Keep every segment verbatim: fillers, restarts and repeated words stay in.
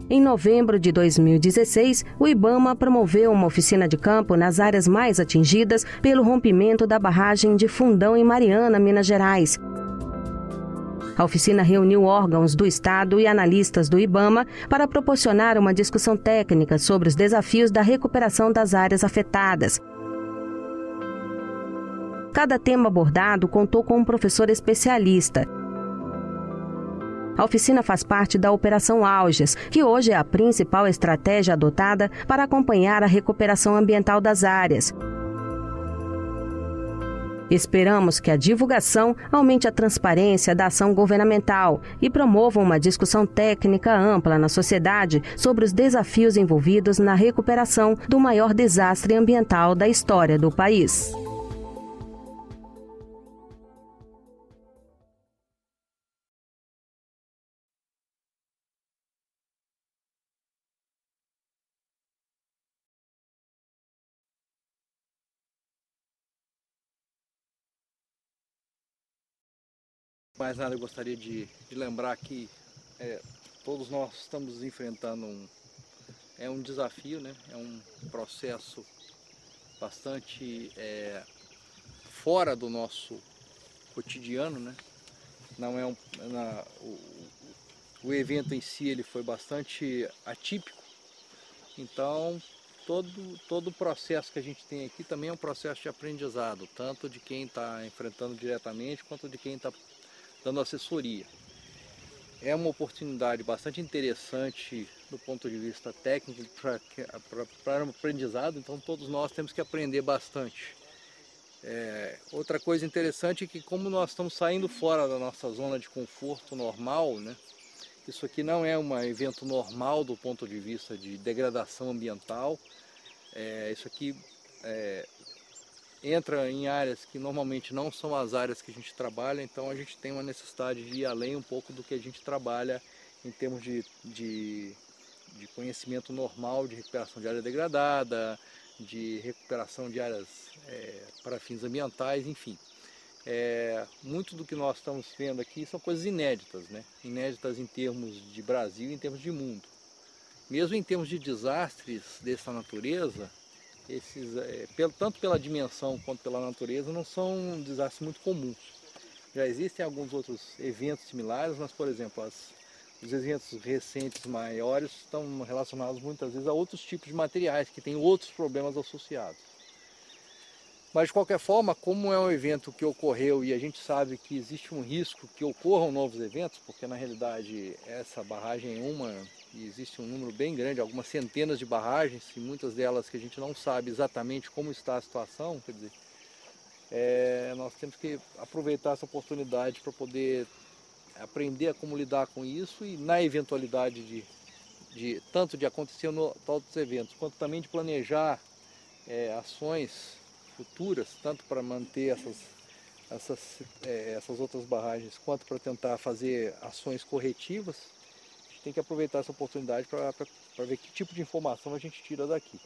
Em novembro de dois mil e dezesseis, o IBAMA promoveu uma oficina de campo nas áreas mais atingidas pelo rompimento da barragem de Fundão em Mariana, Minas Gerais. A oficina reuniu órgãos do Estado e analistas do IBAMA para proporcionar uma discussão técnica sobre os desafios da recuperação das áreas afetadas. Cada tema abordado contou com um professor especialista. A oficina faz parte da Operação Alges, que hoje é a principal estratégia adotada para acompanhar a recuperação ambiental das áreas. Esperamos que a divulgação aumente a transparência da ação governamental e promova uma discussão técnica ampla na sociedade sobre os desafios envolvidos na recuperação do maior desastre ambiental da história do país. Mais nada, eu gostaria de, de lembrar que é, todos nós estamos enfrentando um, é um desafio, né? É um processo bastante é, fora do nosso cotidiano, né? Não é um, na, o, o evento em si ele foi bastante atípico, então todo, todo o processo que a gente tem aqui também é um processo de aprendizado, tanto de quem está enfrentando diretamente quanto de quem está dando assessoria. É uma oportunidade bastante interessante do ponto de vista técnico para um aprendizado, então todos nós temos que aprender bastante. É, outra coisa interessante é que como nós estamos saindo fora da nossa zona de conforto normal, né, isso aqui não é um evento normal do ponto de vista de degradação ambiental, é, isso aqui é, entra em áreas que normalmente não são as áreas que a gente trabalha, então a gente tem uma necessidade de ir além um pouco do que a gente trabalha em termos de, de, de conhecimento normal de recuperação de área degradada, de recuperação de áreas é, para fins ambientais, enfim. É, muito do que nós estamos vendo aqui são coisas inéditas, né? Inéditas em termos de Brasil e em termos de mundo. Mesmo em termos de desastres dessa natureza, esses, é, pelo, tanto pela dimensão quanto pela natureza, não são desastres muito comuns. Já existem alguns outros eventos similares, mas, por exemplo, as, os eventos recentes maiores estão relacionados muitas vezes a outros tipos de materiais que têm outros problemas associados. Mas, de qualquer forma, como é um evento que ocorreu e a gente sabe que existe um risco que ocorram novos eventos, porque na realidade essa barragem é uma e existe um número bem grande, algumas centenas de barragens, e muitas delas que a gente não sabe exatamente como está a situação, quer dizer, é, nós temos que aproveitar essa oportunidade para poder aprender a como lidar com isso e na eventualidade de, de tanto de acontecer no, outros eventos, quanto também de planejar é, ações futuras, tanto para manter essas, essas, é, essas outras barragens, quanto para tentar fazer ações corretivas. A gente tem que aproveitar essa oportunidade para ver que tipo de informação a gente tira daqui.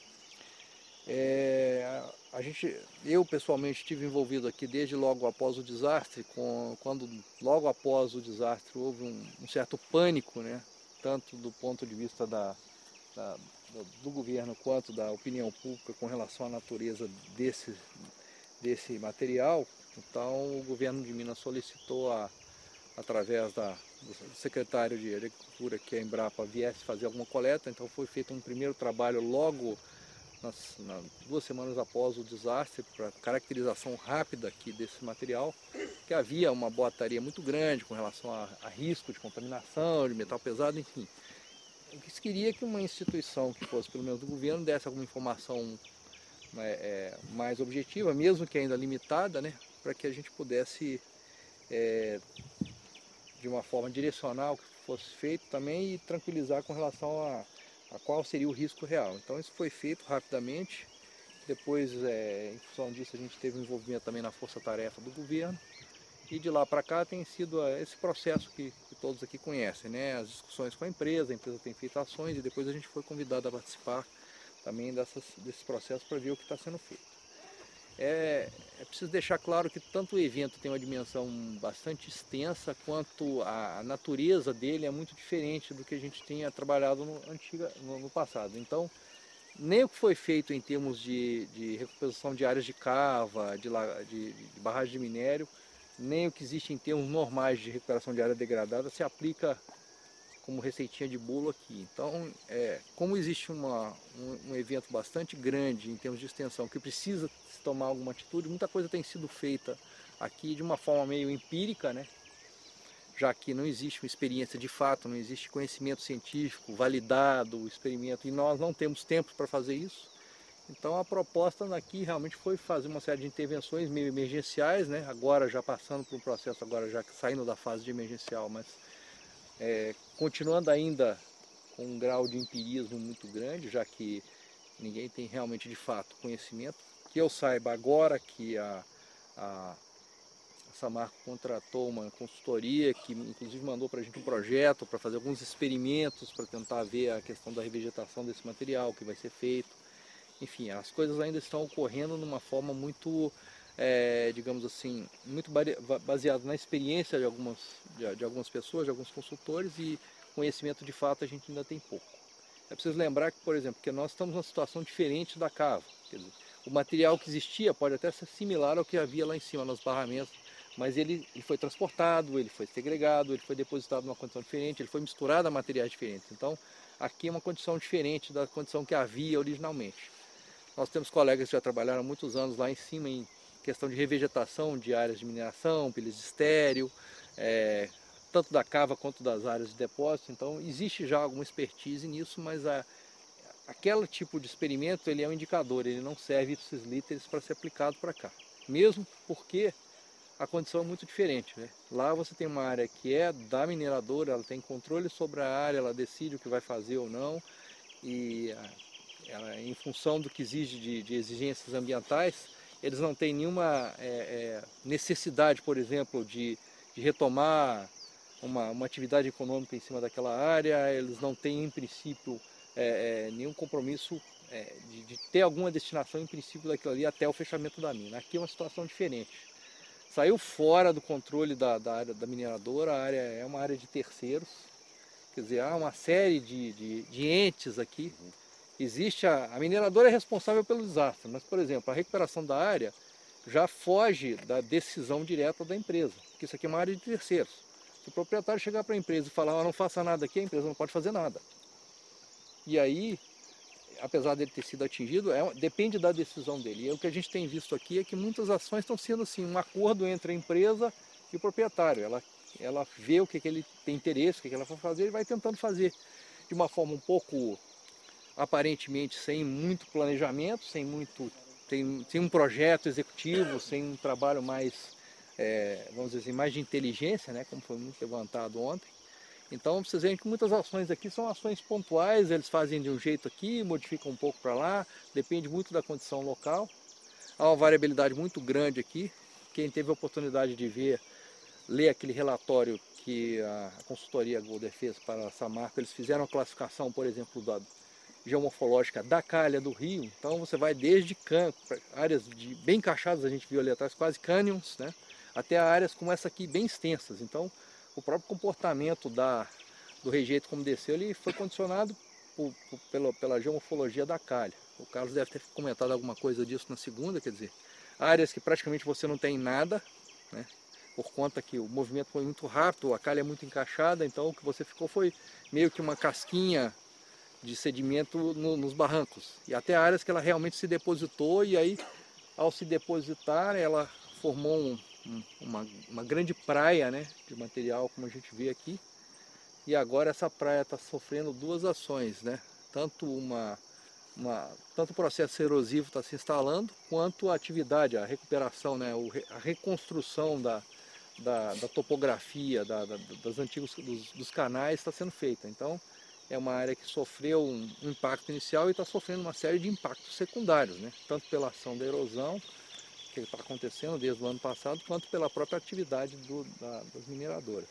É, a gente, eu pessoalmente estive envolvido aqui desde logo após o desastre, com, quando logo após o desastre houve um, um certo pânico, né, tanto do ponto de vista da, da do governo quanto da opinião pública com relação à natureza desse, desse material. Então o governo de Minas solicitou, a, através da, do secretário de Agricultura, que é a Embrapa, viesse fazer alguma coleta. Então foi feito um primeiro trabalho logo nas, nas duas semanas após o desastre, para caracterização rápida aqui desse material, que havia uma boataria muito grande com relação a, a risco de contaminação, de metal pesado, enfim. O que se queria é que uma instituição que fosse pelo menos do governo desse alguma informação é, é, mais objetiva, mesmo que ainda limitada, né, para que a gente pudesse, é, de uma forma direcional, que fosse feito também e tranquilizar com relação a, a qual seria o risco real. Então isso foi feito rapidamente, depois, é, em função disso, a gente teve envolvimento também na força-tarefa do governo. E de lá para cá tem sido esse processo que, que todos aqui conhecem, né? As discussões com a empresa, a empresa tem feito ações e depois a gente foi convidado a participar também dessas, desses processos para ver o que está sendo feito. É, é preciso deixar claro que tanto o evento tem uma dimensão bastante extensa, quanto a natureza dele é muito diferente do que a gente tinha trabalhado no, antiga, no, no passado. Então, nem o que foi feito em termos de, de recuperação de áreas de cava, de, de, de barragem de minério, nem o que existe em termos normais de recuperação de área degradada se aplica como receitinha de bolo aqui. Então, é, como existe uma, um, um evento bastante grande em termos de extensão, que precisa se tomar alguma atitude, muita coisa tem sido feita aqui de uma forma meio empírica, né? Já que não existe uma experiência de fato, não existe conhecimento científico validado, o experimento, e nós não temos tempo para fazer isso. Então a proposta aqui realmente foi fazer uma série de intervenções meio emergenciais, né? Agora já passando por um processo, agora já saindo da fase de emergencial, mas é, continuando ainda com um grau de empirismo muito grande, já que ninguém tem realmente de fato conhecimento. Que eu saiba agora que a, a Samarco contratou uma consultoria que inclusive mandou para a gente um projeto para fazer alguns experimentos para tentar ver a questão da revegetação desse material que vai ser feito. Enfim, as coisas ainda estão ocorrendo numa forma muito, é, digamos assim, muito baseada na experiência de algumas, de, de algumas pessoas, de alguns consultores, e conhecimento de fato a gente ainda tem pouco. É preciso lembrar que, por exemplo, que nós estamos numa situação diferente da cava. Quer dizer, o material que existia pode até ser similar ao que havia lá em cima nos barramentos, mas ele, ele foi transportado, ele foi segregado, ele foi depositado numa condição diferente, ele foi misturado a materiais diferentes. Então, aqui é uma condição diferente da condição que havia originalmente. Nós temos colegas que já trabalharam há muitos anos lá em cima em questão de revegetação de áreas de mineração, pilhas de estéreo, é, tanto da cava quanto das áreas de depósito. Então, existe já alguma expertise nisso, mas a, aquele tipo de experimento ele é um indicador, ele não serve ipsis literis para ser aplicado para cá. Mesmo porque a condição é muito diferente, né? Lá você tem uma área que é da mineradora, ela tem controle sobre a área, ela decide o que vai fazer ou não, e ela, em função do que exige de, de exigências ambientais, eles não têm nenhuma é, é, necessidade, por exemplo, de, de retomar uma, uma atividade econômica em cima daquela área, eles não têm, em princípio, é, é, nenhum compromisso é, de, de ter alguma destinação, em princípio, daquilo ali até o fechamento da mina. Aqui é uma situação diferente. Saiu fora do controle da, da área da mineradora, a área é uma área de terceiros, quer dizer, há uma série de, de, de entes aqui. Existe a, a mineradora é responsável pelo desastre, mas, por exemplo, a recuperação da área já foge da decisão direta da empresa, porque isso aqui é uma área de terceiros. Se o proprietário chegar para a empresa e falar, oh, não faça nada aqui, a empresa não pode fazer nada. E aí, apesar dele ter sido atingido, é, depende da decisão dele. E o que a gente tem visto aqui é que muitas ações estão sendo assim, um acordo entre a empresa e o proprietário. Ela, ela vê o que, que ele tem interesse, o que, que ela vai fazer e vai tentando fazer de uma forma um pouco, aparentemente, sem muito planejamento, sem, muito, sem, sem um projeto executivo, sem um trabalho mais, é, vamos dizer assim, mais de inteligência, né, como foi muito levantado ontem. Então, vocês veem que muitas ações aqui são ações pontuais, eles fazem de um jeito aqui, modificam um pouco para lá, depende muito da condição local. Há uma variabilidade muito grande aqui. Quem teve a oportunidade de ver, ler aquele relatório que a consultoria Golder fez para a Samarco, eles fizeram a classificação, por exemplo, da geomorfológica da calha do rio. Então, você vai desde can... áreas de, bem encaixadas, a gente viu ali atrás, quase cânions, né, até áreas como essa aqui, bem extensas. Então, o próprio comportamento da, do rejeito como desceu, ele foi condicionado por, por, pela, pela geomorfologia da calha. O Carlos deve ter comentado alguma coisa disso na segunda, quer dizer, áreas que praticamente você não tem nada, né, por conta que o movimento foi muito rápido, a calha é muito encaixada, então o que você ficou foi meio que uma casquinha de sedimento no, nos barrancos. E até áreas que ela realmente se depositou, e aí, ao se depositar, ela formou um Uma, uma grande praia, né, de material, como a gente vê aqui. E agora essa praia está sofrendo duas ações, né? Tanto, uma, uma, tanto o processo erosivo está se instalando, quanto a atividade, a recuperação, né, a reconstrução da, da, da topografia, da, da, das antigos, dos, dos canais está sendo feita. Então é uma área que sofreu um, um impacto inicial e está sofrendo uma série de impactos secundários, né? Tanto pela ação da erosão, que está acontecendo desde o ano passado, quanto pela própria atividade do, da, das mineradoras.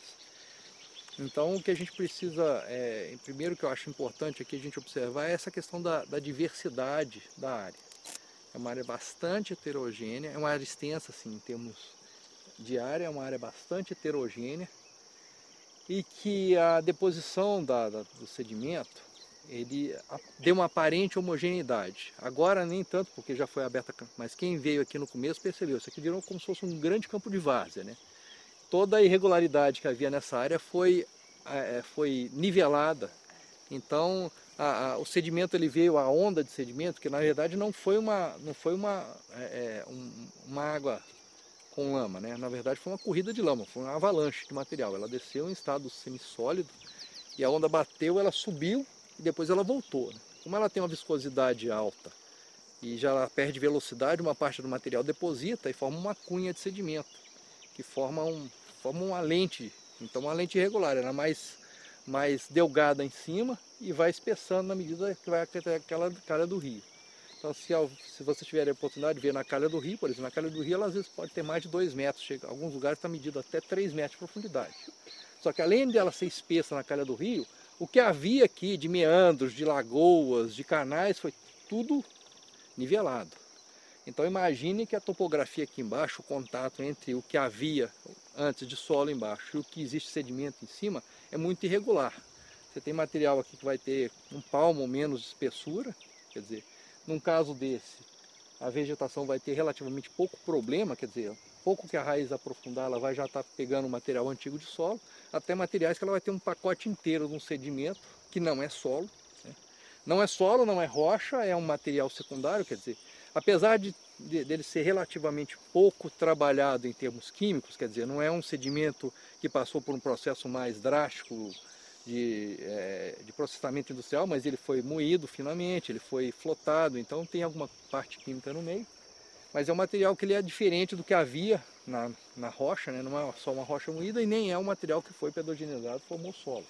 Então, o que a gente precisa, é, primeiro que eu acho importante aqui a gente observar é essa questão da, da diversidade da área. É uma área bastante heterogênea, é uma área extensa assim, em termos de área, é uma área bastante heterogênea e que a deposição da, da, do sedimento, ele deu uma aparente homogeneidade. Agora nem tanto, porque já foi aberta, mas quem veio aqui no começo percebeu, isso aqui virou como se fosse um grande campo de várzea, né? Toda a irregularidade que havia nessa área foi, é, foi nivelada. Então, a, a, o sedimento ele veio, a onda de sedimento, que na verdade não foi uma, não foi uma, é, um, uma água com lama, né? Na verdade foi uma corrida de lama, foi uma avalanche de material. Ela desceu em estado semissólido e a onda bateu, ela subiu e depois ela voltou, né? Como ela tem uma viscosidade alta e já ela perde velocidade, uma parte do material deposita e forma uma cunha de sedimento, que forma, um, forma uma lente, então uma lente irregular, ela é mais mais delgada em cima e vai espessando na medida que vai até aquela calha do rio. Então, se, se você tiver a oportunidade de ver na calha do rio, por exemplo, na calha do rio, ela às vezes pode ter mais de dois metros, chega, alguns lugares está medido até três metros de profundidade. Só que além dela ser espessa na calha do rio, o que havia aqui de meandros, de lagoas, de canais, foi tudo nivelado. Então imagine que a topografia aqui embaixo, o contato entre o que havia antes de solo embaixo e o que existe sedimento em cima, é muito irregular. Você tem material aqui que vai ter um palmo ou menos de espessura, quer dizer, num caso desse, a vegetação vai ter relativamente pouco problema, quer dizer, pouco que a raiz aprofundar, ela vai já estar pegando material antigo de solo, até materiais que ela vai ter um pacote inteiro de um sedimento, que não é solo, né? Não é solo, não é rocha, é um material secundário, quer dizer, apesar de, de, dele ser relativamente pouco trabalhado em termos químicos, quer dizer, não é um sedimento que passou por um processo mais drástico de, é, de processamento industrial, mas ele foi moído finamente, ele foi flotado, então tem alguma parte química no meio, mas é um material que ele é diferente do que havia na, na rocha, né? Não é só uma rocha moída e nem é um material que foi pedogenizado, formou solo.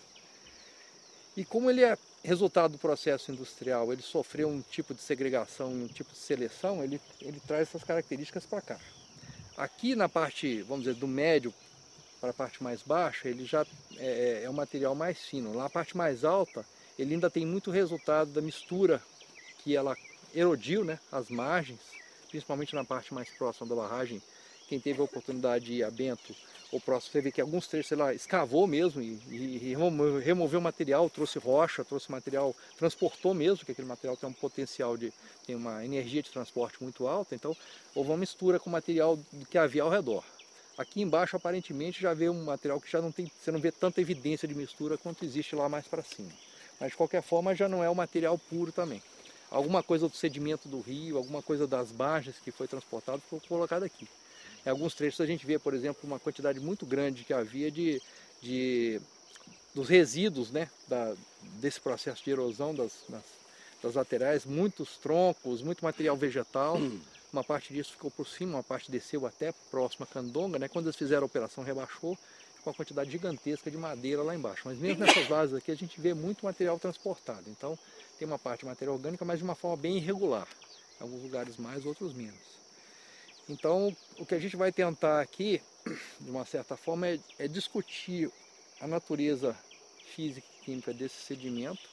E como ele é resultado do processo industrial, ele sofreu um tipo de segregação, um tipo de seleção, ele, ele traz essas características para cá. Aqui na parte, vamos dizer, do médio para a parte mais baixa, ele já é, é um material mais fino. Lá na parte mais alta, ele ainda tem muito resultado da mistura que ela erodiu, né, as margens, principalmente na parte mais próxima da barragem. Quem teve a oportunidade de ir a Bento ou próximo, você vê que alguns trechos ela escavou mesmo e, e, e removeu material, trouxe rocha, trouxe material, transportou mesmo, que aquele material tem um potencial de, tem uma energia de transporte muito alta, então houve uma mistura com o material que havia ao redor. Aqui embaixo aparentemente já vê um material que já não tem, você não vê tanta evidência de mistura quanto existe lá mais para cima. Mas de qualquer forma já não é o material puro também. Alguma coisa do sedimento do rio, alguma coisa das margens que foi transportado foi colocado aqui. Em alguns trechos a gente vê, por exemplo, uma quantidade muito grande que havia de, de, dos resíduos, né, da, desse processo de erosão das, das, das laterais, muitos troncos, muito material vegetal. Uma parte disso ficou por cima, uma parte desceu até próxima à Candonga, né? Quando eles fizeram a operação rebaixou, com uma quantidade gigantesca de madeira lá embaixo. Mas mesmo nessas vases aqui a gente vê muito material transportado. Então tem uma parte de matéria orgânica, mas de uma forma bem irregular. Em alguns lugares mais, outros menos. Então, o que a gente vai tentar aqui, de uma certa forma, é, é discutir a natureza física e química desse sedimento,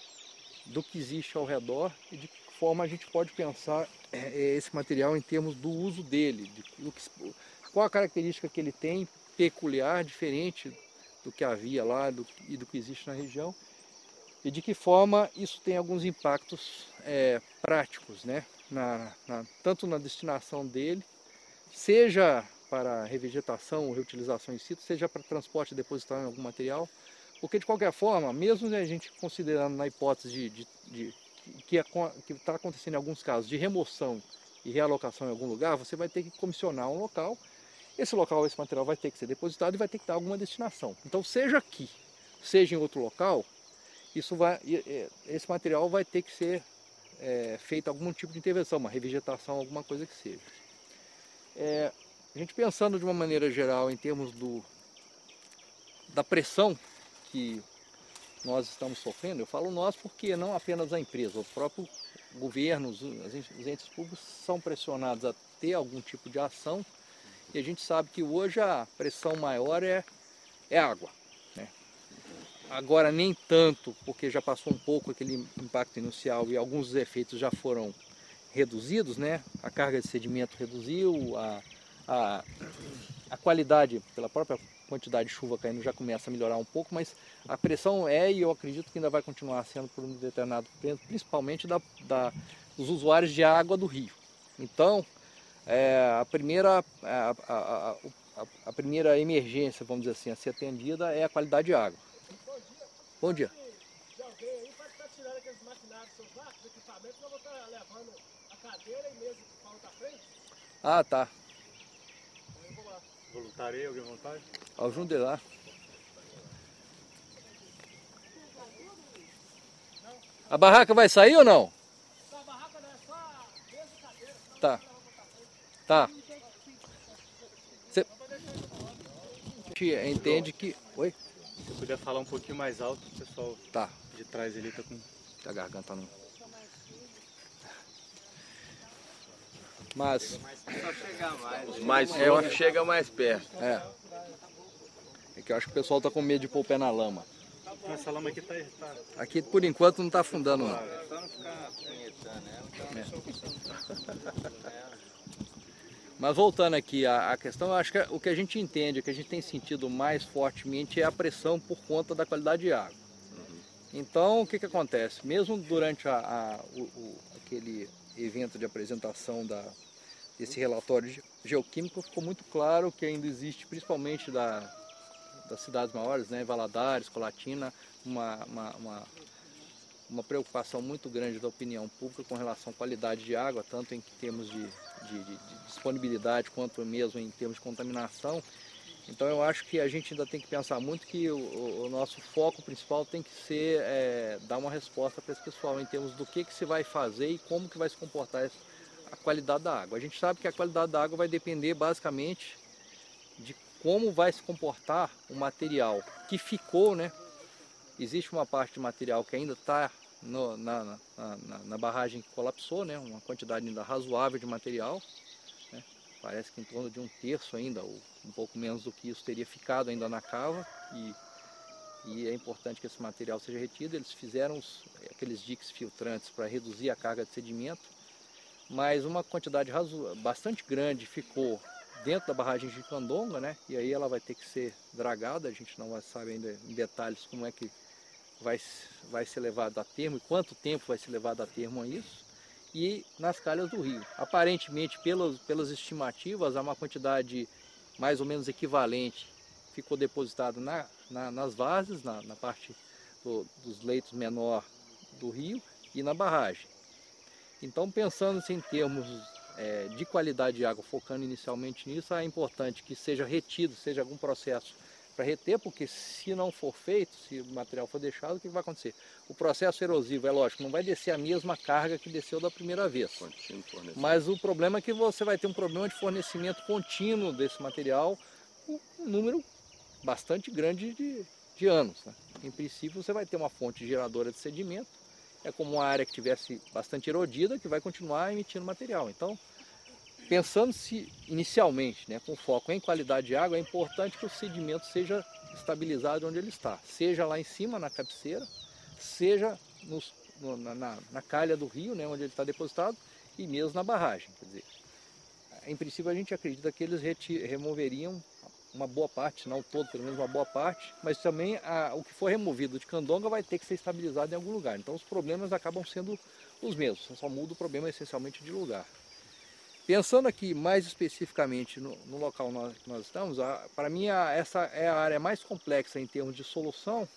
do que existe ao redor e de que forma a gente pode pensar é, esse material em termos do uso dele, de, do que, qual a característica que ele tem peculiar, diferente do que havia lá do, e do que existe na região, e de que forma isso tem alguns impactos é, práticos, né? Na, na, tanto na destinação dele, seja para revegetação ou reutilização in situ, seja para transporte e depositar em algum material, porque de qualquer forma, mesmo a gente considerando na hipótese de, de, de, que está acontecendo em alguns casos de remoção e realocação em algum lugar, você vai ter que comissionar um local, esse local, esse material vai ter que ser depositado e vai ter que dar alguma destinação. Então seja aqui, seja em outro local, isso vai, esse material vai ter que ser é, feito algum tipo de intervenção, uma revegetação, alguma coisa que seja. É, a gente pensando de uma maneira geral em termos do, da pressão que nós estamos sofrendo, eu falo nós porque não apenas a empresa, o próprio governo, os, os entes públicos são pressionados a ter algum tipo de ação e a gente sabe que hoje a pressão maior é, é água, né? Agora nem tanto, porque já passou um pouco aquele impacto inicial e alguns dos efeitos já foram reduzidos, né? A carga de sedimento reduziu, a, a, a qualidade, pela própria quantidade de chuva caindo, já começa a melhorar um pouco, mas a pressão é, e eu acredito que ainda vai continuar sendo por um determinado tempo, principalmente da, da, dos usuários de água do rio. Então, é, a, primeira, a, a, a, a primeira emergência, vamos dizer assim, a ser atendida é a qualidade de água. Bom dia. Bom dia. De alguém aí para estar tirando aqueles maquinários dos seus barcos, equipamentos, eu vou estar levando a cadeira e mesa que falta à frente. Ah, tá. Eu vou lá. Voluntário aí, alguém à vontade? Ajude lá. A barraca vai sair ou não? A barraca não é só mesa e cadeira. Tá. Tá. Você entende que... Oi? Se eu puder falar um pouquinho mais alto, o pessoal Tá. de trás ali tá com... A garganta não. Mas... Mais É, eu fundo chega mais perto. É. É que eu acho que o pessoal tá com medo de pôr o pé na lama. Essa lama aqui tá... tá... Aqui, por enquanto, não tá afundando, não. Só não ficar punhetando ela. Mas voltando aqui à, à questão, eu acho que o que a gente entende, o que a gente tem sentido mais fortemente é a pressão por conta da qualidade de água. Uhum. Então, o que que acontece? Mesmo durante a, a, o, o, aquele evento de apresentação da, desse relatório geoquímico, ficou muito claro que ainda existe, principalmente da, das cidades maiores, né, Valadares, Colatina, uma, uma, uma, uma preocupação muito grande da opinião pública com relação à qualidade de água, tanto em termos de, de, de, de disponibilidade quanto mesmo em termos de contaminação. Então eu acho que a gente ainda tem que pensar muito que o, o nosso foco principal tem que ser é, dar uma resposta para esse pessoal em termos do que, que se vai fazer e como que vai se comportar a qualidade da água. A gente sabe que a qualidade da água vai depender basicamente de como vai se comportar o material que ficou, né? Existe uma parte de material que ainda está na, na, na, na barragem que colapsou, né? Uma quantidade ainda razoável de material, né? Parece que em torno de um terço ainda, ou um pouco menos do que isso, teria ficado ainda na cava, e, e é importante que esse material seja retido. Eles fizeram os, aqueles diques filtrantes para reduzir a carga de sedimento, mas uma quantidade razo, bastante grande ficou dentro da barragem de Candonga, né? E aí ela vai ter que ser dragada. A gente não sabe ainda em detalhes como é que vai, vai ser levado a termo e quanto tempo vai ser levado a termo a isso. E nas calhas do rio. Aparentemente, pelas, pelas estimativas, há uma quantidade mais ou menos equivalente ficou depositada na, na, nas várzeas, na, na parte do, dos leitos menor do rio e na barragem. Então, pensando em termos é, de qualidade de água, focando inicialmente nisso, é importante que seja retido, seja algum processo para reter, porque se não for feito, se o material for deixado, o que vai acontecer? O processo erosivo, é lógico, não vai descer a mesma carga que desceu da primeira vez. Mas o problema é que você vai ter um problema de fornecimento contínuo desse material, um número bastante grande de, de anos, né? Em princípio, você vai ter uma fonte geradora de sedimento, é como uma área que tivesse bastante erodida, que vai continuar emitindo material. Então, pensando-se inicialmente, né, com foco em qualidade de água, é importante que o sedimento seja estabilizado onde ele está, seja lá em cima na cabeceira, seja nos, no, na, na, na calha do rio, né, onde ele está depositado, e mesmo na barragem. Quer dizer, em princípio, a gente acredita que eles removeriam uma boa parte, não todo, pelo menos uma boa parte, mas também a, o que for removido de Candonga vai ter que ser estabilizado em algum lugar. Então os problemas acabam sendo os mesmos, só muda o problema essencialmente de lugar. Pensando aqui mais especificamente no, no local nós, que nós estamos, para mim a, essa é a área mais complexa em termos de solução,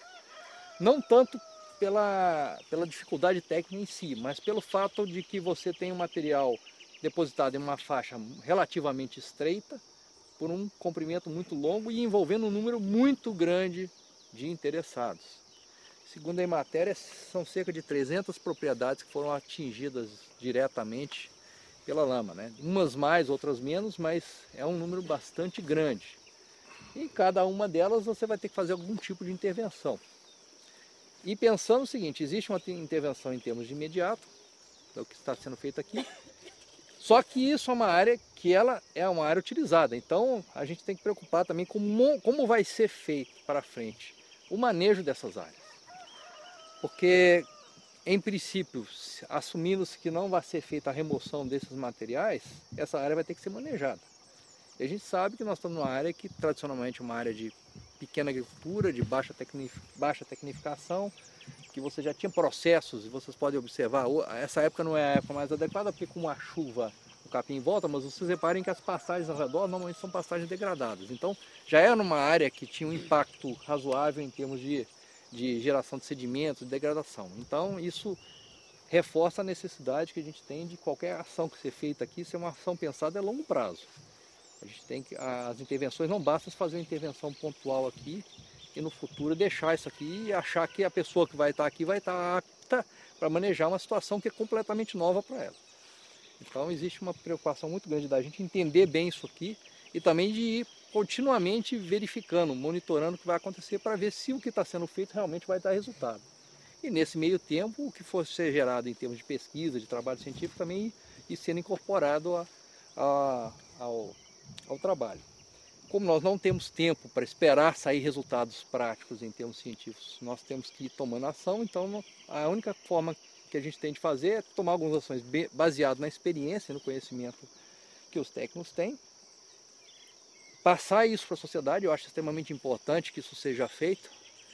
não tanto pela, pela dificuldade técnica em si, mas pelo fato de que você tem um material depositado em uma faixa relativamente estreita, por um comprimento muito longo e envolvendo um número muito grande de interessados. Segundo a Emater, são cerca de trezentas propriedades que foram atingidas diretamente pela lama, né? Umas mais, outras menos, mas é um número bastante grande. E em cada uma delas você vai ter que fazer algum tipo de intervenção. E pensando o seguinte, existe uma intervenção em termos de imediato, é o que está sendo feito aqui, só que isso é uma área que ela é uma área utilizada, então a gente tem que preocupar também com como vai ser feito para frente o manejo dessas áreas. Porque em princípio, assumindo-se que não vai ser feita a remoção desses materiais, essa área vai ter que ser manejada. E a gente sabe que nós estamos numa área que tradicionalmente é uma área de pequena agricultura, de baixa, tecnif baixa tecnificação, que você já tinha processos, e vocês podem observar, essa época não é a época mais adequada, porque com a chuva o capim volta, mas vocês reparem que as pastagens ao redor normalmente são pastagens degradadas. Então já era numa área que tinha um impacto razoável em termos de, de geração de sedimentos, de degradação. Então isso reforça a necessidade que a gente tem de qualquer ação que seja feita aqui ser uma ação pensada a longo prazo. A gente tem que, as intervenções, não basta fazer uma intervenção pontual aqui e no futuro deixar isso aqui e achar que a pessoa que vai estar aqui vai estar apta para manejar uma situação que é completamente nova para ela. Então existe uma preocupação muito grande da gente entender bem isso aqui e também de ir continuamente verificando, monitorando o que vai acontecer para ver se o que está sendo feito realmente vai dar resultado. E nesse meio tempo, o que for ser gerado em termos de pesquisa, de trabalho científico, também ir sendo incorporado a, a, ao, ao trabalho. Como nós não temos tempo para esperar sair resultados práticos em termos científicos, nós temos que ir tomando ação, então a única forma que a gente tem de fazer é tomar algumas ações baseadas na experiência e no conhecimento que os técnicos têm, passar isso para a sociedade. Eu acho extremamente importante que isso seja feito,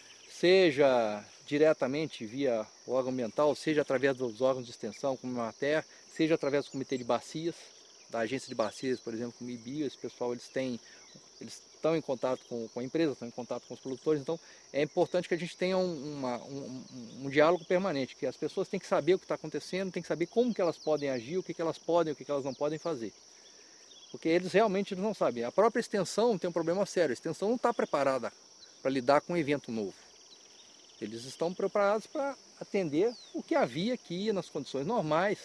seja diretamente via o órgão ambiental, seja através dos órgãos de extensão, como a Emater, seja através do Comitê de Bacias, da Agência de Bacias, por exemplo, como o I B I A, esse pessoal eles têm, eles estão em contato com, com a empresa, estão em contato com os produtores, então é importante que a gente tenha um, uma, um, um, um diálogo permanente, que as pessoas têm que saber o que está acontecendo, têm que saber como que elas podem agir, o que, que elas podem, o que, que elas não podem fazer. Porque eles realmente não sabem. A própria extensão tem um problema sério, a extensão não está preparada para lidar com um evento novo. Eles estão preparados para atender o que havia aqui nas condições normais.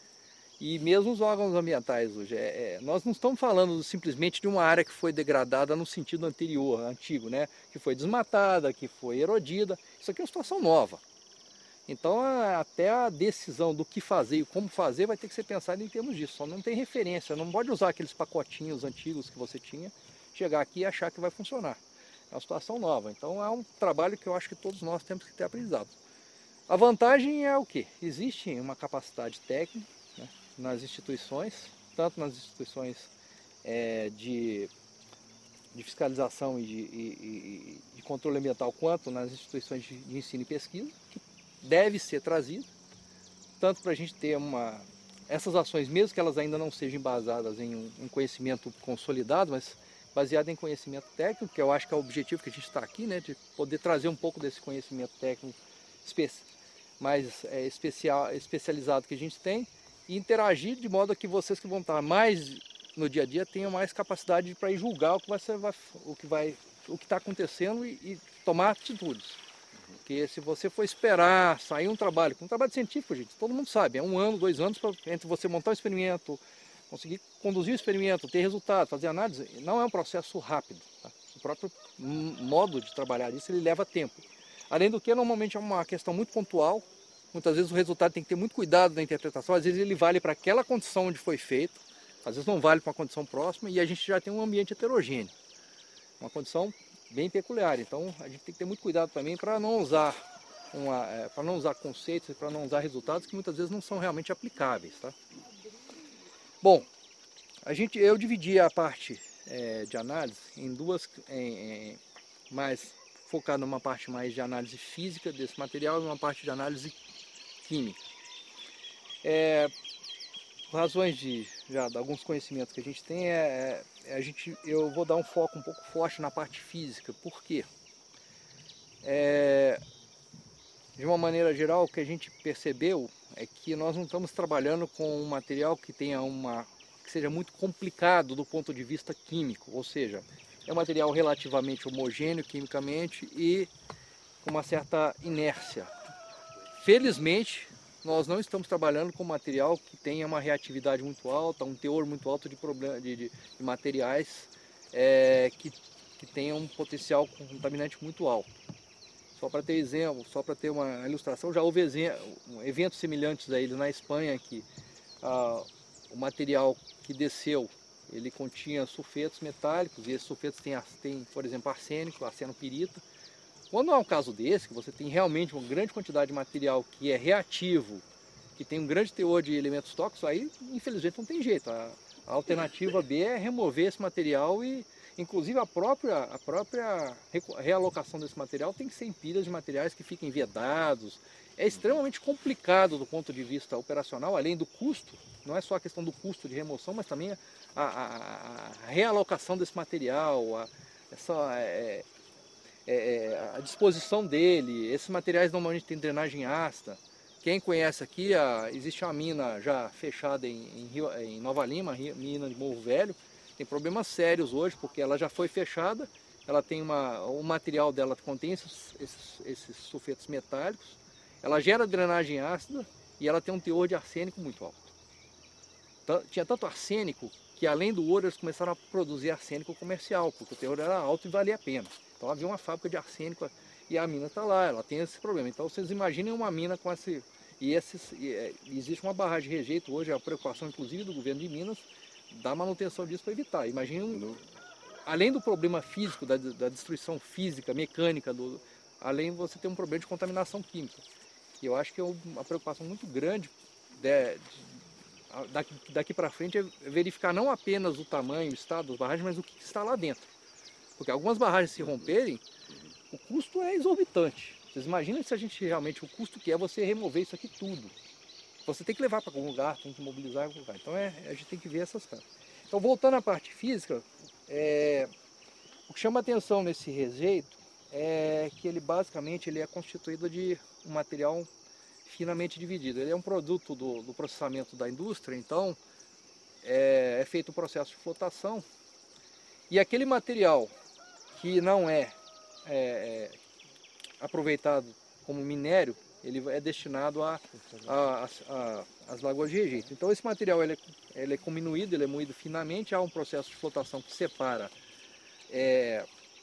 E mesmo os órgãos ambientais hoje, é, é, nós não estamos falando simplesmente de uma área que foi degradada no sentido anterior, antigo, né? Que foi desmatada, que foi erodida. Isso aqui é uma situação nova. Então a, até a decisão do que fazer e como fazer vai ter que ser pensada em termos disso. Só não tem referência, não pode usar aqueles pacotinhos antigos que você tinha, chegar aqui e achar que vai funcionar. É uma situação nova. Então é um trabalho que eu acho que todos nós temos que ter aprendizado. A vantagem é o quê? Existe uma capacidade técnica, né, nas instituições, tanto nas instituições é, de, de fiscalização e de, e, e de controle ambiental, quanto nas instituições de, de ensino e pesquisa, que deve ser trazido, tanto para a gente ter uma... essas ações, mesmo que elas ainda não sejam embasadas em um, um conhecimento consolidado, mas baseado em conhecimento técnico, que eu acho que é o objetivo que a gente está aqui, né, de poder trazer um pouco desse conhecimento técnico espe mais é, especial, especializado que a gente tem, e interagir de modo que vocês que vão estar mais no dia a dia tenham mais capacidade para ir julgar o que vai ser, o que vai, o que está acontecendo e, e tomar atitudes. Porque se você for esperar sair um trabalho, um trabalho científico, gente, todo mundo sabe, é um ano, dois anos pra, entre você montar um experimento, conseguir conduzir o experimento, ter resultado, fazer análise, não é um processo rápido. Tá? O próprio modo de trabalhar isso, ele leva tempo. Além do que, normalmente é uma questão muito pontual. Muitas vezes o resultado tem que ter muito cuidado na interpretação, às vezes ele vale para aquela condição onde foi feito, às vezes não vale para uma condição próxima, e a gente já tem um ambiente heterogêneo, uma condição bem peculiar. Então a gente tem que ter muito cuidado também para não usar uma, é, para não usar conceitos, para não usar resultados que muitas vezes não são realmente aplicáveis. Tá? Bom, a gente, eu dividi a parte é, de análise em duas, em, em, mais focado numa parte mais de análise física desse material e uma parte de análise química. É, razões de, já, de alguns conhecimentos que a gente tem, é, é, a gente, eu vou dar um foco um pouco forte na parte física. Por quê? É, de uma maneira geral, o que a gente percebeu é que nós não estamos trabalhando com um material que tenha uma, que seja muito complicado do ponto de vista químico, ou seja, é um material relativamente homogêneo quimicamente e com uma certa inércia. Felizmente, nós não estamos trabalhando com material que tenha uma reatividade muito alta, um teor muito alto de, problema, de, de, de materiais é, que, que tenham um potencial contaminante muito alto. Só para ter exemplo, só para ter uma ilustração, já houve eventos semelhantes a ele na Espanha, que ah, o material que desceu, ele continha sulfetos metálicos, e esses sulfetos têm, têm por exemplo, arsênico, arsenopirita. Quando é um caso desse, que você tem realmente uma grande quantidade de material que é reativo, que tem um grande teor de elementos tóxicos, aí infelizmente não tem jeito. A, a alternativa B é remover esse material e, inclusive, a própria, a própria realocação desse material tem que ser em pilhas de materiais que fiquem vedados. É extremamente complicado do ponto de vista operacional, além do custo, não é só a questão do custo de remoção, mas também a, a, a realocação desse material, a, essa, é, é, a disposição dele. Esses materiais normalmente têm drenagem ácida. Quem conhece aqui, a, existe uma mina já fechada em, em, Rio, em Nova Lima, mina de Morro Velho. Tem problemas sérios hoje, porque ela já foi fechada, ela tem uma, o material dela contém esses, esses, esses sulfetos metálicos, ela gera drenagem ácida e ela tem um teor de arsênico muito alto. Então, tinha tanto arsênico que, além do ouro, eles começaram a produzir arsênico comercial, porque o teor era alto e valia a pena. Então havia uma fábrica de arsênico e a mina está lá, ela tem esse problema. Então vocês imaginem uma mina com esse... E, esses, e é, existe uma barragem de rejeito hoje, a preocupação inclusive do governo de Minas, da manutenção disso para evitar. Imaginem, um, além do problema físico, da, da destruição física, mecânica, do, além você ter um problema de contaminação química. E eu acho que é uma preocupação muito grande de, de, daqui, daqui para frente é verificar não apenas o tamanho, o estado das barragens, mas o que está lá dentro. Porque algumas barragens se romperem, o custo é exorbitante. Vocês imaginam se a gente realmente, o custo que é você remover isso aqui tudo. Você tem que levar para algum lugar, tem que mobilizar em algum lugar. Então é, a gente tem que ver essas coisas. Então voltando à parte física, é, o que chama atenção nesse rejeito é que ele basicamente ele é constituído de um material finamente dividido. Ele é um produto do, do processamento da indústria, então é, é feito o processo de flotação. E aquele material que não é, é, é aproveitado como minério, ele é destinado a, a, a, a, as lagoas de rejeito. Então esse material ele é, ele é cominuído, ele é moído finamente, há um processo de flotação que separa é,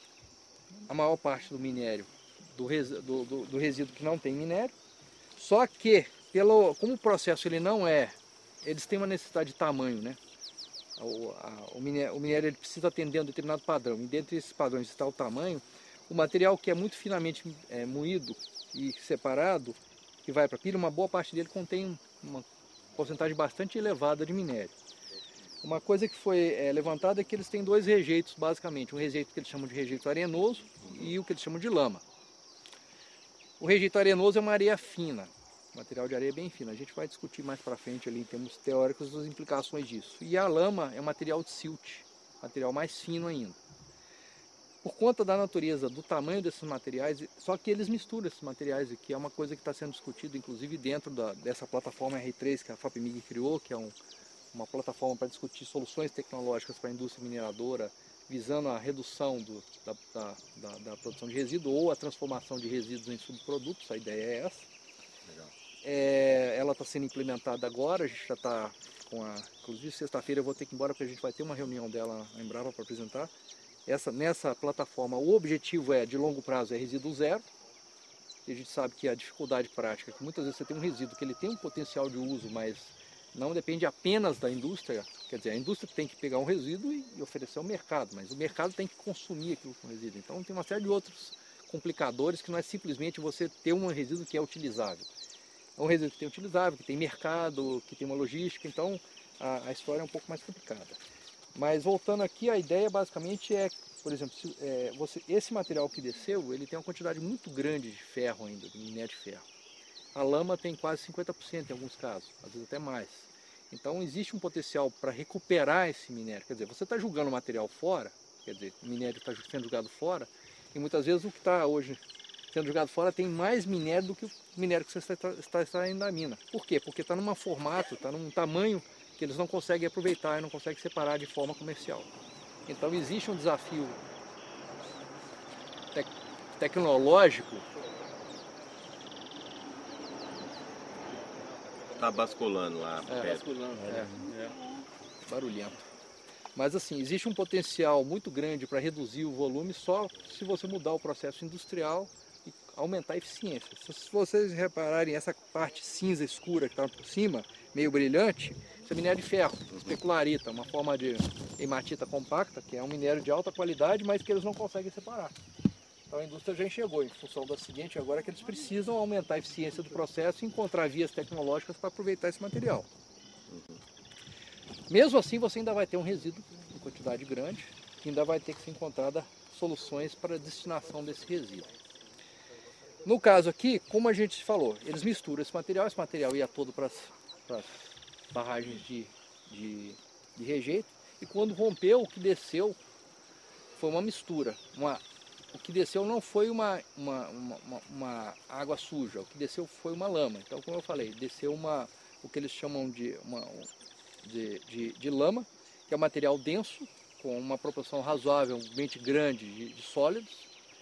a maior parte do minério do, res, do, do, do resíduo que não tem minério. Só que, pelo, como o processo ele não é, eles têm uma necessidade de tamanho, né? O, a, o minério, o minério ele precisa atender a um determinado padrão, e dentre esses padrões está o tamanho. O material que é muito finamente é, moído e separado, que vai para a pilha, uma boa parte dele contém uma porcentagem bastante elevada de minério. Uma coisa que foi é, levantada é que eles têm dois rejeitos, basicamente. Um rejeito que eles chamam de rejeito arenoso e o que eles chamam de lama. O rejeito arenoso é uma areia fina, material de areia bem fina. A gente vai discutir mais para frente ali em termos teóricos as implicações disso. E a lama é material de silt, material mais fino ainda. Por conta da natureza, do tamanho desses materiais, só que eles misturam esses materiais aqui, é uma coisa que está sendo discutida, inclusive dentro da, dessa plataforma R três que a FAPEMIG criou, que é um, uma plataforma para discutir soluções tecnológicas para a indústria mineradora, visando a redução do, da, da, da, da produção de resíduo ou a transformação de resíduos em subprodutos, a ideia é essa. Legal. É, ela está sendo implementada agora, a gente já está com a... Inclusive sexta-feira eu vou ter que ir embora porque a gente vai ter uma reunião dela na Embrapa para apresentar. Essa, nessa plataforma o objetivo é, de longo prazo, é resíduo zero. E a gente sabe que a dificuldade prática é que muitas vezes você tem um resíduo que ele tem um potencial de uso, mas não depende apenas da indústria. Quer dizer, a indústria tem que pegar um resíduo e oferecer ao mercado, mas o mercado tem que consumir aquilo com resíduo. Então tem uma série de outros complicadores que não é simplesmente você ter um resíduo que é utilizável. É um resíduo que tem utilizável, que tem mercado, que tem uma logística, então a, a história é um pouco mais complicada. Mas voltando aqui, a ideia basicamente é, por exemplo, se, é, você, esse material que desceu, ele tem uma quantidade muito grande de ferro ainda, de minério de ferro. A lama tem quase cinquenta por cento em alguns casos, às vezes até mais. Então existe um potencial para recuperar esse minério. Quer dizer, você está jogando o material fora, quer dizer, o minério está sendo jogado fora, e muitas vezes o que está hoje sendo jogado fora tem mais minério do que o minério que você está, está extraindo da mina. Por quê? Porque está num formato, está num tamanho que eles não conseguem aproveitar e não conseguem separar de forma comercial. Então existe um desafio tec tecnológico. Está basculando lá. É, basculando, é, é. Barulhento. Mas assim, existe um potencial muito grande para reduzir o volume só se você mudar o processo industrial e aumentar a eficiência. Se vocês repararem essa parte cinza escura que está por cima, meio brilhante, isso é minério de ferro, especularita, uma forma de hematita compacta, que é um minério de alta qualidade, mas que eles não conseguem separar. Então a indústria já enxergou, em função do acidente, agora que eles precisam aumentar a eficiência do processo e encontrar vias tecnológicas para aproveitar esse material. Uhum. Mesmo assim, você ainda vai ter um resíduo em quantidade grande, que ainda vai ter que ser encontrada soluções para a destinação desse resíduo. No caso aqui, como a gente falou, eles misturam esse material, esse material ia todo para as barragens de, de, de rejeito, e quando rompeu, o que desceu foi uma mistura. Uma, o que desceu não foi uma, uma, uma, uma água suja, o que desceu foi uma lama. Então, como eu falei, desceu uma, o que eles chamam de, uma, de, de, de lama, que é um material denso, com uma proporção razoavelmente grande de, de sólidos,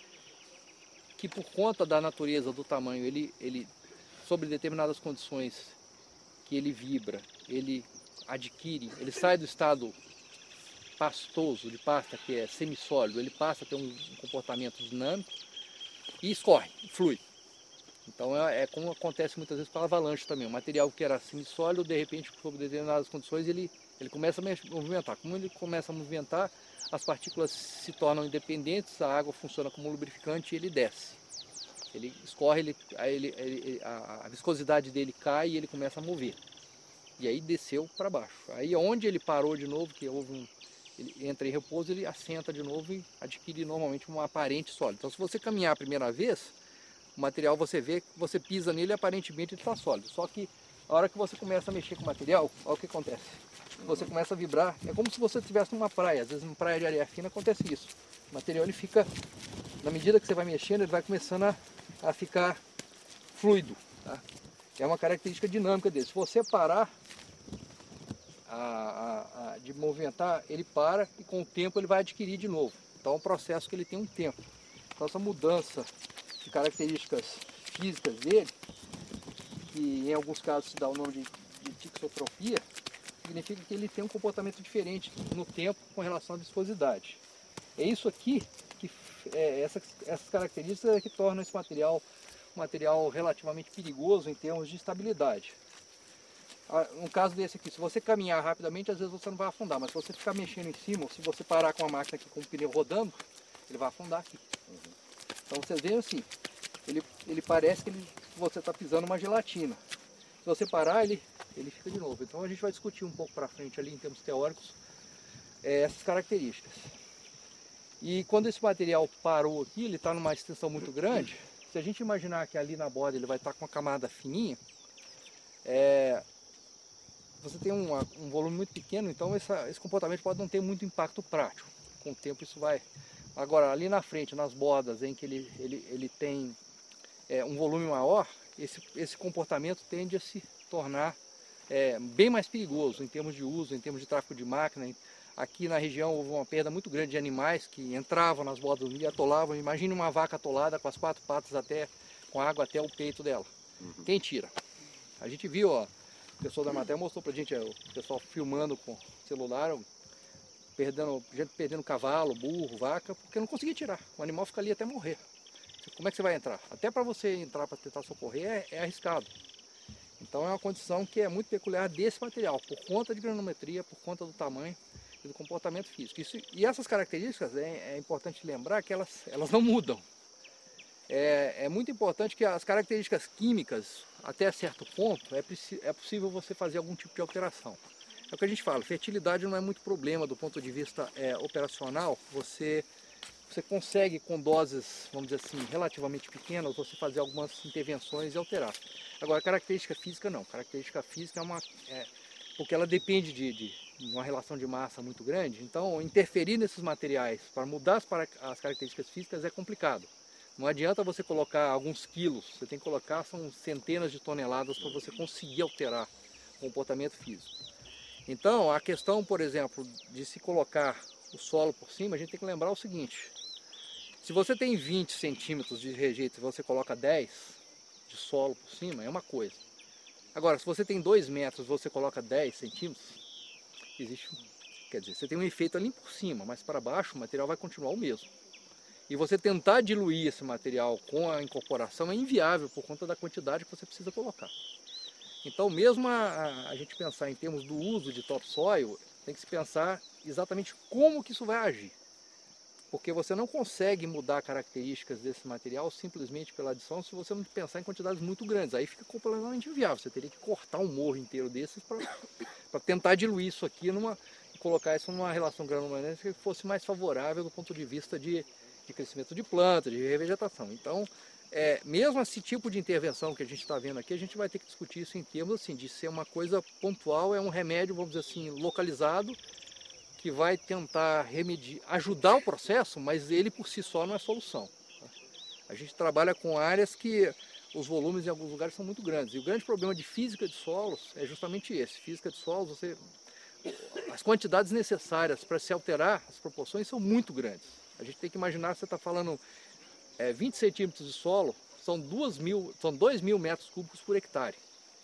que por conta da natureza, do tamanho, ele, ele, sobre determinadas condições que ele vibra, ele adquire, ele sai do estado pastoso, de pasta, que é semissólido, ele passa a ter um comportamento dinâmico e escorre, flui. Então é, é como acontece muitas vezes com a avalanche também. O material que era semissólido, de repente, sob determinadas condições, ele, ele começa a movimentar. Como ele começa a movimentar, as partículas se tornam independentes, a água funciona como lubrificante e ele desce. Ele escorre, ele, ele, ele, a, a viscosidade dele cai e ele começa a mover. E aí desceu para baixo. Aí onde ele parou de novo, que houve um, ele entra em repouso, ele assenta de novo e adquire normalmente um aparente sólido. Então se você caminhar a primeira vez, o material você vê, você pisa nele e aparentemente ele está sólido. Só que a hora que você começa a mexer com o material, olha o que acontece. Você começa a vibrar, é como se você estivesse numa praia. Às vezes numa praia de areia fina acontece isso. O material ele fica, na medida que você vai mexendo, ele vai começando a, a ficar fluido. Tá? É uma característica dinâmica dele. Se você parar a, a, a, de movimentar, ele para e com o tempo ele vai adquirir de novo. Então é um processo que ele tem um tempo. Então essa mudança de características físicas dele, que em alguns casos se dá o nome de, de tixotropia, significa que ele tem um comportamento diferente no tempo com relação à viscosidade. É isso aqui, que, é, essas, essas características é que tornam esse material um material relativamente perigoso em termos de estabilidade. No caso desse aqui, se você caminhar rapidamente, às vezes você não vai afundar, mas se você ficar mexendo em cima, ou se você parar com a máquina aqui com o pneu rodando, ele vai afundar aqui. Uhum. Então vocês veem assim, ele, ele parece que ele, você está pisando uma gelatina. Se você parar, ele, ele fica de novo. Então a gente vai discutir um pouco para frente ali, em termos teóricos, é, essas características. E quando esse material parou aqui, ele está numa extensão muito grande, se a gente imaginar que ali na borda ele vai estar com uma camada fininha, é, você tem um, um volume muito pequeno, então essa, esse comportamento pode não ter muito impacto prático. Com o tempo isso vai... Agora, ali na frente, nas bordas em que ele, ele, ele tem é, um volume maior, esse, esse comportamento tende a se tornar é, bem mais perigoso em termos de uso, em termos de tráfego de máquina. Aqui na região houve uma perda muito grande de animais que entravam nas bordas e atolavam. Imagine uma vaca atolada com as quatro patas até, com água até o peito dela. Uhum. Quem tira? A gente viu, ó, o pessoal da matéria mostrou pra gente, ó, o pessoal filmando com celular, perdendo, gente perdendo cavalo, burro, vaca, porque não conseguia tirar. O animal fica ali até morrer. Como é que você vai entrar? Até para você entrar para tentar socorrer é, é arriscado. Então é uma condição que é muito peculiar desse material, por conta de granometria, por conta do tamanho e do comportamento físico. Isso, e essas características, é, é importante lembrar que elas, elas não mudam. É, é muito importante que as características químicas, até certo ponto, é, é possível você fazer algum tipo de alteração. É o que a gente fala, fertilidade não é muito problema do ponto de vista é, operacional. Você, você consegue, com doses, vamos dizer assim, relativamente pequenas, você fazer algumas intervenções e alterar. Agora, característica física não. Característica física é uma... É, porque ela depende de, de uma relação de massa muito grande. Então, interferir nesses materiais para mudar as, para, as características físicas é complicado. Não adianta você colocar alguns quilos, você tem que colocar são centenas de toneladas para você conseguir alterar o comportamento físico. Então, a questão, por exemplo, de se colocar o solo por cima, a gente tem que lembrar o seguinte: se você tem vinte centímetros de rejeito e você coloca dez de solo por cima, é uma coisa. Agora, se você tem dois metros e você coloca dez centímetros, existe, quer dizer, você tem um efeito ali por cima, mas para baixo o material vai continuar o mesmo. E você tentar diluir esse material com a incorporação é inviável por conta da quantidade que você precisa colocar. Então, mesmo a, a gente pensar em termos do uso de topsoil, tem que se pensar exatamente como que isso vai agir. porque você não consegue mudar características desse material simplesmente pela adição se você não pensar em quantidades muito grandes. Aí fica completamente inviável, você teria que cortar um morro inteiro desses para tentar diluir isso aqui numa, e colocar isso numa relação granulométrica que fosse mais favorável do ponto de vista de, de crescimento de plantas, de revegetação. Então, é, mesmo esse tipo de intervenção que a gente está vendo aqui, a gente vai ter que discutir isso em termos assim, de ser uma coisa pontual, é um remédio, vamos dizer assim, localizado, que vai tentar remediar, ajudar o processo, mas ele por si só não é solução. A gente trabalha com áreas que os volumes em alguns lugares são muito grandes. E o grande problema de física de solos é justamente esse. Física de solos, você, as quantidades necessárias para se alterar as proporções são muito grandes. A gente tem que imaginar, você está falando é, vinte centímetros de solo, são, duas mil, são dois mil metros cúbicos por hectare.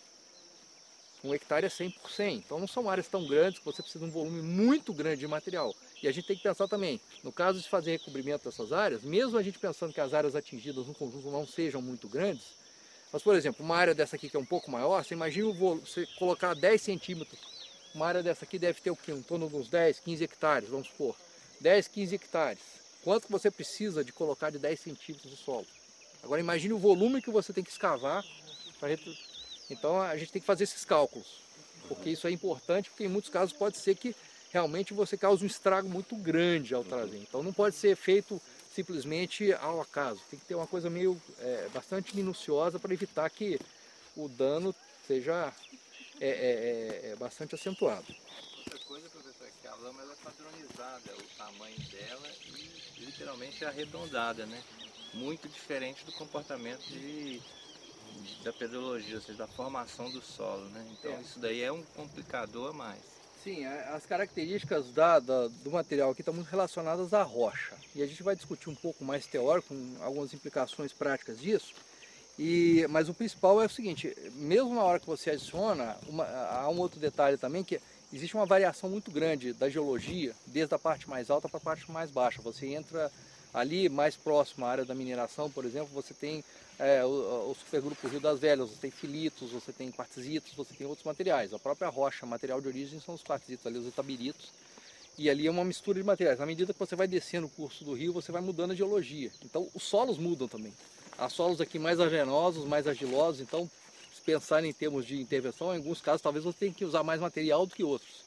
Um hectare é cem por cem, então não são áreas tão grandes que você precisa de um volume muito grande de material. E a gente tem que pensar também, no caso de fazer recobrimento dessas áreas, mesmo a gente pensando que as áreas atingidas no conjunto não sejam muito grandes, mas por exemplo, uma área dessa aqui que é um pouco maior, você imagina o volume, você colocar dez centímetros, uma área dessa aqui deve ter o quê? Em torno de uns dez, quinze hectares, vamos supor, dez, quinze hectares. Quanto que você precisa de colocar de dez centímetros de solo? Agora imagine o volume que você tem que escavar para... Então a gente tem que fazer esses cálculos, porque isso é importante, porque em muitos casos pode ser que realmente você cause um estrago muito grande ao trazer. Então não pode ser feito simplesmente ao acaso, tem que ter uma coisa meio é, bastante minuciosa para evitar que o dano seja é, é, é, bastante acentuado. Outra coisa, professor, é que a lama ela é padronizada, o tamanho dela e literalmente arredondada, né? Muito diferente do comportamento de... da pedrologia, ou seja, da formação do solo, né? Então é. Isso daí é um complicador a mais. Sim, as características da, da, do material aqui estão muito relacionadas à rocha. E a gente vai discutir um pouco mais teórico, com algumas implicações práticas disso. E, mas o principal é o seguinte, mesmo na hora que você adiciona, uma, há um outro detalhe também, que existe uma variação muito grande da geologia, desde a parte mais alta para a parte mais baixa. Você entra ali mais próximo à área da mineração, por exemplo, você tem é, o, o supergrupo Rio das Velhas, você tem filitos, você tem quartzitos, você tem outros materiais. A própria rocha, material de origem, são os quartzitos ali, os itabiritos. E ali é uma mistura de materiais. Na medida que você vai descendo o curso do rio, você vai mudando a geologia. Então os solos mudam também. Há solos aqui mais arenosos, mais argilosos, então se pensar em termos de intervenção, em alguns casos talvez você tenha que usar mais material do que outros.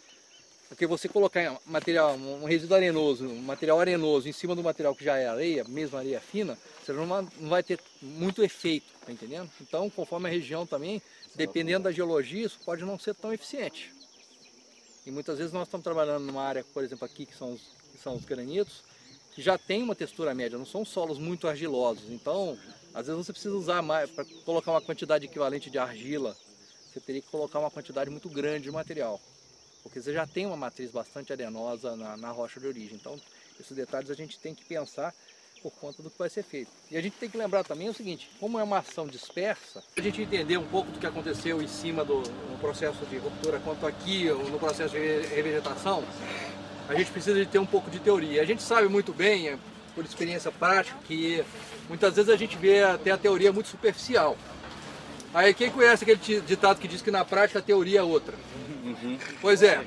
Porque você colocar material, um resíduo arenoso, um material arenoso em cima do material que já é areia, mesmo areia fina, você não vai ter muito efeito, tá entendendo? Então, conforme a região também, dependendo da geologia, isso pode não ser tão eficiente. E muitas vezes nós estamos trabalhando numa área, por exemplo, aqui que são os, que são os granitos, que já tem uma textura média, não são solos muito argilosos. Então, às vezes você precisa usar mais, para colocar uma quantidade equivalente de argila, você teria que colocar uma quantidade muito grande de material. Porque você já tem uma matriz bastante arenosa na, na rocha de origem. Então, esses detalhes a gente tem que pensar por conta do que vai ser feito. E a gente tem que lembrar também o seguinte, como é uma ação dispersa, a gente entender um pouco do que aconteceu em cima do no processo de ruptura, quanto aqui no processo de revegetação, a gente precisa de ter um pouco de teoria. A gente sabe muito bem, por experiência prática, que muitas vezes a gente vê até a teoria muito superficial. Aí quem conhece aquele ditado que diz que na prática a teoria é outra? Uhum. Pois é,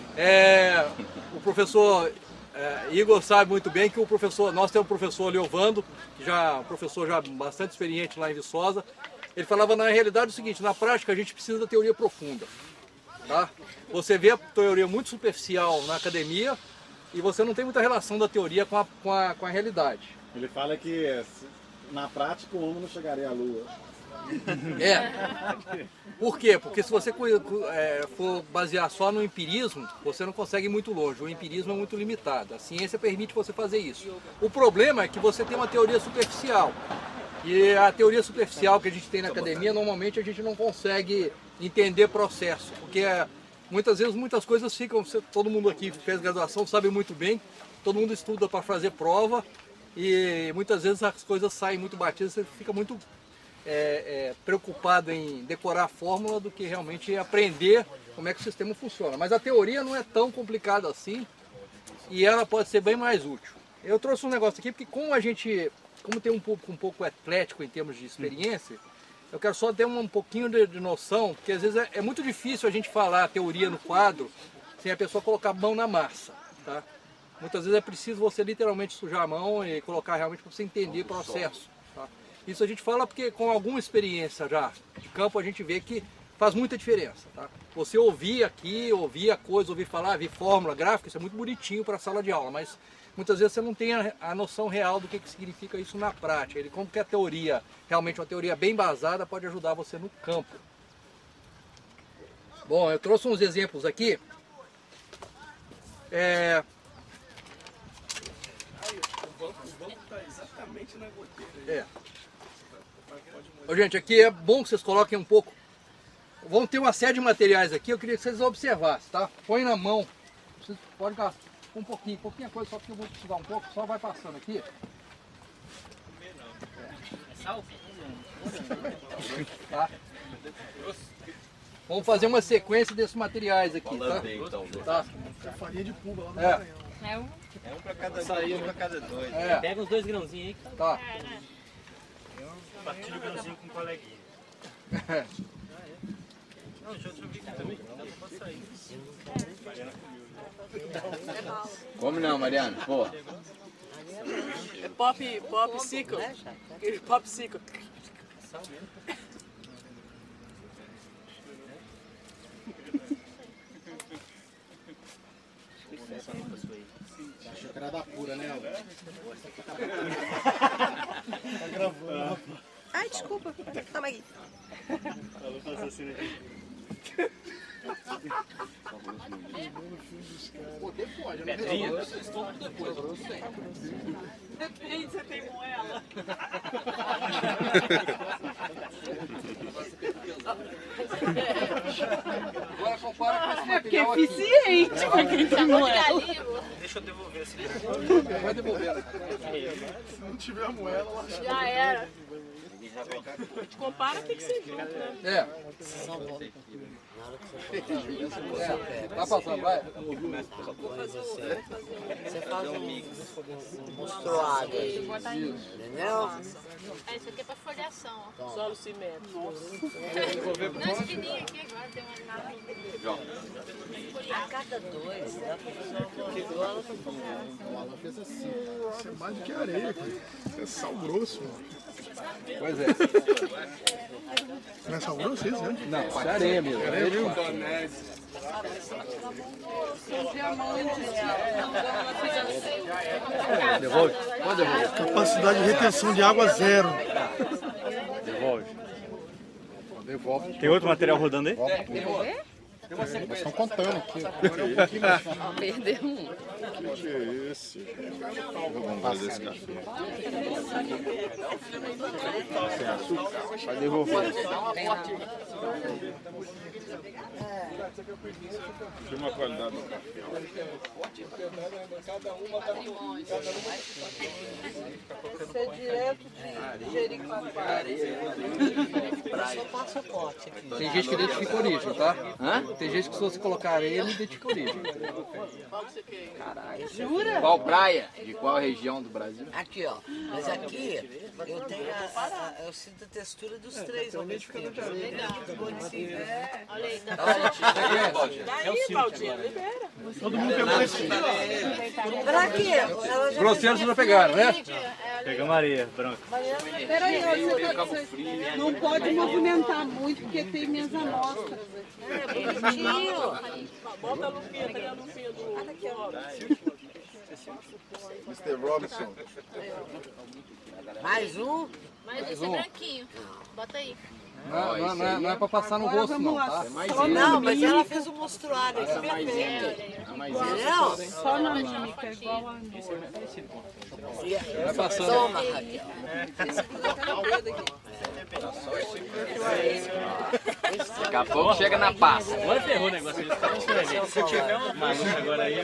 é, o professor é, Igor sabe muito bem que o professor, nós temos o professor Leovando, que já um professor já bastante experiente lá em Viçosa, ele falava na realidade o seguinte, na prática a gente precisa da teoria profunda. Tá? Você vê a teoria muito superficial na academia e você não tem muita relação da teoria com a, com a, com a realidade. Ele fala que na prática o homem não chegaria à Lua. É. Por quê? Porque se você é, for basear só no empirismo, você não consegue ir muito longe. O empirismo é muito limitado. A ciência permite você fazer isso. O problema é que você tem uma teoria superficial. E a teoria superficial que a gente tem na academia, normalmente a gente não consegue entender processo. Porque muitas vezes muitas coisas ficam... Todo mundo aqui fez graduação, sabe muito bem. Todo mundo estuda para fazer prova. E muitas vezes as coisas saem muito batidas, você fica muito... É, é, preocupado em decorar a fórmula do que realmente aprender como é que o sistema funciona. Mas a teoria não é tão complicada assim e ela pode ser bem mais útil. Eu trouxe um negócio aqui porque como a gente, como tem um público um pouco eclético em termos de experiência, eu quero só ter um, um pouquinho de, de noção, porque às vezes é, é muito difícil a gente falar a teoria no quadro sem a pessoa colocar a mão na massa. Tá? Muitas vezes é preciso você literalmente sujar a mão e colocar realmente para você entender o processo. Tá? Isso a gente fala porque com alguma experiência já de campo a gente vê que faz muita diferença. Tá? Você ouvir aqui, ouvir a coisa, ouvir falar, ver fórmula gráfica, isso é muito bonitinho para a sala de aula, mas muitas vezes você não tem a, a noção real do que, que significa isso na prática. Ele, como que a teoria, realmente uma teoria bem embasada, pode ajudar você no campo. Bom, eu trouxe uns exemplos aqui. É... O banco está exatamente na goteira. É. Ô, gente, aqui é bom que vocês coloquem um pouco. Vão ter uma série de materiais aqui, eu queria que vocês observassem, tá? Põe na mão. Vocês podem gastar um pouquinho, pouquinha coisa, só que eu vou precisar um pouco, só vai passando aqui. É sal? Tá? Vamos fazer uma sequência desses materiais aqui, tá? Tá? É farinha de pulga lá no É. Maranhão. É um, é um para cada dois, um para cada dois. É. Pega uns dois grãozinhos aí que Tá. Partilha o grãozinho com o coleguinha. Não, deixa eu te ouvir também. Pode sair. Come não, Mariana, pô. É pop, pop cico. Aquele pop cico. Achei que era da pura, né? Tá gravando. Ai, desculpa. Toma aí. Falou com assassino aqui. Pô, depois, eu não resolvo, vocês estão depois, eu não sei. Depende, você tem moela. Agora compara com esse É porque é material aqui. eficiente pra quem tem moela. Deixa eu devolver esse Vai devolver. Se não tiver a moela, ela Já era. Compara, tem que ser junto, né? É. É. Tá passando, vai. Você faz um monstruado aí, entendeu? É, isso aqui é pra folhação, ó. Solo cimento. Não, esse fininho aqui agora tem uma nada. A cada dois, dá pra fazer uma igual O Alan fez assim. Isso é mais do que areia, cara. Isso é sal grosso, mano. Pois é. Não é sal grosso isso, né? Não, isso é areia mesmo. Areia mesmo? Devolve. Pode devolver. Capacidade de retenção de água zero. Devolve. Devolve. Tem outro material rodando aí? Eles estão contando aqui. Perdeu um. Que é esse? Vamos fazer esse café. Sem açúcar? Vai devolver. Tem uma qualidade do café. Isso é direto de Jericoacoara. Só passa o pote aqui. Tem gente que identifica a origem, tá? Hã? Tem gente que se você colocar areia, não identifica a origem. Jura? Qual praia? De qual região do Brasil? Aqui, ó. Mas aqui eu tenho a, a- eu sinto a textura dos três ao mesmo tempo. Olha aí, tá Daí, Baldinho, libera. Todo mundo pegou esse. Pra quê? Ela já Grosseiros vocês já pegaram, né? Pegamos areia branca. Peraí, não pode movimentar muito porque tem minhas amostras aqui. é bonitinho. Bota a lupinha, cadê a lupinha do outro? mister Robinson. Mais um? Mas esse é branquinho. Bota aí. Não, não, não, é, não é pra passar no rosto, não, tá? Não, mas ela fez o monstruário aqui perfeito. Entendeu? Só na mímica, igual a Vai passando. Toma, Raquel. Daqui a pouco chega na pasta. agora ferrou o negócio. Se tiver uma maluca agora aí,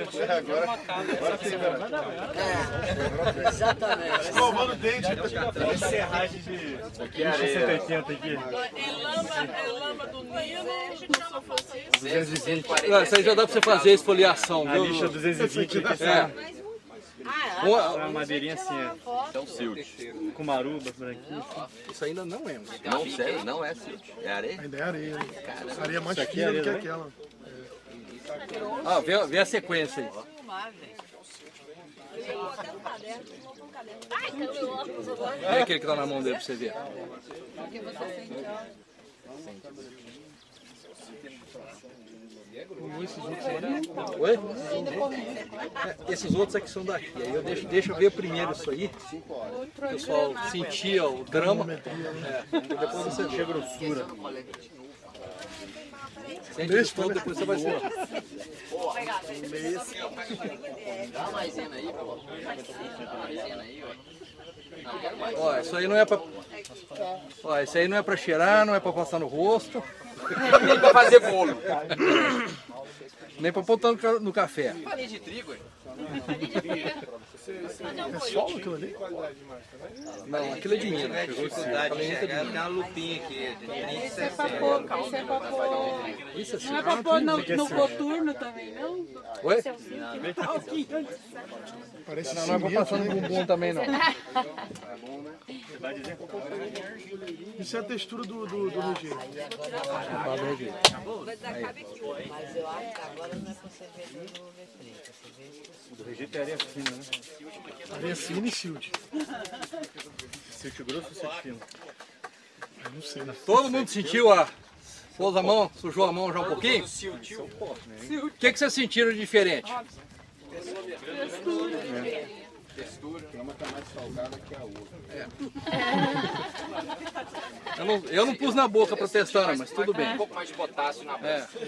É, exatamente. Escovando o dente. tem serragem de cento e oitenta aqui. É lama, é lama do Nilo, São Francisco. duzentos e vinte. Não, isso aí já dá pra você fazer esfoliação, A viu? lixa duzentos e vinte aqui. É. Uma, uma madeirinha assim, ó. Então, silt. Com maruba, branquinho. Isso ainda não é. Mas... Não, sério, não é silt. É areia? Ainda é areia. né? Areia mais aqui é fina do que areia, aquela. Ah, vê, vê a sequência aí. É aquele que tá na mão dele pra você ver. Oi? É, esses outros aqui são daqui. Aí eu deixo, deixa eu ver primeiro isso aí. O pessoal sentia o drama. É, depois você vê a grossura. Sente isso todo, depois você vai ser. Dá uma maisena aí, pô. Dá uma maisena aí, ó. Não, quero mais. Ó, isso aí não é pra. Ó, isso aí não é pra cheirar, não é pra passar no rosto. Nem pra fazer bolo. Nem pra botar no, no café. Farinha de trigo, hein? É solo aquilo ali? Não, aquilo é de Minas. Tiver dificuldade de enxergar, tem uma lupinha aqui. De trinta e Isso é pra sessenta. pôr, isso é pra pôr. Isso assim. Não é pra pôr no, no coturno também, não? Oi? Parece Não, não é pra passar no bumbum também, não. Isso é a textura do, do, do rejeito. Mas eu acho que agora não é pra você ver nem no frente. Você vê Do rejeito é areia fina, né? Areia fina e silt. Silt grosso ou silt fino? Não sei, né? Todo mundo sentiu a. Pôs a mão, sujou a mão já um pouquinho? O que, que vocês sentiram de diferente? Textura. Textura. Uma tá mais salgada que a outra. É. Eu, não, eu não pus na boca protestando, mas tudo bem. Um pouco mais de potássio na boca. É.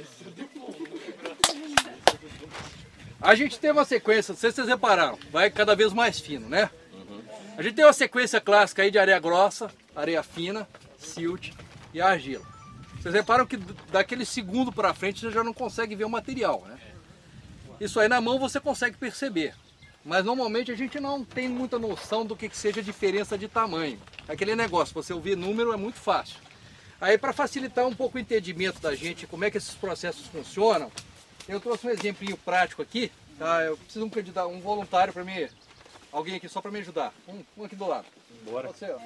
A gente tem uma sequência, não sei se vocês repararam, vai cada vez mais fino, né? A gente tem uma sequência clássica aí de areia grossa, areia fina, silt e argila. Vocês reparam que daquele segundo para frente você já não consegue ver o material, né? Isso aí na mão você consegue perceber. Mas normalmente a gente não tem muita noção do que, que seja a diferença de tamanho. Aquele negócio, você ouvir número é muito fácil. Aí para facilitar um pouco o entendimento da gente, como é que esses processos funcionam, eu trouxe um exemplinho prático aqui, tá? Eu preciso de um candidato, um voluntário para mim, alguém aqui só para me ajudar. Um, um aqui do lado. Bora. Pode ser, ó.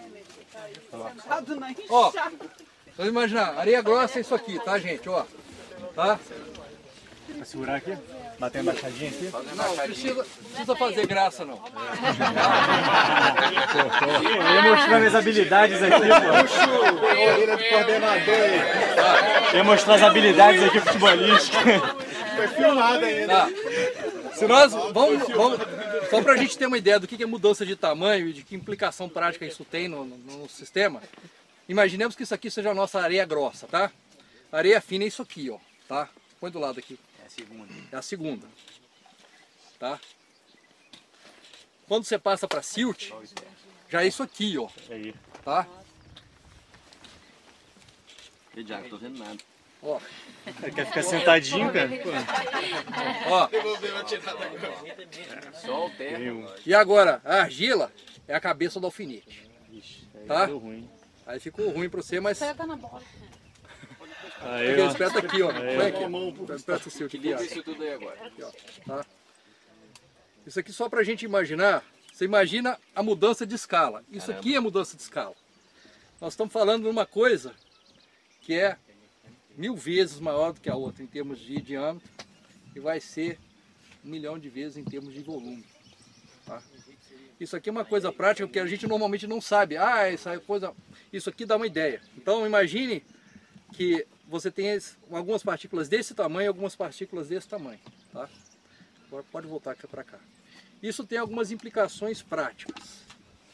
Ó, vamos imaginar, areia grossa é isso aqui, tá gente, ó. Tá? Pra segurar aqui? Bater uma baixadinha aqui? Não, precisa, precisa fazer graça não. Eu ia mostrar minhas habilidades aqui, pô. Orelha de coordenador aí. Eu ia mostrar as habilidades aqui futebolísticas. Foi filmado ainda. Tá. Se nós, vamos, vamos, só pra gente ter uma ideia do que é mudança de tamanho e de que implicação prática isso tem no, no, no sistema, imaginemos que isso aqui seja a nossa areia grossa, tá? A areia fina é isso aqui, ó, tá? Põe do lado aqui. É a segunda. É a segunda. Tá? Quando você passa para silt, já é isso aqui, ó. Aí. Tá? Eu já não tô vendo nada. Ó. Quer ficar sentadinho, cara? Ó. Só o terra. E agora, a argila é a cabeça do alfinete. Tá? Deu ruim. Aí ficou ruim para você, mas... Pega na bola. Aí, Porque ó. espeta aqui, ó. Aí, Põe ó. aqui. Espeta o seu aqui, ó. Isso tudo aí agora. Aqui, ó. Tá? Isso aqui só pra gente imaginar. Você imagina a mudança de escala. Isso Caramba. aqui é mudança de escala. Nós estamos falando de uma coisa que é mil vezes maior do que a outra em termos de diâmetro e vai ser um milhão de vezes em termos de volume. Tá? Isso aqui é uma coisa prática porque a gente normalmente não sabe. Ah, essa coisa, isso aqui dá uma ideia. Então imagine que você tem algumas partículas desse tamanho e algumas partículas desse tamanho. Tá? Agora pode voltar aqui para cá. Isso tem algumas implicações práticas.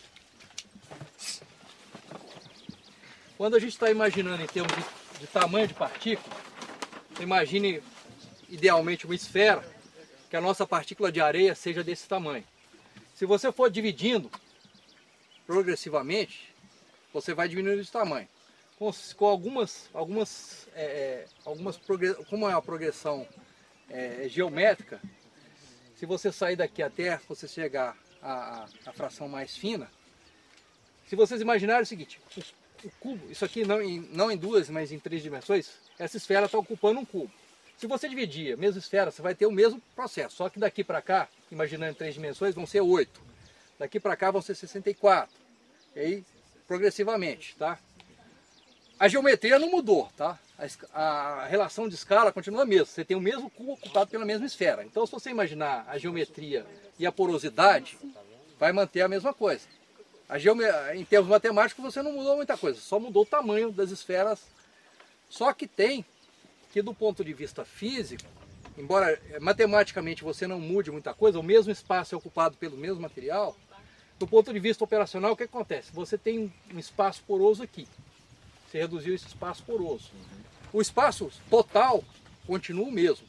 Quando a gente está imaginando em termos de, de tamanho de partícula, imagine idealmente uma esfera, que a nossa partícula de areia seja desse tamanho. Se você for dividindo progressivamente, você vai diminuindo de tamanho. Com, com algumas, algumas, é, algumas como é uma progressão é, geométrica, se você sair daqui até você chegar à, à fração mais fina, se vocês imaginarem o seguinte, o, o cubo, isso aqui não em, não em duas, mas em três dimensões, essa esfera está ocupando um cubo. Se você dividir a mesma esfera, você vai ter o mesmo processo, só que daqui para cá, imaginando em três dimensões, vão ser oito. Daqui para cá vão ser sessenta e quatro. E aí, progressivamente, tá? A geometria não mudou, tá? a, a relação de escala continua a mesma. Você tem o mesmo cubo ocupado pela mesma esfera. Então, se você imaginar a geometria e a porosidade, vai manter a mesma coisa. A geome... Em termos matemáticos, você não mudou muita coisa, só mudou o tamanho das esferas. Só que tem que, do ponto de vista físico, embora matematicamente você não mude muita coisa, o mesmo espaço é ocupado pelo mesmo material, do ponto de vista operacional, o que acontece? Você tem um espaço poroso aqui. Você reduziu esse espaço poroso. O espaço total continua o mesmo.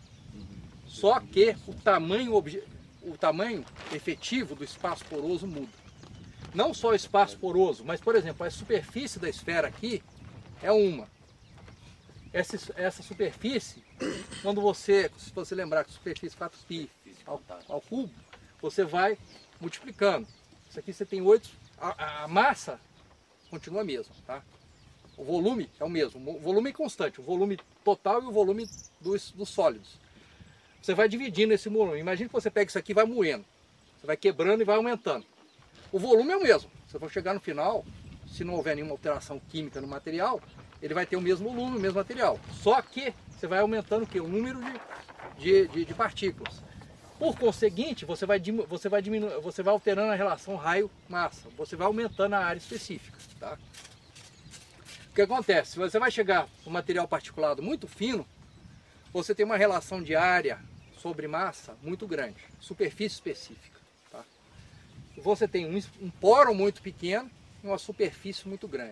Só que o tamanho, obje... o tamanho efetivo do espaço poroso muda. Não só o espaço poroso, mas, por exemplo, a superfície da esfera aqui é uma. Essa, essa superfície, quando você, se você lembrar que a superfície quatro pi ao, ao cubo, você vai multiplicando. Isso aqui você tem oito, a, a massa continua a mesma, tá? O volume é o mesmo, o volume é constante, o volume total e o volume dos, dos sólidos. Você vai dividindo esse volume. Imagina que você pega isso aqui e vai moendo. Você vai quebrando e vai aumentando. O volume é o mesmo. Você vai chegar no final, se não houver nenhuma alteração química no material, ele vai ter o mesmo volume, o mesmo material. Só que você vai aumentando o quê? O número de, de, de, de partículas. Por conseguinte, você vai, você, vai diminu você vai alterando a relação raio-massa. Você vai aumentando a área específica. Tá? O que acontece? Se você vai chegar no material particulado muito fino, você tem uma relação de área sobre massa muito grande. Superfície específica. Tá? Você tem um, um poro muito pequeno e uma superfície muito grande.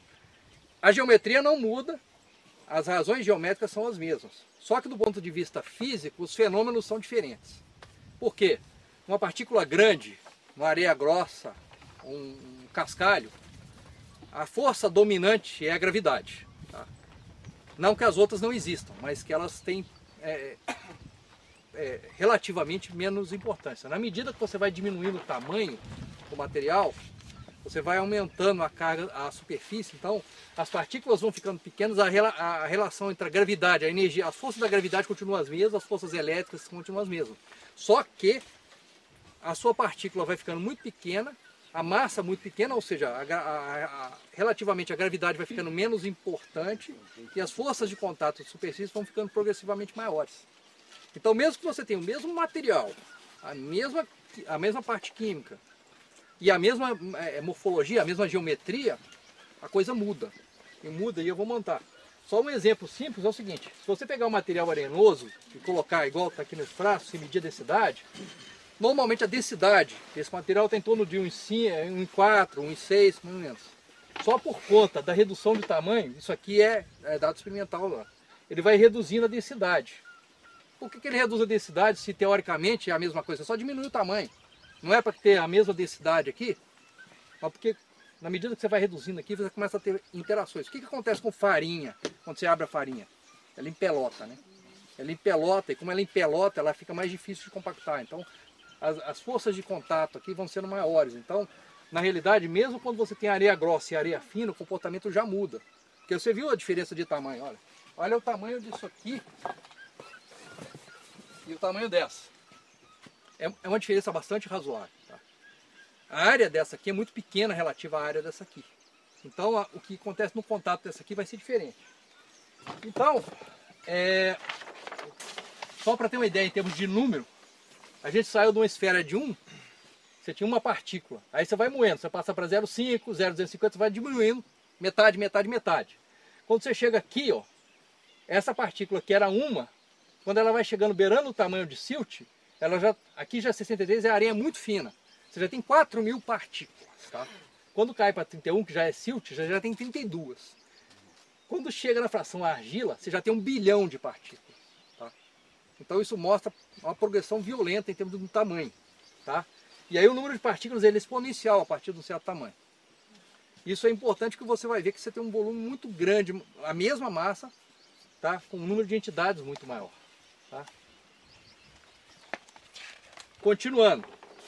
A geometria não muda, as razões geométricas são as mesmas. Só que do ponto de vista físico, os fenômenos são diferentes. Por quê? Uma partícula grande, uma areia grossa, um cascalho, a força dominante é a gravidade. Tá? Não que as outras não existam, mas que elas têm é, é, relativamente menos importância. Na medida que você vai diminuindo o tamanho do material, você vai aumentando a carga, a superfície, então as partículas vão ficando pequenas, a, rela, a relação entre a gravidade, a energia, as forças da gravidade continuam as mesmas, as forças elétricas continuam as mesmas. Só que a sua partícula vai ficando muito pequena, a massa muito pequena, ou seja, a, a, a, relativamente a gravidade vai ficando menos importante e as forças de contato de superfície vão ficando progressivamente maiores. Então mesmo que você tenha o mesmo material, a mesma, a mesma parte química, e a mesma é, morfologia, a mesma geometria, a coisa muda. E muda e eu vou montar. Só um exemplo simples é o seguinte. Se você pegar um material arenoso e colocar igual está aqui nesse traço, e medir a densidade, normalmente a densidade desse material tem em torno de um vírgula quatro, um vírgula seis, mais ou menos. Só por conta da redução de tamanho, isso aqui é, é dado experimental lá, ele vai reduzindo a densidade. Por que, que ele reduz a densidade se teoricamente é a mesma coisa? É só diminuir o tamanho. Não é para ter a mesma densidade aqui, mas porque na medida que você vai reduzindo aqui, você começa a ter interações. O que, que acontece com farinha, quando você abre a farinha? Ela empelota, né? Ela empelota, e como ela empelota, ela fica mais difícil de compactar. Então, as, as forças de contato aqui vão sendo maiores. Então, na realidade, mesmo quando você tem areia grossa e areia fina, o comportamento já muda. Porque você viu a diferença de tamanho, olha. Olha o tamanho disso aqui e o tamanho dessa. É uma diferença bastante razoável. Tá? A área dessa aqui é muito pequena relativa à área dessa aqui. Então a, o que acontece no contato dessa aqui vai ser diferente. Então, é, só para ter uma ideia em termos de número, a gente saiu de uma esfera de um, você tinha uma partícula. Aí você vai moendo, você passa para zero vírgula cinco, zero vírgula duzentos e cinquenta, você vai diminuindo metade, metade, metade. Quando você chega aqui, ó, essa partícula que era uma, quando ela vai chegando beirando o tamanho de silt, ela já, aqui já sessenta e três é areia muito fina. Você já tem quatro mil partículas. Tá? Quando cai para trinta e um, que já é silt, já, já tem trinta e duas. Quando chega na fração argila, você já tem um bilhão de partículas. Tá? Então isso mostra uma progressão violenta em termos do tamanho. Tá? E aí o número de partículas ele é exponencial a partir de um certo tamanho. Isso é importante que você vai ver que você tem um volume muito grande, a mesma massa, tá? Com um número de entidades muito maior. Tá? Continuando,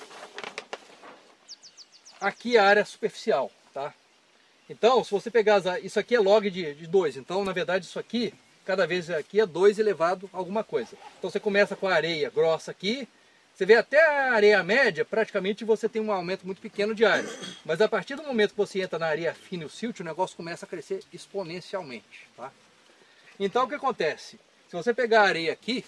aqui a área superficial, tá? Então, se você pegar, as, isso aqui é log de dois, então na verdade isso aqui, cada vez aqui é dois elevado a alguma coisa. Então você começa com a areia grossa aqui, você vê até a areia média, praticamente você tem um aumento muito pequeno de área. Mas a partir do momento que você entra na areia fina e o silt, o negócio começa a crescer exponencialmente, tá? Então o que acontece? Se você pegar a areia aqui,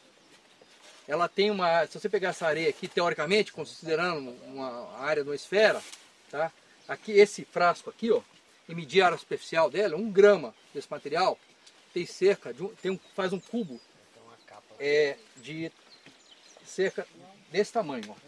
ela tem uma... Se você pegar essa areia aqui, teoricamente, considerando uma área de uma esfera, tá? Aqui, esse frasco aqui, ó, e medir a área superficial dela, um grama desse material, tem cerca de um, tem um, faz um cubo é, de cerca desse tamanho, ó,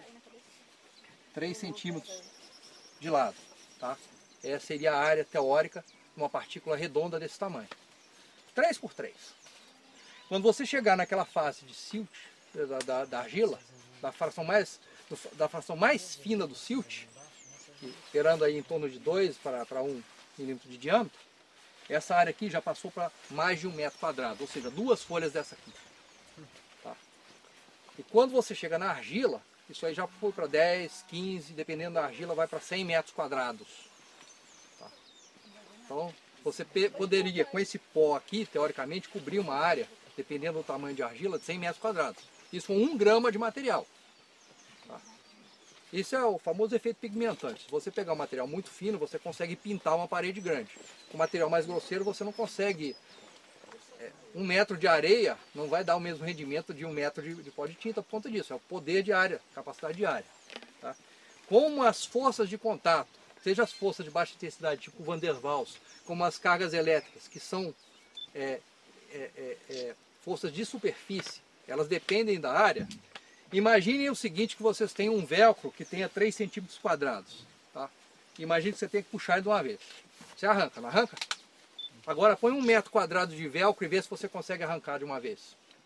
três centímetros de lado, tá? Essa seria a área teórica de uma partícula redonda desse tamanho, três por três. Quando você chegar naquela fase de silt, da, da, da argila, da fração, mais, da fração mais fina do silt, esperando aí em torno de dois para um milímetro de diâmetro, essa área aqui já passou para mais de um metro quadrado, ou seja, duas folhas dessa aqui. Tá? E quando você chega na argila, isso aí já foi para dez, quinze, dependendo da argila, vai para cem metros quadrados. Tá? Então, você poderia, com esse pó aqui, teoricamente, cobrir uma área, dependendo do tamanho de argila, de cem metros quadrados. Isso com um grama de material. Tá? Isso é o famoso efeito pigmentante. Se você pegar um material muito fino, você consegue pintar uma parede grande. Com material mais grosseiro, você não consegue... É, um metro de areia não vai dar o mesmo rendimento de um metro de, de pó de tinta por conta disso. É o poder de área, capacidade de área. Tá? Como as forças de contato, seja as forças de baixa intensidade, tipo o Van der Waals, como as cargas elétricas, que são é, é, é, é, forças de superfície, elas dependem da área. Imaginem o seguinte, que vocês têm um velcro que tenha três centímetros quadrados. Tá? Imagine que você tem que puxar ele de uma vez. Você arranca, não arranca? Agora põe um metro quadrado de velcro e vê se você consegue arrancar de uma vez.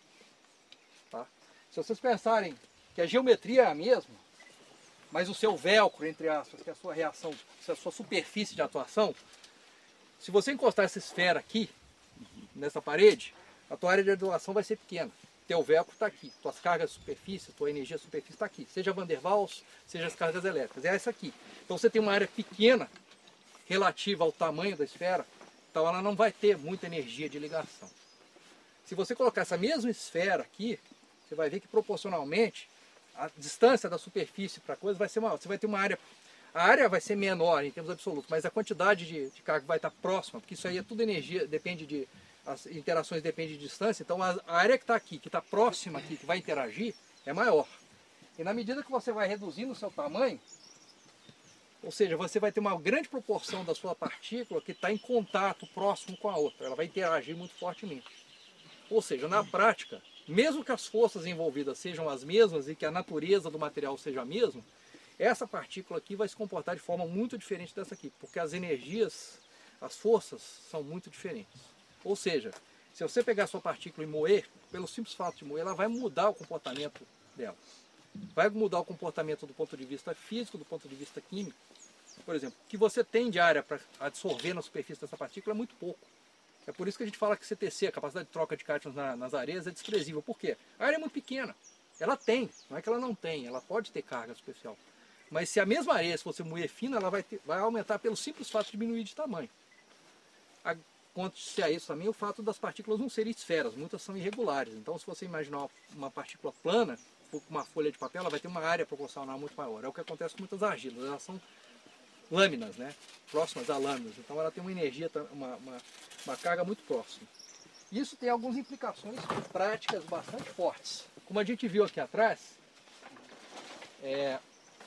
Tá? Se vocês pensarem que a geometria é a mesma, mas o seu velcro, entre aspas, que é a sua reação, que é a sua superfície de atuação, se você encostar essa esfera aqui, nessa parede, a tua área de atuação vai ser pequena. Teu velcro está aqui, tuas cargas de superfície, tua energia de superfície está aqui. Seja Van der Waals, seja as cargas elétricas, é essa aqui. Então você tem uma área pequena, relativa ao tamanho da esfera, então ela não vai ter muita energia de ligação. Se você colocar essa mesma esfera aqui, você vai ver que proporcionalmente, a distância da superfície para a coisa vai ser maior. Você vai ter uma área, a área vai ser menor em termos absolutos, mas a quantidade de, de carga vai estar próxima, porque isso aí é tudo energia, depende de... As interações dependem de distância, então a área que está aqui, que está próxima aqui, que vai interagir, é maior. E na medida que você vai reduzindo o seu tamanho, ou seja, você vai ter uma grande proporção da sua partícula que está em contato próximo com a outra, ela vai interagir muito fortemente. Ou seja, na prática, mesmo que as forças envolvidas sejam as mesmas e que a natureza do material seja a mesma, essa partícula aqui vai se comportar de forma muito diferente dessa aqui, porque as energias, as forças são muito diferentes. Ou seja, se você pegar a sua partícula e moer, pelo simples fato de moer, ela vai mudar o comportamento dela. Vai mudar o comportamento do ponto de vista físico, do ponto de vista químico. Por exemplo, o que você tem de área para absorver na superfície dessa partícula é muito pouco. É por isso que a gente fala que C T C, a capacidade de troca de cátions na, nas areias, é desprezível. Por quê? A área é muito pequena. Ela tem, não é que ela não tem, ela pode ter carga superficial. Mas se a mesma areia, se você moer fina, ela vai, ter, vai aumentar pelo simples fato de diminuir de tamanho. A, Conte-se a isso também o fato das partículas não serem esferas, muitas são irregulares. Então, se você imaginar uma, uma partícula plana, com uma folha de papel, ela vai ter uma área proporcional muito maior. É o que acontece com muitas argilas, elas são lâminas, né? Próximas a lâminas. Então, ela tem uma energia, uma, uma, uma carga muito próxima. Isso tem algumas implicações práticas bastante fortes. Como a gente viu aqui atrás, é,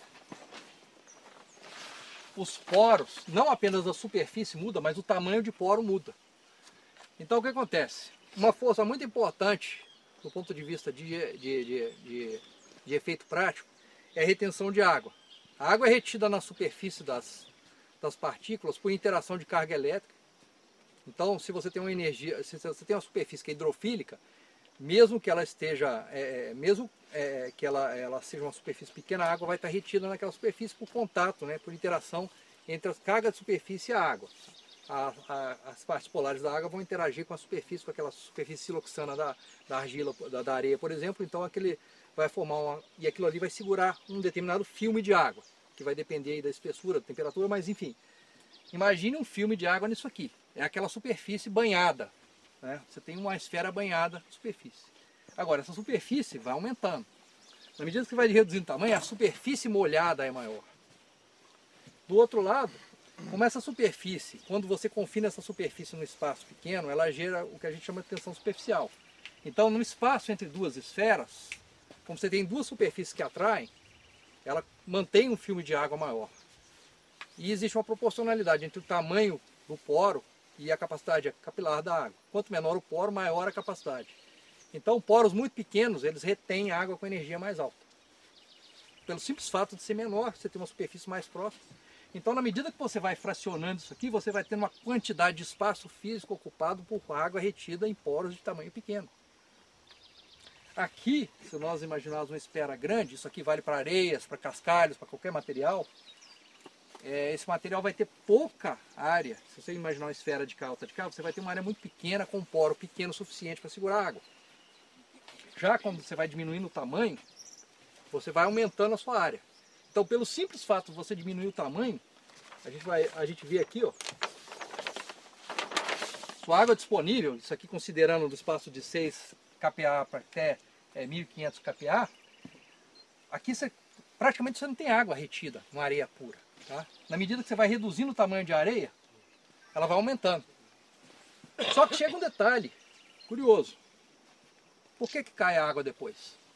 os poros, não apenas a superfície muda, mas o tamanho de poro muda. Então o que acontece? Uma força muito importante do ponto de vista de, de, de, de, de efeito prático é a retenção de água. A água é retida na superfície das, das partículas por interação de carga elétrica. Então se você tem uma energia, se você tem uma superfície que é hidrofílica, mesmo que ela esteja, é, mesmo é, que ela, ela seja uma superfície pequena, a água vai estar retida naquela superfície por contato, né, por interação entre as cargas de superfície e a água. A, a, as partes polares da água vão interagir com a superfície, com aquela superfície siloxana da, da argila, da, da areia, por exemplo, então aquele vai formar uma, e aquilo ali vai segurar um determinado filme de água, que vai depender aí da espessura, da temperatura, mas enfim. Imagine um filme de água nisso aqui, é aquela superfície banhada. Né? Você tem uma esfera banhada na superfície. Agora, essa superfície vai aumentando. Na medida que vai reduzindo o tamanho, a superfície molhada é maior. Do outro lado, Como essa superfície, quando você confina essa superfície num espaço pequeno, ela gera o que a gente chama de tensão superficial. Então, no espaço entre duas esferas, como você tem duas superfícies que atraem, ela mantém um filme de água maior. E existe uma proporcionalidade entre o tamanho do poro e a capacidade capilar da água. Quanto menor o poro, maior a capacidade. Então, poros muito pequenos, eles retêm água com energia mais alta. Pelo simples fato de ser menor, você tem uma superfície mais próxima. Então, na medida que você vai fracionando isso aqui, você vai tendo uma quantidade de espaço físico ocupado por água retida em poros de tamanho pequeno. Aqui, se nós imaginarmos uma esfera grande, isso aqui vale para areias, para cascalhos, para qualquer material, é, esse material vai ter pouca área. Se você imaginar uma esfera de calça de cá, você vai ter uma área muito pequena, com um poro pequeno o suficiente para segurar água. Já quando você vai diminuindo o tamanho, você vai aumentando a sua área. Então, pelo simples fato de você diminuir o tamanho, a gente, vai, a gente vê aqui, ó, sua água disponível, isso aqui considerando do espaço de seis K P A para até é, mil e quinhentos K P A, aqui você, praticamente você não tem água retida, uma areia pura. Tá? Na medida que você vai reduzindo o tamanho de areia, ela vai aumentando. Só que chega um detalhe curioso. Por que que cai a água depois?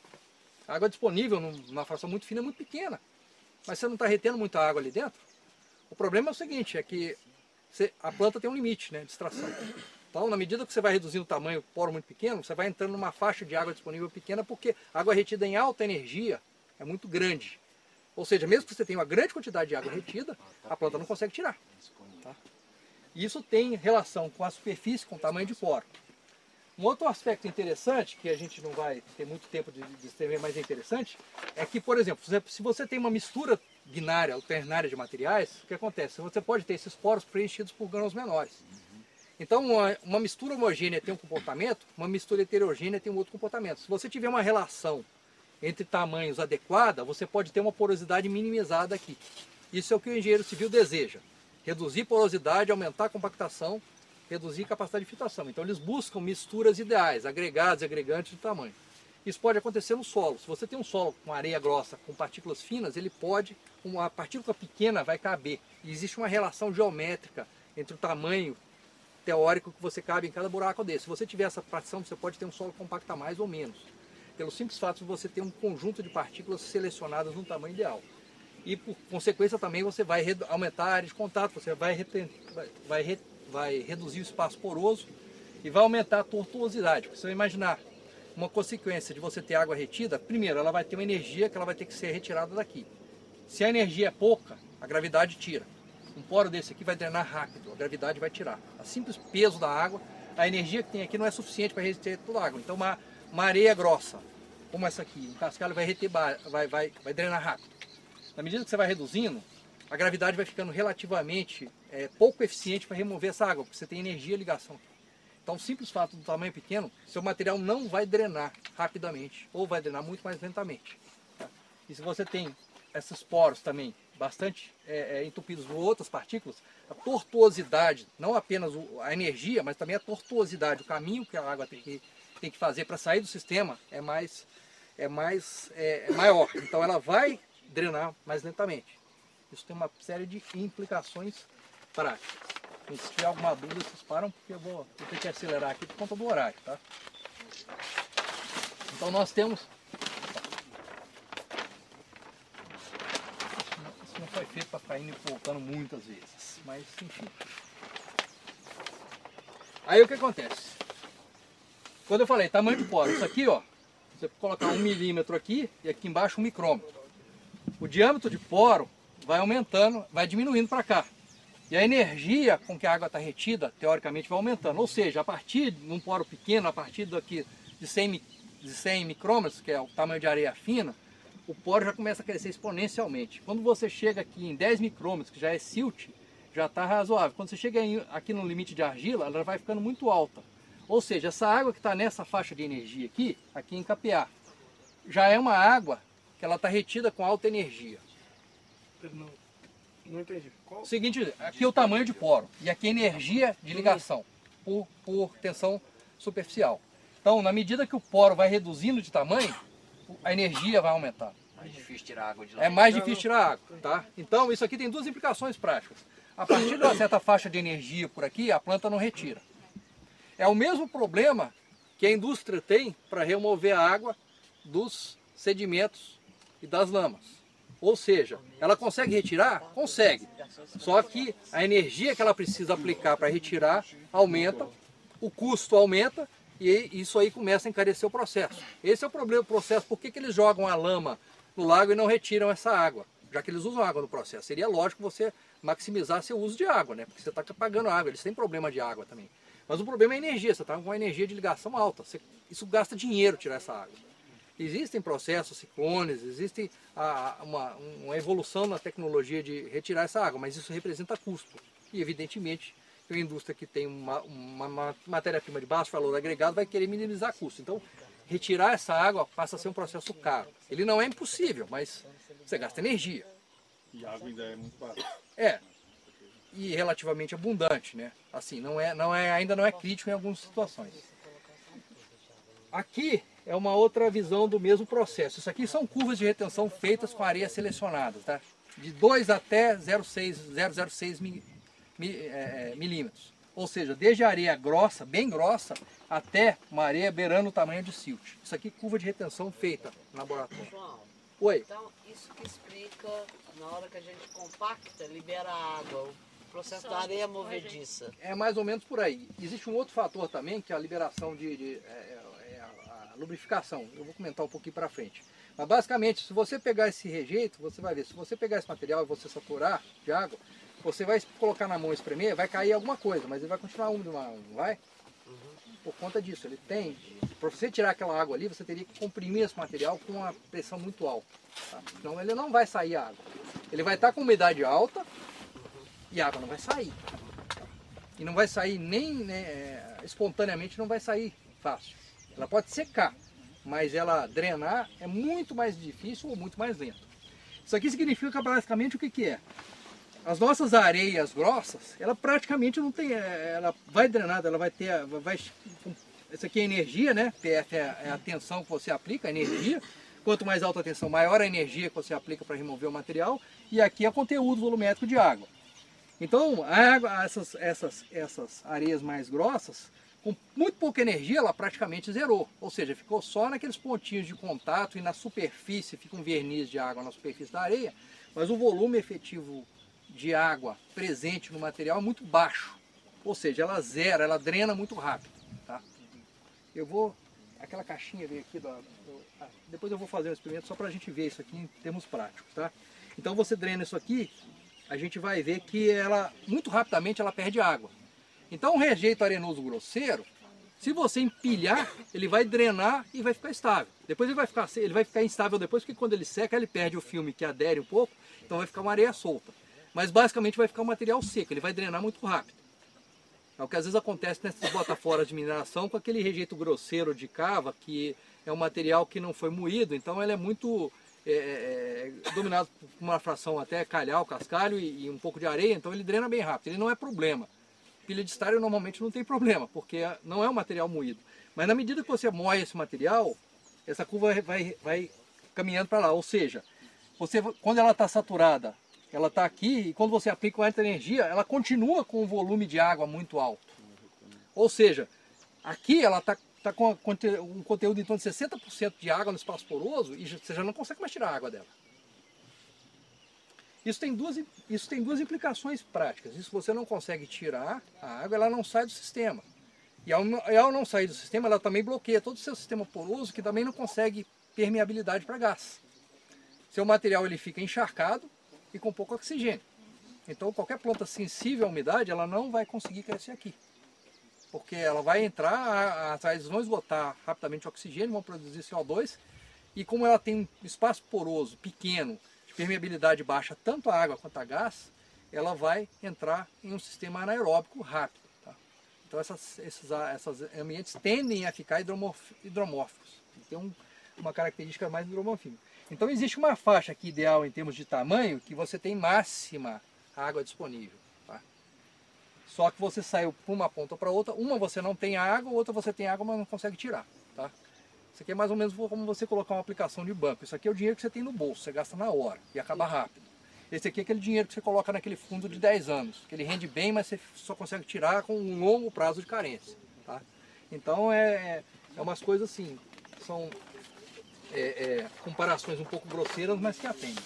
A água disponível numa fração muito fina é muito pequena, mas você não está retendo muita água ali dentro. O problema é o seguinte, é que você, a planta tem um limite, né, de extração. Então, na medida que você vai reduzindo o tamanho, poro muito pequeno, você vai entrando numa faixa de água disponível pequena, porque a água retida em alta energia é muito grande. Ou seja, mesmo que você tenha uma grande quantidade de água retida, a planta não consegue tirar. Tá? Isso tem relação com a superfície, com o tamanho de poro. Um outro aspecto interessante, que a gente não vai ter muito tempo de descrever, mas é interessante, é que, por exemplo, se você tem uma mistura binária, alternária de materiais, o que acontece? Você pode ter esses poros preenchidos por grãos menores. Então, uma, uma mistura homogênea tem um comportamento, uma mistura heterogênea tem um outro comportamento. Se você tiver uma relação entre tamanhos adequada, você pode ter uma porosidade minimizada aqui. Isso é o que o engenheiro civil deseja. Reduzir porosidade, aumentar a compactação, reduzir a capacidade de filtração. Então eles buscam misturas ideais, agregados e agregantes de tamanho. Isso pode acontecer no solo. Se você tem um solo com areia grossa, com partículas finas, ele pode, uma partícula pequena vai caber. E existe uma relação geométrica entre o tamanho teórico que você cabe em cada buraco desse. Se você tiver essa partição, você pode ter um solo compactar mais ou menos. Pelo simples fato de você ter um conjunto de partículas selecionadas no tamanho ideal. E por consequência também você vai aumentar a área de contato, você vai, vai, vai, vai reduzir o espaço poroso e vai aumentar a tortuosidade. Porque você vai imaginar uma consequência de você ter água retida, primeiro ela vai ter uma energia que ela vai ter que ser retirada daqui. Se a energia é pouca, a gravidade tira. Um poro desse aqui vai drenar rápido, a gravidade vai tirar. O simples peso da água, a energia que tem aqui não é suficiente para reter toda a água. Então uma, uma areia grossa, como essa aqui, um cascalho vai, reter, vai, vai, vai drenar rápido. Na medida que você vai reduzindo, a gravidade vai ficando relativamente é, pouco eficiente para remover essa água, porque você tem energia e ligação. Então, o simples fato do tamanho pequeno, seu material não vai drenar rapidamente, ou vai drenar muito mais lentamente. Tá? E se você tem esses poros também bastante é, é, entupidos por outras partículas, a tortuosidade, não apenas o, a energia, mas também a tortuosidade, o caminho que a água tem que, tem que fazer para sair do sistema é mais, é mais é, é maior. Então, ela vai drenar mais lentamente. Isso tem uma série de implicações práticas. E se tiver alguma dúvida, vocês param, porque eu vou, vou ter que acelerar aqui por conta do horário, tá? Então nós temos... Isso não foi feito para ficar indo e voltando muitas vezes, mas enfim. Aí o que acontece? Quando eu falei tamanho de poro, isso aqui, ó, você colocar um milímetro aqui e aqui embaixo um micrômetro. O diâmetro de poro vai aumentando, vai diminuindo para cá. E a energia com que a água está retida, teoricamente, vai aumentando. Ou seja, a partir de um poro pequeno, a partir daqui de cem, de cem micrômetros, que é o tamanho de areia fina, o poro já começa a crescer exponencialmente. Quando você chega aqui em dez micrômetros, que já é silt, já está razoável. Quando você chega aqui no limite de argila, ela vai ficando muito alta. Ou seja, essa água que está nessa faixa de energia aqui, aqui em K P A, já é uma água que ela está retida com alta energia. Não, não entendi. Qual? O seguinte, aqui é o tamanho de poro e aqui é a energia de ligação por, por tensão superficial. Então, na medida que o poro vai reduzindo de tamanho, a energia vai aumentar. Mais difícil tirar água de lá. É mais difícil tirar água, tá? Então, isso aqui tem duas implicações práticas. A partir de uma certa faixa de energia por aqui, a planta não retira. É o mesmo problema que a indústria tem para remover a água dos sedimentos e das lamas. Ou seja, ela consegue retirar? Consegue. Só que a energia que ela precisa aplicar para retirar aumenta, o custo aumenta e isso aí começa a encarecer o processo. Esse é o problema do processo. Por que que eles jogam a lama no lago e não retiram essa água? Já que eles usam água no processo. Seria lógico você maximizar seu uso de água, né? Porque você está pagando água, eles têm problema de água também. Mas o problema é a energia, você está com uma energia de ligação alta. Você, isso gasta dinheiro tirar essa água. Existem processos, ciclones, existe a, uma, uma evolução na tecnologia de retirar essa água, mas isso representa custo. E evidentemente, a indústria que tem uma, uma, uma matéria-prima de baixo valor agregado vai querer minimizar custo. Então, retirar essa água passa a ser um processo caro. Ele não é impossível, mas você gasta energia. E a água ainda é muito barata. É. E relativamente abundante, né? Assim, não é, não é, ainda não é crítico em algumas situações. Aqui é uma outra visão do mesmo processo. Isso aqui são curvas de retenção feitas com areia selecionada, tá? De dois até zero vírgula zero seis milímetros. Ou seja, desde a areia grossa, bem grossa, até uma areia beirando o tamanho de silt. Isso aqui é curva de retenção feita no laboratório. João, Oi. Então, isso que explica, na hora que a gente compacta, libera a água, o processo da areia movediça. É mais ou menos por aí. Existe um outro fator também, que é a liberação de... de é, é a, a lubrificação. Eu vou comentar um pouquinho para frente. Mas basicamente, se você pegar esse rejeito, você vai ver, se você pegar esse material e você saturar de água, você vai colocar na mão e espremer, vai cair alguma coisa, mas ele vai continuar úmido, não vai? Uhum. Por conta disso, ele tem... Para você tirar aquela água ali, você teria que comprimir esse material com uma pressão muito alta. Tá? Senão ele não vai sair a água. Ele vai estar com umidade alta e a água não vai sair. E não vai sair nem... Né, espontaneamente não vai sair fácil. Ela pode secar, mas ela drenar é muito mais difícil ou muito mais lento. Isso aqui significa basicamente o que, que é? As nossas areias grossas, ela praticamente não tem, ela vai drenada, ela vai ter, vai, isso aqui é energia, né? P F é a tensão que você aplica, a energia. Quanto mais alta a tensão, maior a energia que você aplica para remover o material. E aqui é conteúdo volumétrico de água. Então, a água, essas, essas, essas areias mais grossas, com muito pouca energia, ela praticamente zerou. Ou seja, ficou só naqueles pontinhos de contato e na superfície, fica um verniz de água na superfície da areia, mas o volume efetivo de água presente no material é muito baixo, ou seja, ela zera, ela drena muito rápido, tá? Eu vou, aquela caixinha veio aqui, do, do, ah, depois eu vou fazer um experimento só para a gente ver isso aqui em termos práticos, tá? Então você drena isso aqui, a gente vai ver que ela, muito rapidamente ela perde água. Então o rejeito arenoso grosseiro, se você empilhar, ele vai drenar e vai ficar estável. Depois ele vai ficar, ele vai ficar instável depois, porque quando ele seca, ele perde o filme que adere um pouco, então vai ficar uma areia solta. Mas basicamente vai ficar um material seco, ele vai drenar muito rápido. É o que às vezes acontece nessas botaforas de mineração com aquele rejeito grosseiro de cava, que é um material que não foi moído, então ele é muito é, é, dominado por uma fração até calhau, cascalho e, e um pouco de areia, então ele drena bem rápido, ele não é problema. Pilha de estário normalmente não tem problema, porque não é um material moído. Mas na medida que você moe esse material, essa curva vai, vai caminhando para lá, ou seja, você, quando ela está saturada, ela está aqui e quando você aplica muita energia, ela continua com um volume de água muito alto. Ou seja, aqui ela está tá com um conteúdo em torno de sessenta por cento de água no espaço poroso e você já não consegue mais tirar a água dela. Isso tem duas, isso tem duas implicações práticas. Isso você não consegue tirar a água, ela não sai do sistema. E ao, ao não sair do sistema, ela também bloqueia todo o seu sistema poroso, que também não consegue permeabilidade para gás. Seu material ele fica encharcado e com pouco oxigênio. Então qualquer planta sensível à umidade, ela não vai conseguir crescer aqui. Porque ela vai entrar, as raízes vão esgotar rapidamente o oxigênio, vão produzir C O dois, e como ela tem um espaço poroso pequeno, de permeabilidade baixa, tanto a água quanto a gás, ela vai entrar em um sistema anaeróbico rápido. Tá? Então essas, esses, esses ambientes tendem a ficar hidromórficos. Tem um, uma característica mais hidromorfismo. Então existe uma faixa aqui ideal em termos de tamanho que você tem máxima água disponível. Tá? Só que você saiu para uma ponta para outra, uma você não tem água, outra você tem água, mas não consegue tirar. Tá? Isso aqui é mais ou menos como você colocar uma aplicação de banco. Isso aqui é o dinheiro que você tem no bolso, você gasta na hora e acaba rápido. Esse aqui é aquele dinheiro que você coloca naquele fundo de dez anos, que ele rende bem, mas você só consegue tirar com um longo prazo de carência. Tá? Então é, é umas coisas assim, são é, é, comparações um pouco grosseiras, mas que atendem.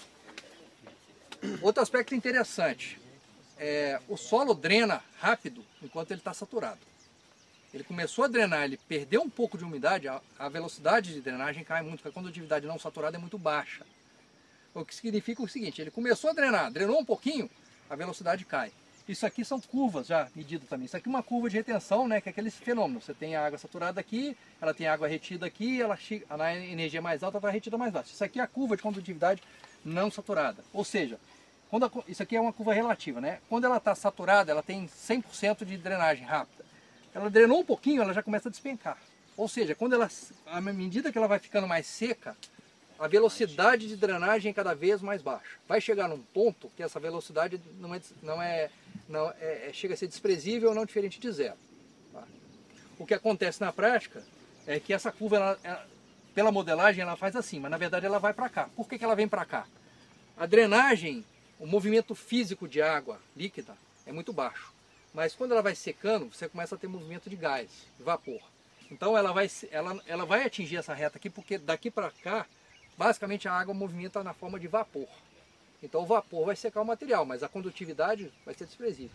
Outro aspecto interessante, é, o solo drena rápido enquanto ele está saturado. Ele começou a drenar, ele perdeu um pouco de umidade, a, a velocidade de drenagem cai muito, porque a condutividade não saturada é muito baixa. O que significa o seguinte, ele começou a drenar, drenou um pouquinho, a velocidade cai. Isso aqui são curvas já medidas também. Isso aqui é uma curva de retenção, né, que é aquele fenômeno. Você tem a água saturada aqui, ela tem a água retida aqui, ela chega, na energia mais alta está retida mais baixa. Isso aqui é a curva de condutividade não saturada. Ou seja, quando a, isso aqui é uma curva relativa, né? Quando ela está saturada, ela tem cem por cento de drenagem rápida. Ela drenou um pouquinho, ela já começa a despencar. Ou seja, quando ela, à medida que ela vai ficando mais seca, a velocidade de drenagem é cada vez mais baixa. Vai chegar num ponto que essa velocidade não é, não é, não é, chega a ser desprezível ou não diferente de zero. Tá? O que acontece na prática é que essa curva, ela, ela, pela modelagem, ela faz assim, mas na verdade ela vai para cá. Por que, que ela vem para cá? A drenagem, o movimento físico de água líquida é muito baixo. Mas quando ela vai secando, você começa a ter movimento de gás, de vapor. Então ela vai, ela, ela vai atingir essa reta aqui, porque daqui para cá, basicamente a água movimenta na forma de vapor. Então o vapor vai secar o material, mas a condutividade vai ser desprezível.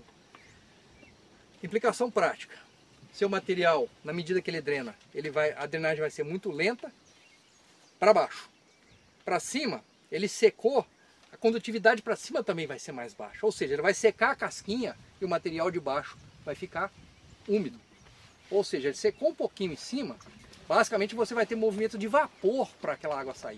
Implicação prática. Seu material, na medida que ele drena, ele vai, a drenagem vai ser muito lenta para baixo. Para cima, ele secou, a condutividade para cima também vai ser mais baixa. Ou seja, ele vai secar a casquinha e o material de baixo vai ficar úmido. Ou seja, ele secou um pouquinho em cima, basicamente você vai ter movimento de vapor para aquela água sair.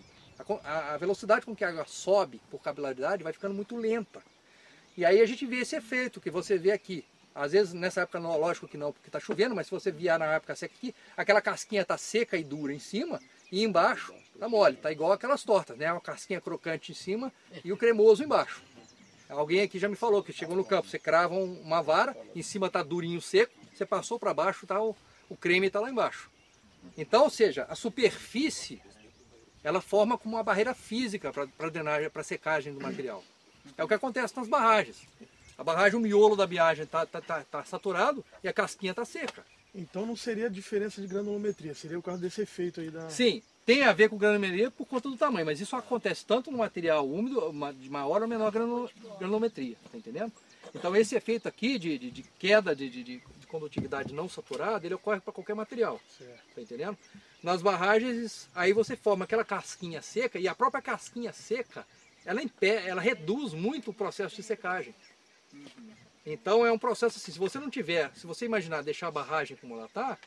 A velocidade com que a água sobe por capilaridade vai ficando muito lenta. E aí a gente vê esse efeito que você vê aqui. Às vezes nessa época, não, lógico que não, porque está chovendo, mas se você vier na época seca aqui, aquela casquinha está seca e dura em cima e embaixo está mole. Está igual aquelas tortas, né? Uma casquinha crocante em cima e o cremoso embaixo. Alguém aqui já me falou que chegou no campo, você crava uma vara, em cima está durinho seco, você passou para baixo, tá, o, o creme está lá embaixo. Então, ou seja, a superfície ela forma como uma barreira física para drenagem, para secagem do material. É o que acontece nas barragens. A barragem, o miolo da barragem está tá, tá, tá saturado e a casquinha está seca. Então não seria a diferença de granulometria, seria o caso desse efeito aí da... Sim, tem a ver com granulometria por conta do tamanho, mas isso acontece tanto no material úmido, de maior ou menor granulometria, tá entendendo? Então esse efeito aqui de, de, de queda de, de, de condutividade não saturada, ele ocorre para qualquer material, certo. Tá entendendo? Nas barragens, aí você forma aquela casquinha seca, e a própria casquinha seca, ela, impede, ela reduz muito o processo de secagem. Uhum. Então é um processo assim, se você não tiver, se você imaginar deixar a barragem como ela está,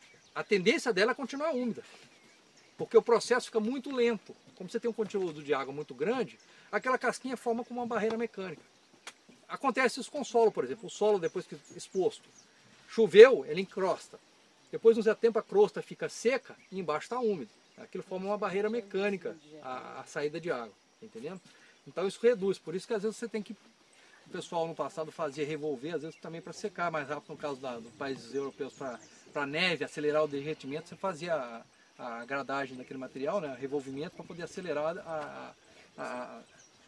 a tendência dela é continuar úmida. Porque o processo fica muito lento. Como você tem um conteúdo de água muito grande, aquela casquinha forma como uma barreira mecânica. Acontece isso com o solo, por exemplo. O solo, depois que exposto, choveu, ele encrosta. Depois de um certo tempo a crosta fica seca e embaixo está úmido. Aquilo forma uma barreira mecânica, a, a saída de água. Entendendo? Então isso reduz. Por isso que às vezes você tem que... O pessoal no passado fazia revolver, às vezes também para secar mais rápido, no caso da, dos países europeus, para neve, acelerar o derretimento, você fazia a, a gradagem daquele material, né, revolvimento, para poder acelerar a, a, a,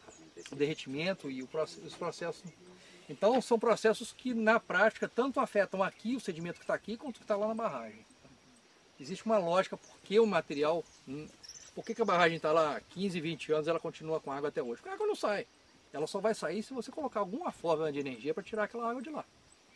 o derretimento e o, os processos. Então são processos que na prática tanto afetam aqui, o sedimento que está aqui, quanto o que está lá na barragem. Existe uma lógica por que o material, por que, que a barragem está lá há quinze, vinte anos e ela continua com água até hoje? Porque a água não sai. Ela só vai sair se você colocar alguma forma de energia para tirar aquela água de lá.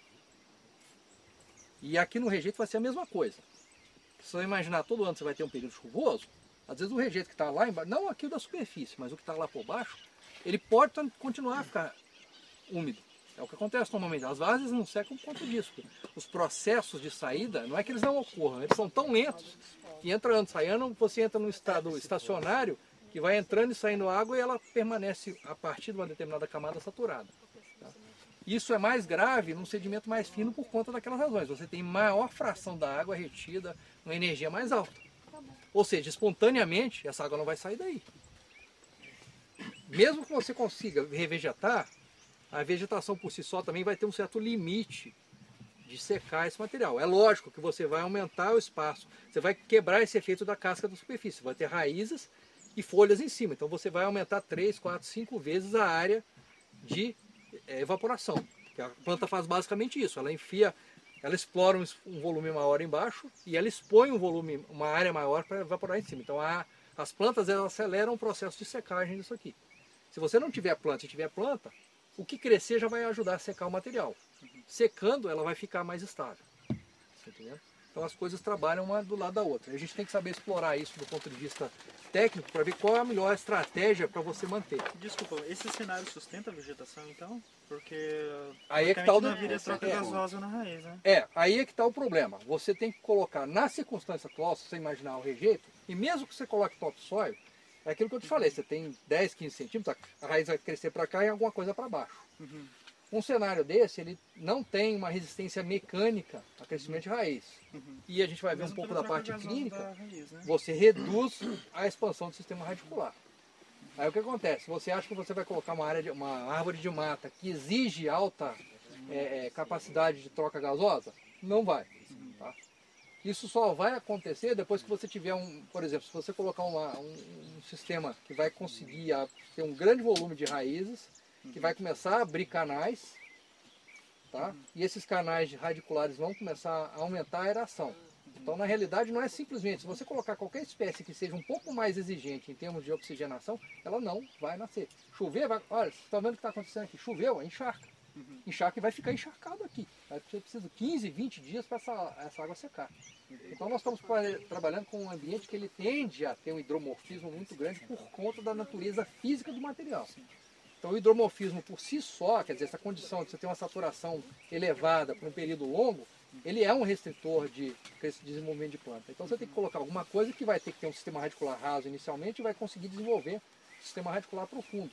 E aqui no rejeito vai ser a mesma coisa. Se você imaginar todo ano você vai ter um período chuvoso, às vezes o rejeito que está lá embaixo, não aqui da superfície, mas o que está lá por baixo, ele pode continuar a ficar úmido. É o que acontece normalmente. As varzas não secam por conta disso. Os processos de saída, não é que eles não ocorram, eles são tão lentos que entrando, saindo, você entra num estado estacionário, que vai entrando e saindo água e ela permanece a partir de uma determinada camada saturada. Tá? Isso é mais grave num sedimento mais fino por conta daquelas razões. Você tem maior fração da água retida, uma energia mais alta. Ou seja, espontaneamente essa água não vai sair daí. Mesmo que você consiga revegetar, a vegetação por si só também vai ter um certo limite de secar esse material. É lógico que você vai aumentar o espaço, você vai quebrar esse efeito da casca da superfície, vai ter raízes e folhas em cima. Então você vai aumentar três, quatro, cinco vezes a área de é, evaporação. Porque a planta faz basicamente isso, ela enfia, ela explora um, um volume maior embaixo e ela expõe um volume, uma área maior para evaporar em cima. Então a, as plantas elas aceleram o processo de secagem disso aqui. Se você não tiver planta e tiver planta, o que crescer já vai ajudar a secar o material. Secando, ela vai ficar mais estável. Tá entendendo? Então as coisas trabalham uma do lado da outra. A gente tem que saber explorar isso do ponto de vista técnico para ver qual é a melhor estratégia para você manter. Desculpa, esse cenário sustenta a vegetação então? Porque aí é que tá o não haveria troca é, gasosa na raiz, né? É, aí é que está o problema. Você tem que colocar na circunstância atual, se você imaginar o rejeito, e mesmo que você coloque topsoil, é aquilo que eu te falei, você tem dez, quinze centímetros, a raiz vai crescer para cá e alguma coisa para baixo. Uhum. Um cenário desse, ele não tem uma resistência mecânica a crescimento de raiz. Uhum. E a gente vai ver um pouco da parte clínica, da raiz, né? Você reduz a expansão do sistema radicular. Aí o que acontece? Você acha que você vai colocar uma, área de, uma árvore de mata que exige alta é, é, capacidade de troca gasosa? Não vai. Tá? Isso só vai acontecer depois que você tiver um, por exemplo, se você colocar uma, um, um sistema que vai conseguir a, ter um grande volume de raízes, que vai começar a abrir canais, tá? E esses canais radiculares vão começar a aumentar a aeração. Então, na realidade, não é simplesmente, se você colocar qualquer espécie que seja um pouco mais exigente em termos de oxigenação, ela não vai nascer. Chover, vai, olha, você está vendo o que está acontecendo aqui? Choveu, encharca. Encharca e vai ficar encharcado aqui. Você precisa de quinze, vinte dias para essa, essa água secar. Então, nós estamos trabalhando com um ambiente que ele tende a ter um hidromorfismo muito grande por conta da natureza física do material. Então o hidromorfismo por si só, quer dizer, essa condição de você ter uma saturação elevada por um período longo, ele é um restritor de desenvolvimento de planta. Então você tem que colocar alguma coisa que vai ter que ter um sistema radicular raso inicialmente e vai conseguir desenvolver um sistema radicular profundo.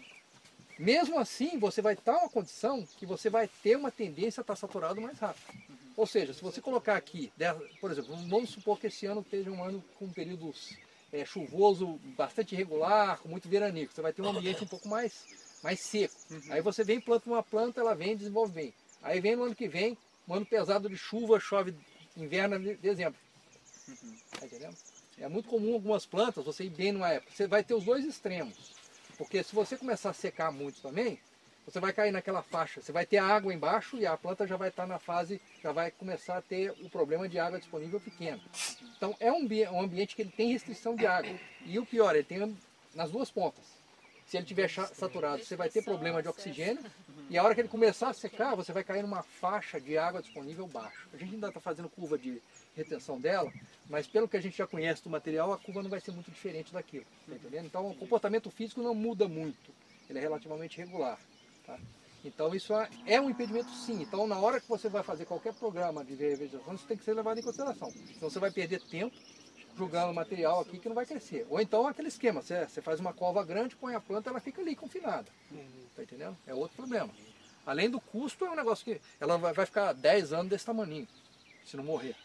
Mesmo assim, você vai estar numa condição que você vai ter uma tendência a estar saturado mais rápido. Ou seja, se você colocar aqui, por exemplo, vamos supor que esse ano esteja um ano com períodos É, chuvoso, bastante irregular, com muito veranico. Você vai ter um ambiente um pouco mais, mais seco. Uhum. Aí você vem, planta uma planta, ela vem e desenvolve bem. Aí vem no ano que vem, um ano pesado de chuva, chove inverno, dezembro. Uhum. Tá entendendo? É muito comum algumas plantas, você ir bem numa época. Você vai ter os dois extremos. Porque se você começar a secar muito também, você vai cair naquela faixa. Você vai ter a água embaixo e a planta já vai estar na fase, já vai começar a ter o problema de água disponível pequeno. Então é um, um ambiente que ele tem restrição de água. E o pior, ele tem nas duas pontas. Se ele estiver saturado, você vai ter problema de oxigênio. E a hora que ele começar a secar, você vai cair numa faixa de água disponível baixa. A gente ainda está fazendo curva de retenção dela, mas pelo que a gente já conhece do material, a curva não vai ser muito diferente daquilo. Tá entendendo? Então o comportamento físico não muda muito. Ele é relativamente regular. Tá? Então isso é um impedimento sim. Então na hora que você vai fazer qualquer programa de revegetação, isso tem que ser levado em consideração. Senão você vai perder tempo jogando material aqui que não vai crescer. Ou então aquele esquema, você, você faz uma cova grande, põe a planta, ela fica ali confinada. Tá entendendo? É outro problema. Além do custo, é um negócio que ela vai, vai ficar dez anos desse tamaninho, se não morrer.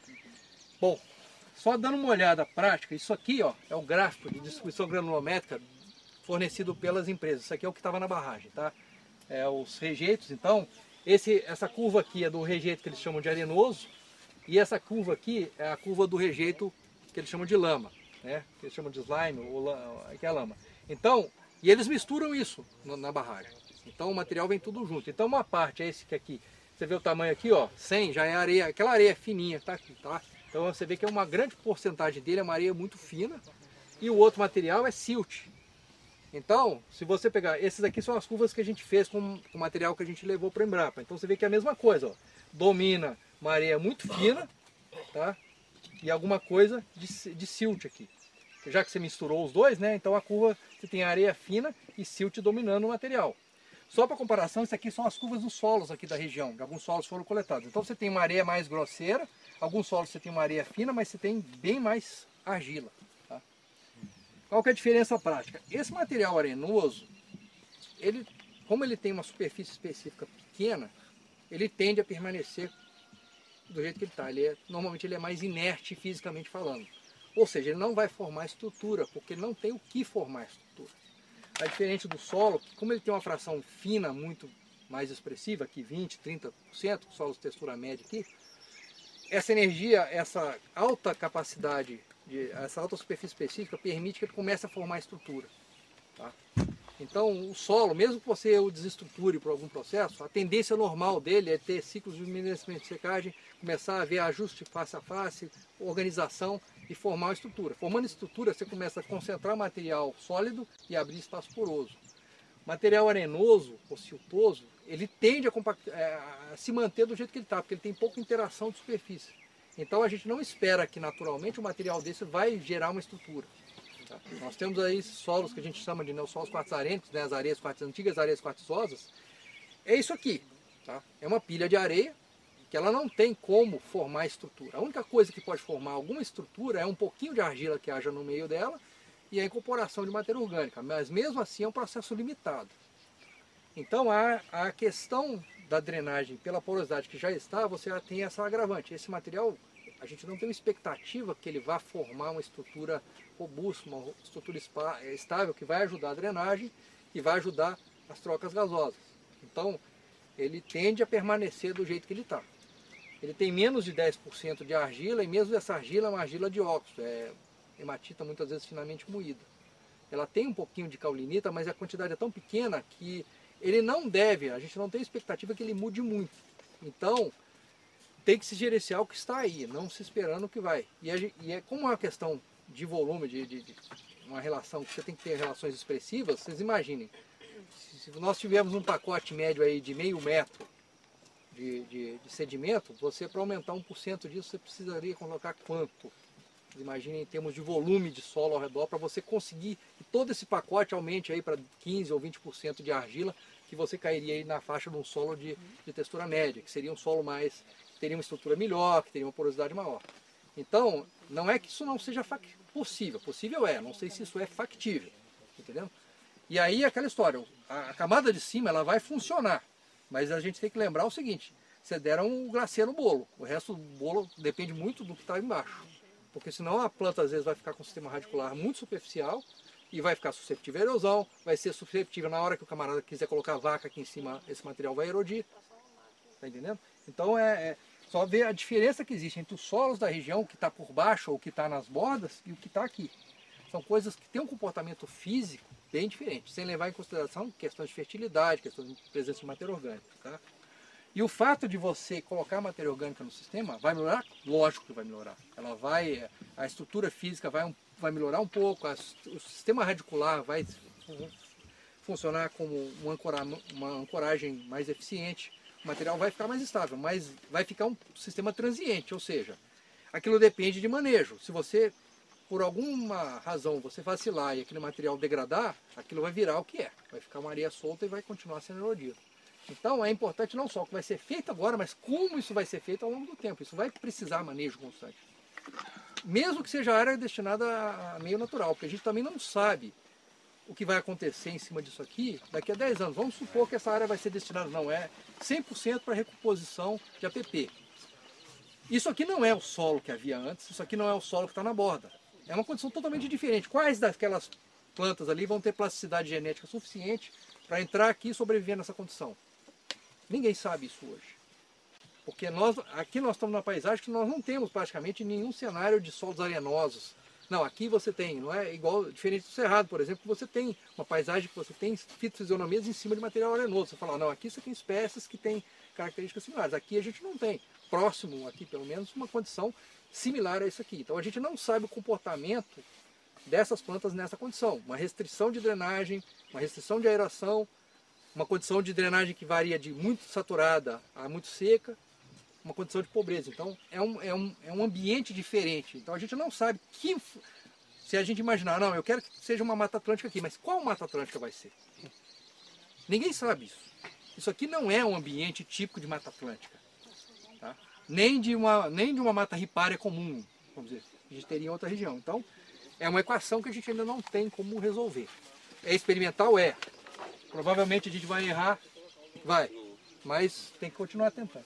Bom, só dando uma olhada prática, isso aqui ó, é o gráfico de distribuição granulométrica fornecido pelas empresas. Isso aqui é o que estava na barragem, tá? É, os rejeitos, então, esse, essa curva aqui é do rejeito que eles chamam de arenoso, e essa curva aqui é a curva do rejeito que eles chamam de lama, né? Que eles chamam de slime, ou que é a lama. Então, e eles misturam isso na, na barragem. Então o material vem tudo junto. Então uma parte é esse que aqui, você vê o tamanho aqui, ó, cem, já é areia, aquela areia fininha, tá aqui, tá? Então você vê que é uma grande porcentagem dele, é uma areia muito fina, e o outro material é silt. Então, se você pegar, esses aqui são as curvas que a gente fez com o material que a gente levou para a Embrapa. Então você vê que é a mesma coisa, ó. Domina uma areia muito fina, tá? E alguma coisa de, de silt aqui. Já que você misturou os dois, né? Então a curva, você tem areia fina e silt dominando o material. Só para comparação, isso aqui são as curvas dos solos aqui da região. Alguns solos foram coletados. Então você tem uma areia mais grosseira, alguns solos você tem uma areia fina, mas você tem bem mais argila. Tá? Qual que é a diferença prática? Esse material arenoso, ele, como ele tem uma superfície específica pequena, ele tende a permanecer do jeito que ele está. Ele é, normalmente ele é mais inerte fisicamente falando. Ou seja, ele não vai formar estrutura, porque ele não tem o que formar estrutura. É diferente do solo, que como ele tem uma fração fina muito mais expressiva, aqui vinte, trinta por cento, solos de textura média aqui, essa energia, essa alta capacidade de, essa alta superfície específica permite que ele comece a formar estrutura. Tá? Então, o solo, mesmo que você o desestruture por algum processo, a tendência normal dele é ter ciclos de umedecimento e secagem, começar a ver ajuste face a face, organização e formar uma estrutura. Formando estrutura, você começa a concentrar material sólido e abrir espaço poroso. Material arenoso ou siltoso, ele tende a, compact... a se manter do jeito que ele está, porque ele tem pouca interação de superfície. Então, a gente não espera que naturalmente o material desse vai gerar uma estrutura. Tá? Nós temos aí solos que a gente chama de neossolos quartzarênicos, né, as areias quartz, antigas areias quartzosas. É isso aqui. Tá? É uma pilha de areia que ela não tem como formar estrutura. A única coisa que pode formar alguma estrutura é um pouquinho de argila que haja no meio dela e a incorporação de matéria orgânica. Mas mesmo assim é um processo limitado. Então a, a questão da drenagem pela porosidade que já está, você já tem essa agravante. Esse material, a gente não tem uma expectativa que ele vá formar uma estrutura robusta, uma estrutura estável que vai ajudar a drenagem e vai ajudar as trocas gasosas. Então, ele tende a permanecer do jeito que ele está. Ele tem menos de dez por cento de argila e mesmo essa argila é uma argila de óxido, é hematita muitas vezes finamente moída. Ela tem um pouquinho de caulinita, mas a quantidade é tão pequena que ele não deve, a gente não tem expectativa que ele mude muito. Então, tem que se gerenciar o que está aí, não se esperando o que vai. E é, e é como é uma questão de volume, de, de, de uma relação que você tem que ter relações expressivas, vocês imaginem, se, se nós tivermos um pacote médio aí de meio metro de, de, de sedimento, você para aumentar um por cento disso, você precisaria colocar quanto? Vocês imaginem em termos de volume de solo ao redor, para você conseguir que todo esse pacote aumente aí para quinze ou vinte por cento de argila, que você cairia aí na faixa de um solo de, de textura média, que seria um solo mais, que teria uma estrutura melhor, que teria uma porosidade maior. Então, não é que isso não seja possível, possível é, não sei se isso é factível, entendeu? E aí aquela história, a, a camada de cima ela vai funcionar, mas a gente tem que lembrar o seguinte, você deram um glacê no bolo, o resto do bolo depende muito do que está embaixo, porque senão a planta às vezes vai ficar com um sistema radicular muito superficial e vai ficar susceptível à erosão, vai ser susceptível na hora que o camarada quiser colocar a vaca aqui em cima, esse material vai erodir, tá entendendo? Então é... é só ver a diferença que existe entre os solos da região, que está por baixo ou que está nas bordas, e o que está aqui. São coisas que têm um comportamento físico bem diferente, sem levar em consideração questões de fertilidade, questões de presença de matéria orgânica. Tá? E o fato de você colocar matéria orgânica no sistema vai melhorar? Lógico que vai melhorar. Ela vai, a estrutura física vai, um, vai melhorar um pouco, a, o sistema radicular vai funcionar como uma, ancora, uma ancoragem mais eficiente. O material vai ficar mais estável, mas vai ficar um sistema transiente, ou seja, aquilo depende de manejo. Se você, por alguma razão, você vacilar e aquele material degradar, aquilo vai virar o que é. Vai ficar uma areia solta e vai continuar sendo erodido. Então é importante não só o que vai ser feito agora, mas como isso vai ser feito ao longo do tempo. Isso vai precisar manejo constante. Mesmo que seja área destinada a meio natural, porque a gente também não sabe o que vai acontecer em cima disso aqui daqui a dez anos. Vamos supor que essa área vai ser destinada, não é, cem por cento para recomposição de A P P. Isso aqui não é o solo que havia antes, isso aqui não é o solo que está na borda. É uma condição totalmente diferente. Quais daquelas plantas ali vão ter plasticidade genética suficiente para entrar aqui e sobreviver nessa condição? Ninguém sabe isso hoje. Porque nós, aqui nós estamos numa paisagem que nós não temos praticamente nenhum cenário de solos arenosos. Não, aqui você tem, não é igual, diferente do Cerrado, por exemplo, que você tem uma paisagem que você tem fitofisionomias em cima de material arenoso. Você fala, não, aqui você tem espécies que têm características similares. Aqui a gente não tem. Próximo, aqui pelo menos, uma condição similar a isso aqui. Então a gente não sabe o comportamento dessas plantas nessa condição. Uma restrição de drenagem, uma restrição de aeração, uma condição de drenagem que varia de muito saturada a muito seca, uma condição de pobreza. Então é um, é, um, é um ambiente diferente. Então a gente não sabe que, se a gente imaginar, não, eu quero que seja uma Mata Atlântica aqui, mas qual Mata Atlântica vai ser? Ninguém sabe isso. Isso aqui não é um ambiente típico de Mata Atlântica. Tá? Nem, de uma, nem de uma mata ripária comum, vamos dizer. A gente teria em outra região. Então é uma equação que a gente ainda não tem como resolver. É experimental? É. Provavelmente a gente vai errar? Vai. Mas tem que continuar tentando.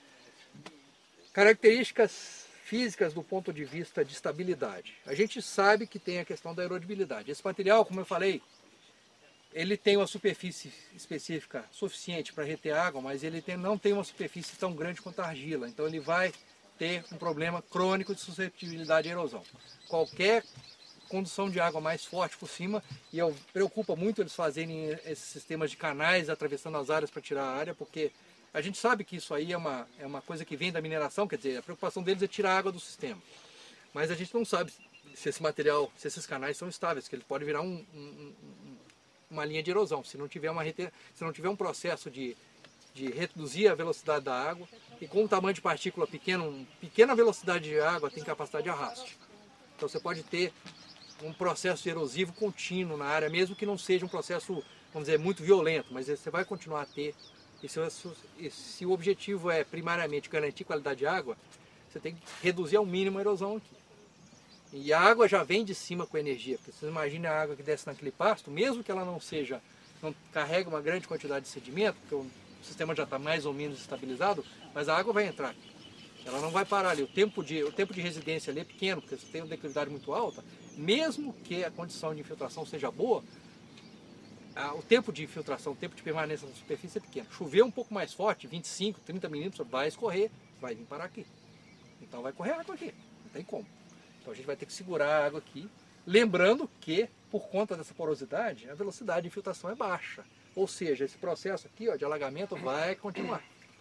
Características físicas do ponto de vista de estabilidade. A gente sabe que tem a questão da erodibilidade. Esse material, como eu falei, ele tem uma superfície específica suficiente para reter água, mas ele tem, não tem uma superfície tão grande quanto a argila. Então ele vai ter um problema crônico de suscetibilidade à erosão. Qualquer condução de água mais forte por cima, e eu, preocupa muito eles fazerem esses sistemas de canais atravessando as áreas para tirar a área, porque a gente sabe que isso aí é uma, é uma coisa que vem da mineração, quer dizer, a preocupação deles é tirar a água do sistema. Mas a gente não sabe se esse material, se esses canais são estáveis, que ele pode virar um, um, uma linha de erosão, se não tiver, uma, se não tiver um processo de, de reduzir a velocidade da água, e com um tamanho de partícula pequeno, uma pequena velocidade de água tem capacidade de arraste. Então você pode ter um processo erosivo contínuo na área, mesmo que não seja um processo, vamos dizer, muito violento, mas você vai continuar a ter. E se, e se o objetivo é primariamente garantir qualidade de água, você tem que reduzir ao mínimo a erosão aqui. E a água já vem de cima com energia, porque vocês imaginem a água que desce naquele pasto, mesmo que ela não seja, não carregue uma grande quantidade de sedimento, porque o sistema já está mais ou menos estabilizado, mas a água vai entrar. Ela não vai parar ali. O tempo de, o tempo de residência ali é pequeno, porque você tem uma declividade muito alta. Mesmo que a condição de infiltração seja boa, a, o tempo de infiltração, o tempo de permanência na superfície é pequeno. Chover um pouco mais forte, vinte e cinco, trinta milímetros, vai escorrer, vai vir parar aqui. Então vai correr água aqui, não tem como. Então a gente vai ter que segurar a água aqui, lembrando que, por conta dessa porosidade, a velocidade de infiltração é baixa. Ou seja, esse processo aqui, ó, de alagamento vai continuar.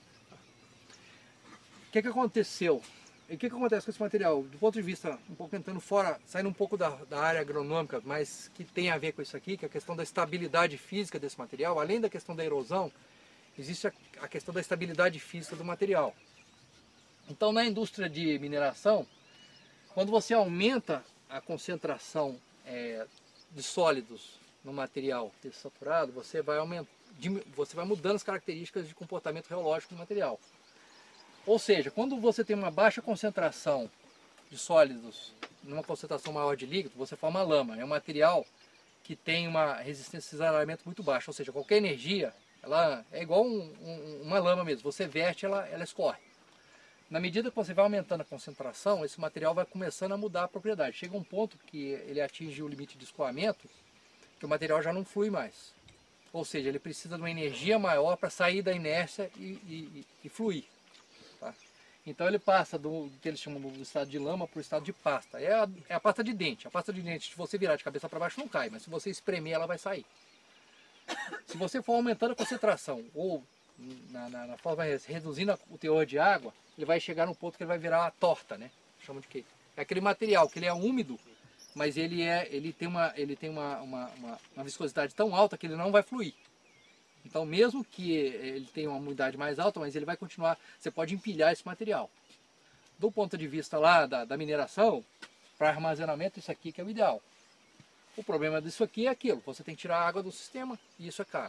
O que, que aconteceu? E o que, que acontece com esse material? Do ponto de vista, um pouco entrando fora, saindo um pouco da, da área agronômica, mas que tem a ver com isso aqui, que é a questão da estabilidade física desse material, além da questão da erosão, existe a, a questão da estabilidade física do material. Então, na indústria de mineração, quando você aumenta a concentração é, de sólidos no material saturado, você vai, aument... você vai mudando as características de comportamento reológico do material. Ou seja, quando você tem uma baixa concentração de sólidos, numa concentração maior de líquido, você forma lama. É um material que tem uma resistência de cisalhamento muito baixa, ou seja, qualquer energia, ela é igual um, um, uma lama mesmo, você verte, ela, ela escorre. Na medida que você vai aumentando a concentração, esse material vai começando a mudar a propriedade. Chega um ponto que ele atinge o limite de escoamento, que o material já não flui mais. Ou seja, ele precisa de uma energia maior para sair da inércia e, e, e fluir. Tá? Então ele passa do que eles chamam do estado de lama para o estado de pasta. É a, é a pasta de dente. A pasta de dente, se você virar de cabeça para baixo, não cai, mas se você espremer, ela vai sair. Se você for aumentando a concentração, ou na, na, na forma reduzindo o teor de água, ele vai chegar num ponto que ele vai virar uma torta, né? Chama de quê? É aquele material que ele é úmido, mas ele, é, ele tem, uma, ele tem uma, uma, uma, uma viscosidade tão alta que ele não vai fluir. Então, mesmo que ele tenha uma umidade mais alta, mas ele vai continuar, você pode empilhar esse material. Do ponto de vista lá da, da mineração, para armazenamento, isso aqui que é o ideal. O problema disso aqui é aquilo, você tem que tirar a água do sistema e isso é caro.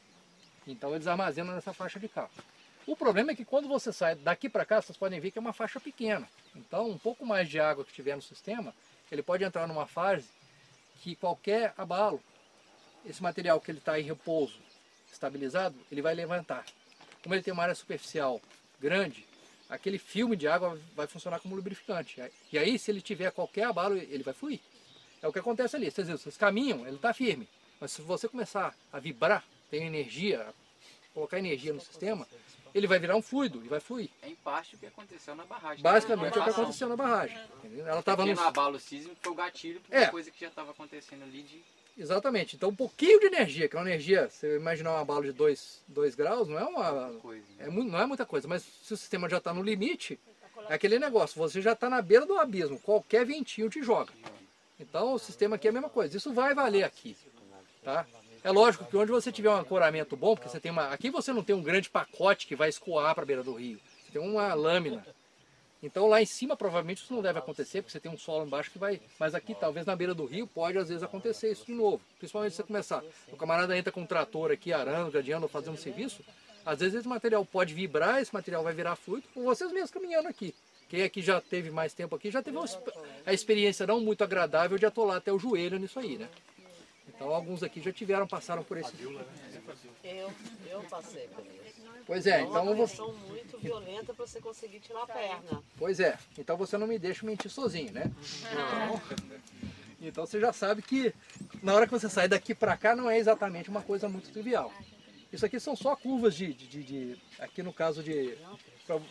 Então eles armazenam nessa faixa de cá. O problema é que quando você sai daqui para cá, vocês podem ver que é uma faixa pequena. Então, um pouco mais de água que tiver no sistema, ele pode entrar numa fase que qualquer abalo, esse material que ele está em repouso, estabilizado, ele vai levantar. Como ele tem uma área superficial grande, aquele filme de água vai funcionar como lubrificante. E aí, se ele tiver qualquer abalo, ele vai fluir. É o que acontece ali. Vocês, vocês caminham, ele está firme. Mas se você começar a vibrar, tem energia, colocar energia no sistema, ele vai virar um fluido e vai fluir. É em parte o que aconteceu na barragem. Basicamente é o que aconteceu na barragem. Entendeu? Ela estava no abalo sísmico, foi o gatilho para é. uma coisa que já estava acontecendo ali de... Exatamente. Então um pouquinho de energia, que é uma energia, você imaginar um abalo de dois graus, não é uma coisa, né? é, não é muita coisa, mas se o sistema já está no limite, é aquele negócio, você já está na beira do abismo, qualquer ventinho te joga. Então o sistema aqui é a mesma coisa, isso vai valer aqui. Tá? É lógico que onde você tiver um ancoramento bom, porque você tem uma. Aqui você não tem um grande pacote que vai escoar para a beira do rio. Você tem uma lâmina. Então lá em cima provavelmente isso não deve acontecer, porque você tem um solo embaixo que vai. Mas aqui talvez na beira do rio pode às vezes acontecer isso de novo. Principalmente se você começar. O camarada entra com um trator aqui, arando, gradeando, fazendo um serviço. Às vezes esse material pode vibrar, esse material vai virar fluido, com vocês mesmos caminhando aqui. Quem aqui já teve mais tempo aqui, já teve uma, a experiência não muito agradável de atolar até o joelho nisso aí, né? Então alguns aqui já tiveram, passaram por esse... Eu, eu passei por isso. Pois é, é então... uma pressão muito violenta para você conseguir tirar a perna. Pois é, então você não me deixa mentir sozinho, né? Então, então você já sabe que na hora que você sai daqui para cá não é exatamente uma coisa muito trivial. Isso aqui são só curvas de... de, de, de aqui no caso de... Pra,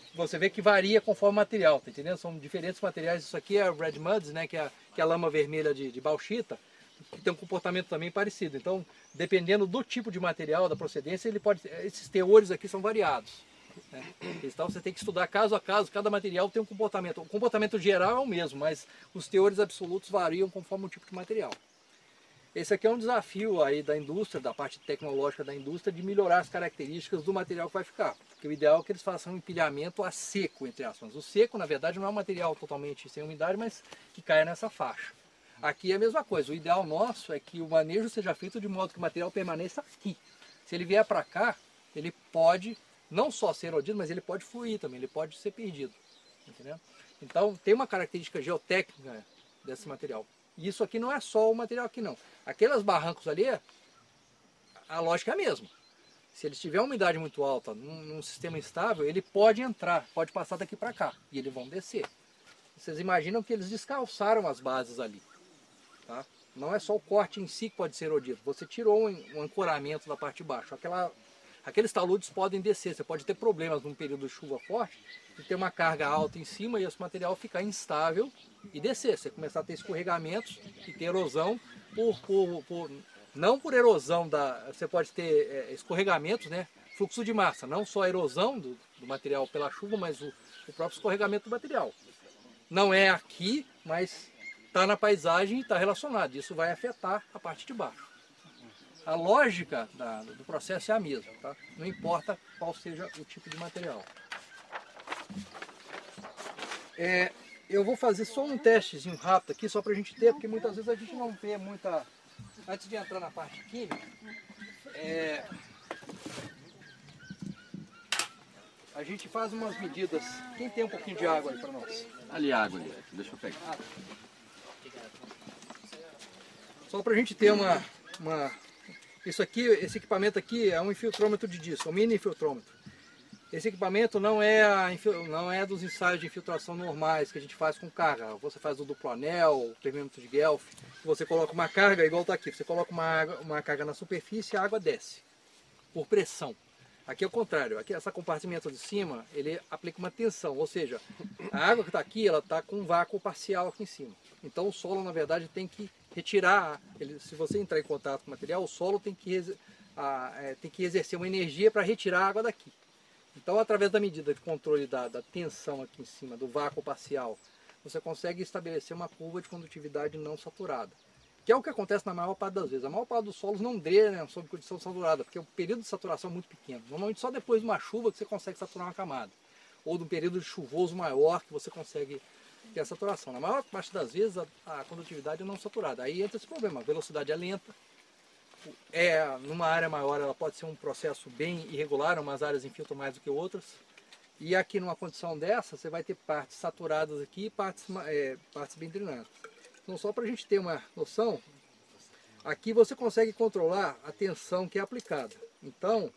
você vê que varia conforme o material, tá entendendo? São diferentes materiais. Isso aqui é Red Muds, né, que é, que é a lama vermelha de, de bauxita, que tem um comportamento também parecido. Então, dependendo do tipo de material, da procedência, ele pode, esses teores aqui são variados. Né? Então, você tem que estudar caso a caso, cada material tem um comportamento. O comportamento geral é o mesmo, mas os teores absolutos variam conforme o tipo de material. Esse aqui é um desafio aí da indústria, da parte tecnológica da indústria, de melhorar as características do material que vai ficar. Porque o ideal é que eles façam um empilhamento a seco, entre aspas. O seco, na verdade, não é um material totalmente sem umidade, mas que caia nessa faixa. Aqui é a mesma coisa. O ideal nosso é que o manejo seja feito de modo que o material permaneça aqui. Se ele vier para cá, ele pode não só ser erodido, mas ele pode fluir também, ele pode ser perdido. Entendeu? Então, tem uma característica geotécnica desse material. E isso aqui não é só o material aqui não. Aqueles barrancos ali, a lógica é a mesma. Se ele tiver uma umidade muito alta, num, num sistema instável, ele pode entrar, pode passar daqui para cá. E eles vão descer. Vocês imaginam que eles descalçaram as bases ali. Tá? Não é só o corte em si que pode ser erodido. Você tirou um, um ancoramento da parte de baixo. Aquela, aqueles taludes podem descer. Você pode ter problemas num período de chuva forte e ter uma carga alta em cima e esse material ficar instável e descer. Você começar a ter escorregamentos e ter erosão, por, por, por, não por erosão, da, você pode ter é, escorregamentos, né? Fluxo de massa, não só a erosão do, do material pela chuva, mas o, o próprio escorregamento do material. Não é aqui, mas está na paisagem e está relacionado. Isso vai afetar a parte de baixo. A lógica da, do processo é a mesma, tá? Não importa qual seja o tipo de material. É, eu vou fazer só um testezinho rápido aqui, só para a gente ter, porque muitas vezes a gente não vê muita... Antes de entrar na parte química, é, a gente faz umas medidas... Quem tem um pouquinho de água aí para nós? Ali água ali, deixa eu pegar. Ah, só para a gente ter uma, uma... Isso aqui, esse equipamento aqui é um infiltrômetro de disco, um mini infiltrômetro. Esse equipamento não é, a, não é dos ensaios de infiltração normais que a gente faz com carga. Você faz o duplo anel, o termômetro de Guelph, você coloca uma carga, igual está aqui, você coloca uma, água, uma carga na superfície e a água desce, por pressão. Aqui é o contrário, aqui essa compartimento de cima, ele aplica uma tensão, ou seja, a água que está aqui, ela está com um vácuo parcial aqui em cima. Então o solo, na verdade, tem que retirar, ele, se você entrar em contato com o material, o solo tem que, a, é, tem que exercer uma energia para retirar a água daqui. Então, através da medida de controle da, da tensão aqui em cima, do vácuo parcial, você consegue estabelecer uma curva de condutividade não saturada. Que é o que acontece na maior parte das vezes. A maior parte dos solos não drenam sob condição saturada, porque o período de saturação é muito pequeno. Normalmente só depois de uma chuva que você consegue saturar uma camada. Ou de um período de chuvoso maior que você consegue ter a saturação. Na maior parte das vezes a, a condutividade é não saturada. Aí entra esse problema, a velocidade é lenta. É, numa área maior ela pode ser um processo bem irregular, umas áreas infiltram mais do que outras. E aqui numa condição dessa, você vai ter partes saturadas aqui e partes, é, partes bem drenadas. Então só para a gente ter uma noção, aqui você consegue controlar a tensão que é aplicada. Então,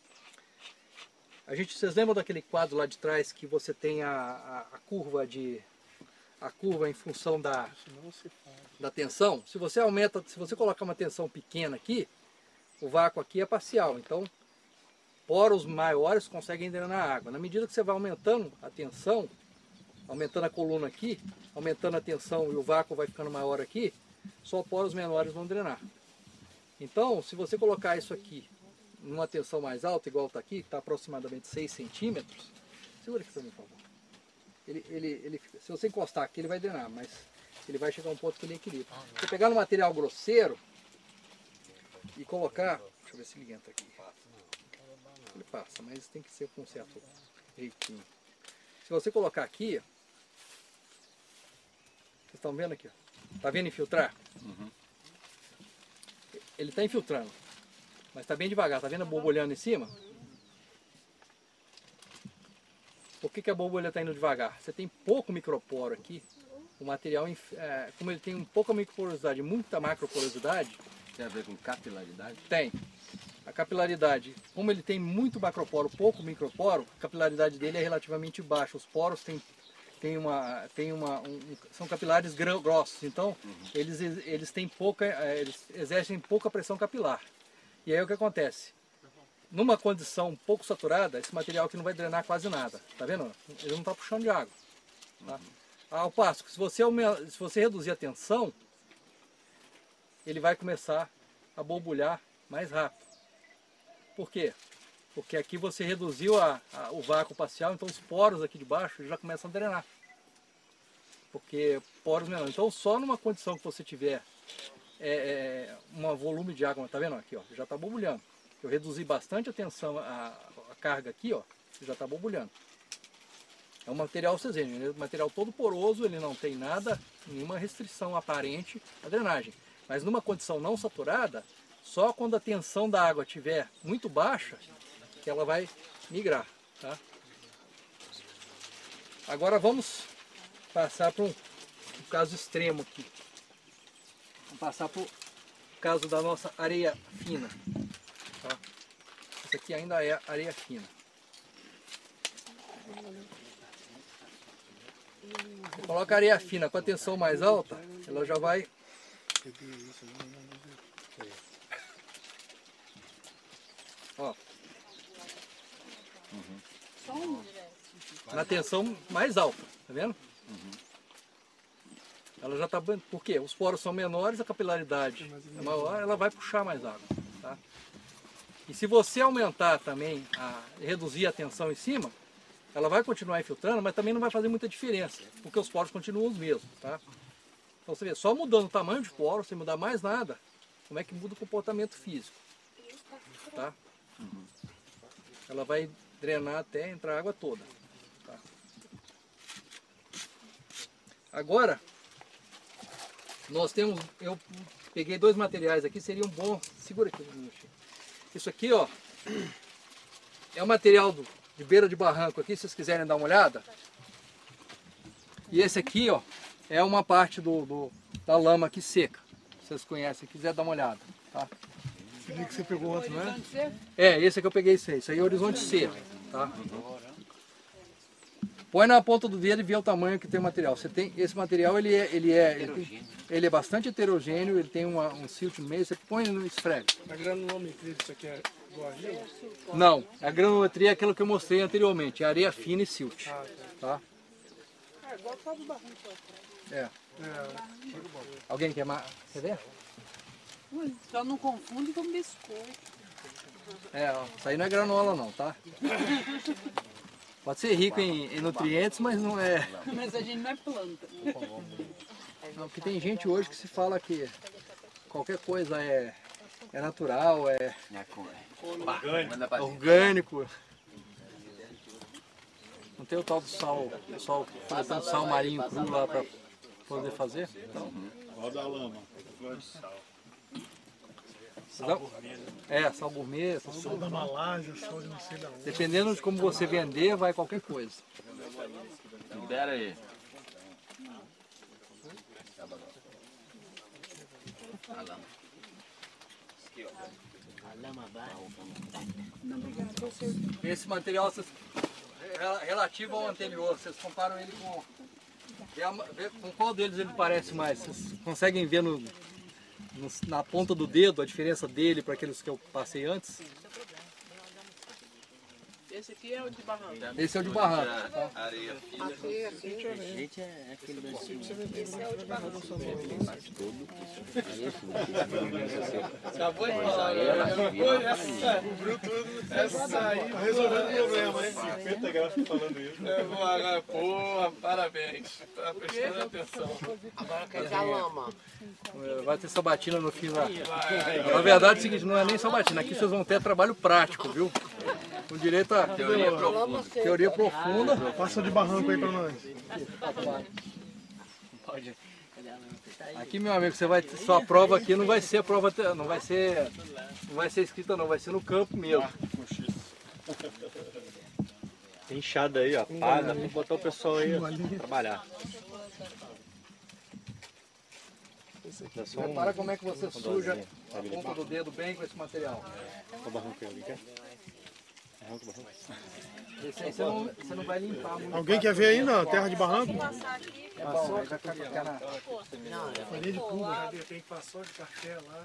a gente, vocês lembram daquele quadro lá de trás que você tem a, a, a curva de a curva em função da, da tensão? Se você aumenta, se você colocar uma tensão pequena aqui, o vácuo aqui é parcial. Então, poros maiores conseguem drenar a água. Na medida que você vai aumentando a tensão, aumentando a coluna aqui, aumentando a tensão e o vácuo vai ficando maior aqui, só poros menores vão drenar. Então, se você colocar isso aqui numa tensão mais alta, igual está aqui, que está aproximadamente seis centímetros, segura aqui para mim, por favor. Ele, ele, ele, se você encostar aqui, ele vai drenar, mas ele vai chegar a um ponto que ele equilibra. Se você pegar no material grosseiro e colocar, deixa eu ver se ele entra aqui. Ele passa, mas tem que ser com um certo jeitinho. Se você colocar aqui, vocês estão vendo aqui? Está vendo infiltrar? Uhum. Ele está infiltrando, mas está bem devagar. Está vendo a borbulhando em cima? Por que, que a borbulha está indo devagar? Você tem pouco microporo aqui. O material, é, como ele tem pouca microporosidade e muita macroporosidade... Tem a ver com capilaridade? Tem. A capilaridade, como ele tem muito macroporo, pouco microporo, a capilaridade dele é relativamente baixa. Os poros têm, têm uma, têm uma, um, são capilares grossos, então uhum. eles, eles, têm pouca, eles exercem pouca pressão capilar. E aí o que acontece? numa condição um pouco saturada, esse material aqui não vai drenar quase nada. Tá vendo? Ele não está puxando de água. Tá? Ao passo que se você, se você reduzir a tensão, ele vai começar a borbulhar mais rápido. Por quê? Porque aqui você reduziu a, a, o vácuo parcial, então os poros aqui de baixo já começam a drenar. Porque poros menores. Então só numa condição que você tiver é, é, um volume de água, tá vendo aqui, ó, já está borbulhando. Eu reduzi bastante a tensão, a, a carga aqui, ó, já está borbulhando. É um material cesênio, é um material todo poroso, ele não tem nada, nenhuma restrição aparente à drenagem. Mas numa condição não saturada, só quando a tensão da água estiver muito baixa, que ela vai migrar. Tá? Agora vamos passar para um, um caso extremo aqui. Vamos passar para o caso da nossa areia fina. Tá? Isso aqui ainda é areia fina. Você coloca a areia fina com a tensão mais alta, ela já vai... Ó. Na tensão mais alta, tá vendo? Ela já está... Por quê? Os poros são menores, a capilaridade é maior, ela vai puxar mais água. Tá? E se você aumentar também, a, reduzir a tensão em cima, ela vai continuar infiltrando, mas também não vai fazer muita diferença, porque os poros continuam os mesmos. Tá? Então você vê, só mudando o tamanho de poro, sem mudar mais nada, como é que muda o comportamento físico. Tá? Ela vai drenar até entrar a água toda. Tá? Agora, nós temos, eu peguei dois materiais aqui, seria um bom, segura aqui um minutinho. Isso aqui, ó, é um material do, de beira de barranco aqui, se vocês quiserem dar uma olhada. E esse aqui, ó, é uma parte do, do, da lama aqui seca. Vocês conhecem, se quiser dar uma olhada. Tá? Esse que você pegou antes, não é? É, esse aqui eu peguei esse aí. Isso aí é horizonte C. Tá? Põe na ponta do dedo e vê o tamanho que tem o material. Você tem, esse material ele é, ele é, ele, tem, ele é bastante heterogêneo, ele tem uma, um silt no meio, você põe no esfrega. A granulometria disso aqui é igual a argila? Não, a granulometria é aquilo que eu mostrei anteriormente, é areia fina e silt. Ah, tá? É igual todo o barranco atrás. É. É. Alguém quer mais? Quer ver? Só não confunde com biscoito. É, ó, isso aí não é granola não, tá? Pode ser rico em, em nutrientes, mas não é... Mas a gente não é planta. Não, porque tem gente hoje que se fala que qualquer coisa é, é natural, é orgânico. orgânico. Não tem o tal do sal, o sal, o sal marinho cru lá para poder fazer? Então, roda a lama, flor de sal. Sal gourmet. É, sal gourmet. Sal, sal da Malásia, sal de não sei da onde. Dependendo de como você vender, vai qualquer coisa. Libera aí. A lama. A lama vai. Esse material é relativo ao anterior, vocês comparam ele com... Com qual deles ele parece mais? Vocês conseguem ver no... na ponta do dedo a diferença dele para aqueles que eu passei antes? Esse aqui é o de barranco. Esse é o de barranco. Tá? Areia fina. Esse é aquele dancinho. Esse é o de barranco. Acabou de falar, descobriu tudo. Essa aí tá resolvendo o problema, hein? cinquenta graus falando isso. Agora, porra, parabéns. Tá prestando atenção. Agora quer dizer a lama. Vai ter sabatina no fim lá. Na verdade é o seguinte, não é nem sabatina, aqui vocês vão ter trabalho prático, viu? Com direito a teoria profunda. Teoria profunda. Passa de barranco aí pra nós. Pode. Aqui, meu amigo, você vai sua prova aqui não vai ser a prova, não vai ser, não vai ser escrita não, vai ser no campo mesmo. Tem enxada aí, ó, pá, dá pra botar o pessoal aí pra trabalhar. Um... Repara como é que você suja a ponta do dedo bem com esse material. O barranco ali, quer? barranco, barranco. Esse aí você não, você não vai limpar muito. Alguém quer ver aí na terra de barranco? É bom, aí vai ficar na... Farinha de cuba. Tem que passar de café lá.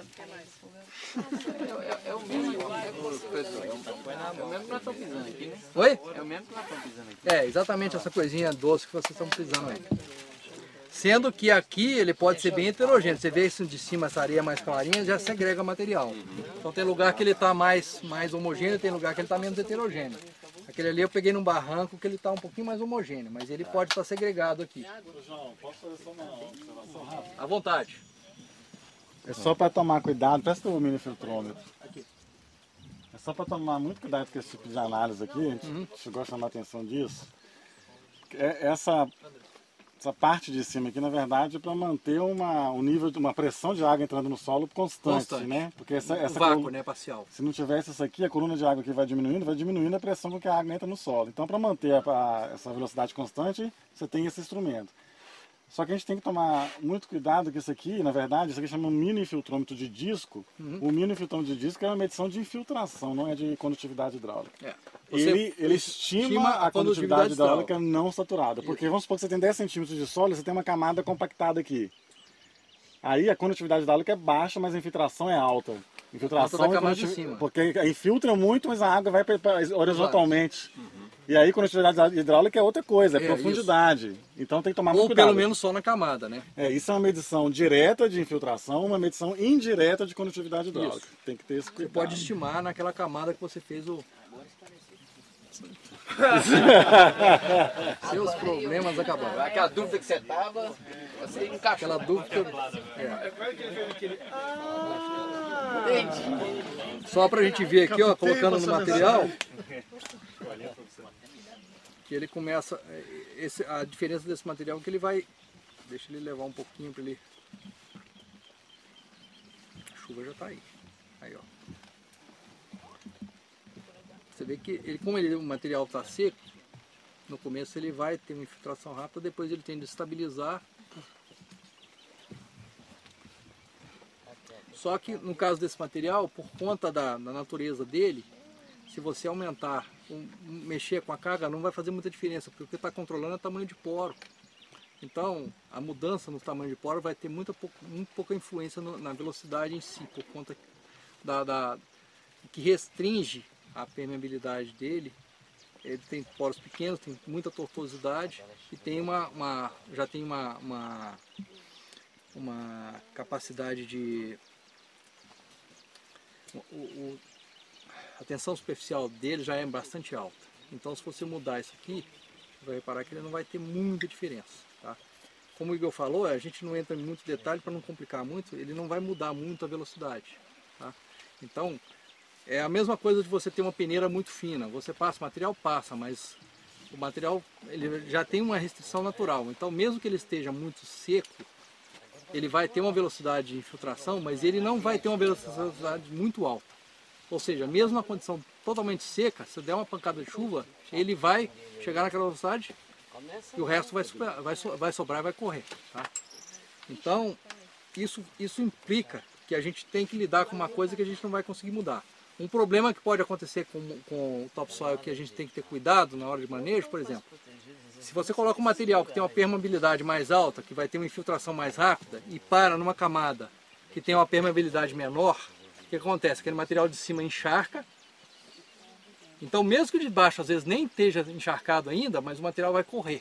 É o mesmo que é o mesmo que nós estamos pisando aqui, né? Oi? É o mesmo que nós estamos pisando aqui. É, exatamente essa coisinha doce que vocês estão pisando aí. Sendo que aqui ele pode ser bem heterogêneo. Você vê isso de cima, essa areia mais clarinha, já segrega material. Então tem lugar que ele está mais, mais homogêneo, tem lugar que ele está menos heterogêneo. Aquele ali eu peguei num barranco que ele está um pouquinho mais homogêneo, mas ele pode estar segregado aqui. João, posso fazer só uma observação rápida? À vontade. É só para tomar cuidado, presta o mini filtrômetro. É só para tomar muito cuidado com esse tipo de análise aqui, a gente uhum. chegou a chamar a atenção disso. É, essa, essa parte de cima aqui, na verdade, é para manter uma, um nível, uma pressão de água entrando no solo constante, constante. né? Porque essa, essa o vácuo, coluna, né, parcial. Se não tivesse isso aqui, a coluna de água aqui vai diminuindo, vai diminuindo a pressão com que a água entra no solo. Então, para manter a, a, essa velocidade constante, você tem esse instrumento. Só que a gente tem que tomar muito cuidado que isso aqui, na verdade, isso aqui chama um mini filtrômetro de disco. Uhum. O mini filtrômetro de disco é uma medição de infiltração, não é de condutividade hidráulica. É. Ele, ele estima, estima a, a condutividade hidráulica, hidráulica não saturada. Porque isso. Vamos supor que você tem dez centímetros de solo e você tem uma camada compactada aqui. Aí a condutividade hidráulica é baixa, mas a infiltração é alta. Infiltração alta da camada de cima. Porque infiltra muito, mas a água vai horizontalmente. Uhum. E aí, condutividade hidráulica é outra coisa, é, é profundidade. Isso. Então tem que tomar muito Ou cuidado. Ou pelo menos só na camada, né? É, isso é uma medição direta de infiltração, uma medição indireta de condutividade hidráulica. Isso. Tem que ter esse cuidado. Você pode estimar naquela camada que você fez o... Seus problemas acabaram. Aquela dúvida que você tava, você encaixou. Aquela dúvida que eu... É. Só pra gente ver aqui, ó, colocando no material... que ele começa, esse, a diferença desse material é que ele vai, deixa ele levar um pouquinho para ele, a chuva já está aí, aí ó, você vê que ele, como ele, o material está seco, no começo ele vai ter uma infiltração rápida, depois ele tende a estabilizar, só que no caso desse material, por conta da, da natureza dele, se você aumentar, um, mexer com a carga, não vai fazer muita diferença, porque o que está controlando é o tamanho de poro. Então, a mudança no tamanho de poro vai ter muita pouca, muito pouca influência no, na velocidade em si, por conta da, da que restringe a permeabilidade dele. Ele tem poros pequenos, tem muita tortuosidade e tem uma, uma, já tem uma, uma, uma capacidade de... O, o, a tensão superficial dele já é bastante alta. Então, se você mudar isso aqui, você vai reparar que ele não vai ter muita diferença. Tá? Como o Igor falou, a gente não entra em muito detalhe para não complicar muito, ele não vai mudar muito a velocidade. Tá? Então, é a mesma coisa de você ter uma peneira muito fina. Você passa, o material passa, mas o material ele já tem uma restrição natural. Então, mesmo que ele esteja muito seco, ele vai ter uma velocidade de infiltração, mas ele não vai ter uma velocidade muito alta. Ou seja, mesmo na condição totalmente seca, se der uma pancada de chuva, ele vai chegar naquela velocidade e o resto vai, sobrar, vai, so, vai sobrar e vai correr. Tá? Então, isso, isso implica que a gente tem que lidar com uma coisa que a gente não vai conseguir mudar. Um problema que pode acontecer com, com o topsoil que a gente tem que ter cuidado na hora de manejo, por exemplo, se você coloca um material que tem uma permeabilidade mais alta, que vai ter uma infiltração mais rápida, e para numa camada que tem uma permeabilidade menor, o que acontece? Aquele material de cima encharca, então mesmo que de baixo às vezes nem esteja encharcado ainda, mas o material vai correr.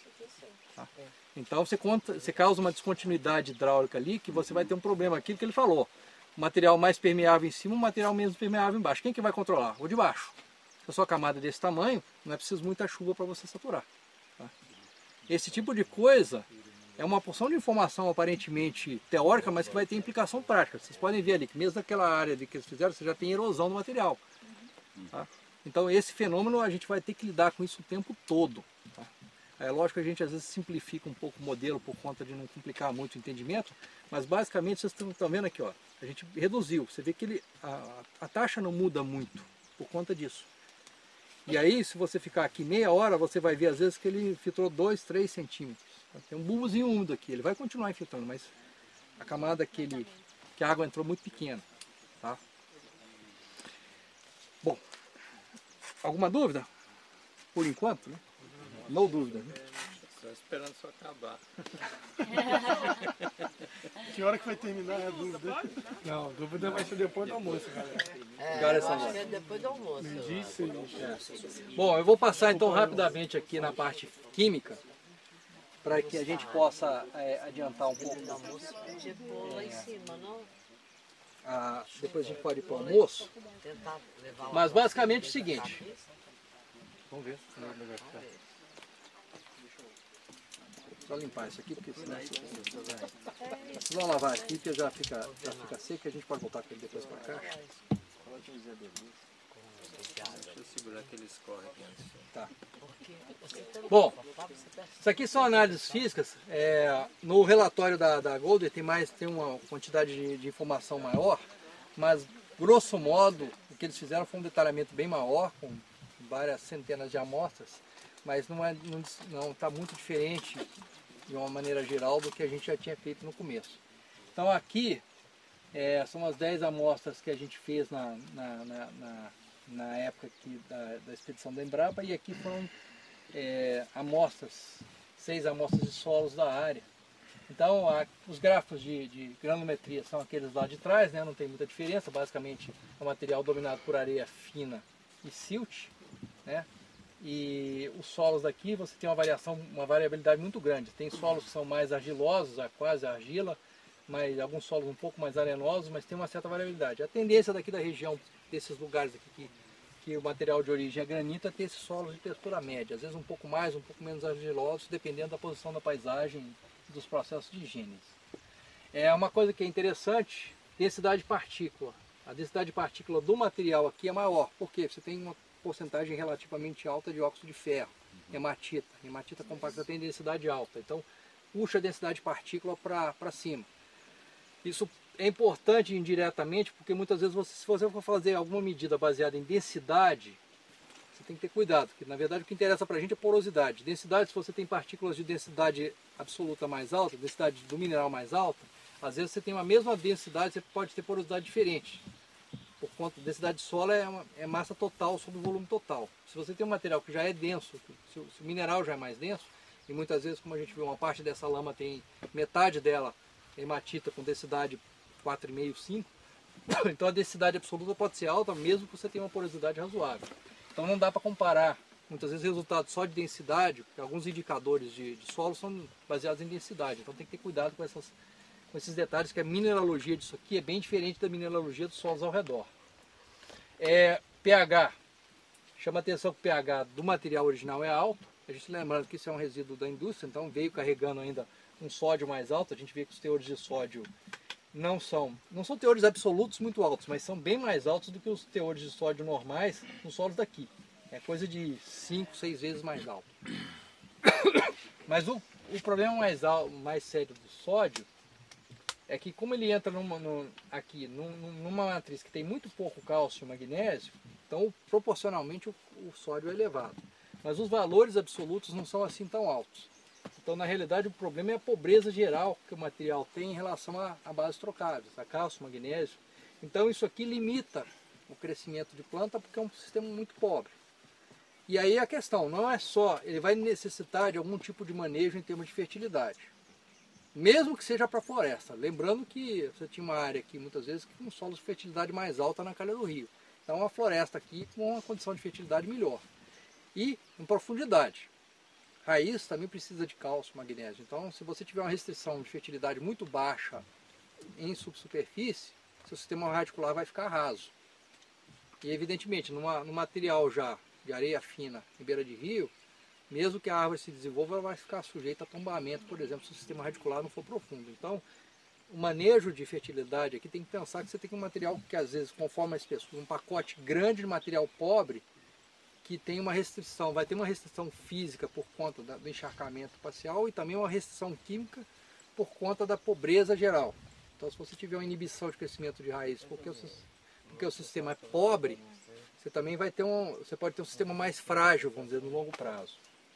Tá? Então você, conta, você causa uma descontinuidade hidráulica ali, que você vai ter um problema, aquilo que ele falou. O material mais permeável em cima, o material menos permeável embaixo. Quem que vai controlar? O de baixo. Se a sua camada é desse tamanho, não é preciso muita chuva para você saturar. Tá? Esse tipo de coisa... é uma porção de informação aparentemente teórica, mas que vai ter implicação prática. Vocês podem ver ali que mesmo naquela área de que eles fizeram, você já tem erosão do material. Tá? Então esse fenômeno a gente vai ter que lidar com isso o tempo todo. Tá? É lógico que a gente às vezes simplifica um pouco o modelo por conta de não complicar muito o entendimento, mas basicamente vocês estão vendo aqui, ó, a gente reduziu. Você vê que ele, a, a taxa não muda muito por conta disso. E aí, se você ficar aqui meia hora, você vai ver às vezes que ele filtrou dois, três centímetros. Tem um bulbozinho úmido aqui, ele vai continuar infiltrando, mas a camada que, ele, que a água entrou muito pequena. Tá? Bom, Alguma dúvida? Por enquanto, né? Não dúvida, né? Só esperando só acabar. Que hora que vai terminar a dúvida? Não, a dúvida vai ser depois do almoço, galera. É, Agora eu são acho horas. que é depois do almoço. Meio-dia e seis. Bom, eu vou passar então rapidamente aqui na parte química, para que a gente possa é, adiantar um pouco. Tipo lá em cima, não? Ah, depois a gente pode ir para o almoço. Tentar levar lá. Mas basicamente é o seguinte. Vamos ver. Só limpar isso aqui, porque senão... Vamos lavar aqui, que já fica, já fica seco e a gente pode voltar com ele depois para a caixa. Deixa eu segurar aquele escorre aqui antes. Tá. Bom, isso aqui são análises físicas. É, no relatório da, da Golder tem, mais, tem uma quantidade de, de informação maior, mas grosso modo o que eles fizeram foi um detalhamento bem maior, com várias centenas de amostras, mas não é, não está muito diferente de uma maneira geral do que a gente já tinha feito no começo. Então aqui é, são as dez amostras que a gente fez na, na, na, na, na época aqui da, da expedição da Embrapa, e aqui foram é, amostras, seis amostras de solos da área. Então a, os gráficos de, de granulometria são aqueles lá de trás, né, não tem muita diferença, basicamente é um material dominado por areia fina e silt, né? E os solos daqui você tem uma variação, uma variabilidade muito grande. Tem solos que são mais argilosos, quase argila, mas alguns solos um pouco mais arenosos, mas tem uma certa variabilidade. A tendência daqui da região, desses lugares aqui que, que o material de origem é granito, é ter esses solos de textura média, às vezes um pouco mais, um pouco menos argilosos, dependendo da posição da paisagem e dos processos de gênese. É uma coisa que é interessante, densidade de partícula. A densidade de partícula do material aqui é maior, porque você tem uma porcentagem relativamente alta de óxido de ferro, hematita. Hematita compacta tem densidade alta, então puxa a densidade de partícula para cima. Isso é importante indiretamente, porque muitas vezes você, se você for fazer alguma medida baseada em densidade, você tem que ter cuidado, porque na verdade o que interessa para a gente é porosidade. Densidade, se você tem partículas de densidade absoluta mais alta, densidade do mineral mais alta, às vezes você tem uma mesma densidade, você pode ter porosidade diferente. Por conta da densidade de solo é, uma, é massa total sobre o volume total. Se você tem um material que já é denso, se o, se o mineral já é mais denso, e muitas vezes, como a gente viu, uma parte dessa lama tem metade dela hematita com densidade quatro vírgula cinco, cinco, então a densidade absoluta pode ser alta mesmo que você tenha uma porosidade razoável. Então não dá para comparar, muitas vezes, resultados só de densidade, porque alguns indicadores de, de solo são baseados em densidade, então tem que ter cuidado com essas com esses detalhes, que a mineralogia disso aqui é bem diferente da mineralogia dos solos ao redor. É, pH, chama atenção que o pH do material original é alto, a gente lembrando que isso é um resíduo da indústria, então veio carregando ainda um sódio mais alto, a gente vê que os teores de sódio não são, não são teores absolutos muito altos, mas são bem mais altos do que os teores de sódio normais nos solos daqui, é coisa de cinco, seis vezes mais alto. Mas o, o problema mais, alto, mais sério do sódio é que, como ele entra numa, no, aqui num, numa matriz que tem muito pouco cálcio e magnésio, então proporcionalmente o, o sódio é elevado. Mas os valores absolutos não são assim tão altos. Então, na realidade, o problema é a pobreza geral que o material tem em relação a, a bases trocáveis, a cálcio, magnésio. Então isso aqui limita o crescimento de planta porque é um sistema muito pobre. E aí a questão não é só, ele vai necessitar de algum tipo de manejo em termos de fertilidade. Mesmo que seja para a floresta. Lembrando que você tinha uma área aqui, muitas vezes, com solos de fertilidade mais alta na calha do rio. Então, uma floresta aqui com uma condição de fertilidade melhor. E em profundidade. Raiz também precisa de cálcio, magnésio. Então, se você tiver uma restrição de fertilidade muito baixa em subsuperfície, seu sistema radicular vai ficar raso. E, evidentemente, numa, num material já de areia fina em beira de rio, mesmo que a árvore se desenvolva, ela vai ficar sujeita a tombamento, por exemplo, se o sistema radicular não for profundo. Então, o manejo de fertilidade aqui tem que pensar que você tem um material que, às vezes, conforme a espessura, um pacote grande de material pobre, que tem uma restrição, vai ter uma restrição física por conta do encharcamento parcial e também uma restrição química por conta da pobreza geral. Então, se você tiver uma inibição de crescimento de raiz porque o, porque o sistema é pobre, você também vai ter um, você pode ter um sistema mais frágil, vamos dizer, no longo prazo.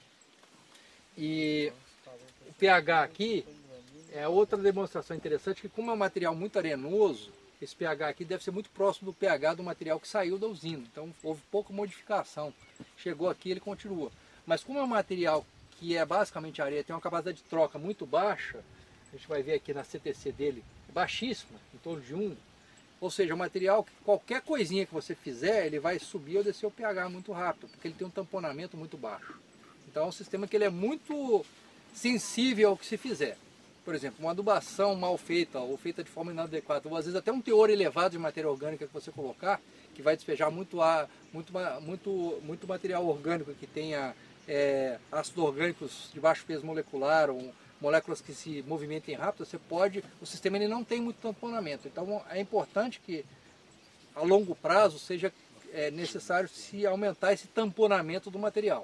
E o pH aqui é outra demonstração interessante, que como é um material muito arenoso, esse pH aqui deve ser muito próximo do pH do material que saiu da usina. Então houve pouca modificação. Chegou aqui, ele continua. Mas como é um material que é basicamente areia, tem uma capacidade de troca muito baixa, a gente vai ver aqui na C T C dele, baixíssima, em torno de um. Ou seja, o material que qualquer coisinha que você fizer, ele vai subir ou descer o pH muito rápido, porque ele tem um tamponamento muito baixo. Então é um sistema que ele é muito sensível ao que se fizer. Por exemplo, uma adubação mal feita ou feita de forma inadequada, ou às vezes até um teor elevado de matéria orgânica que você colocar, que vai despejar muito ar, muito, muito, muito material orgânico que tenha é, ácidos orgânicos de baixo peso molecular, ou moléculas que se movimentem rápido, você pode, o sistema ele não tem muito tamponamento. Então é importante que a longo prazo seja é, necessário se aumentar esse tamponamento do material.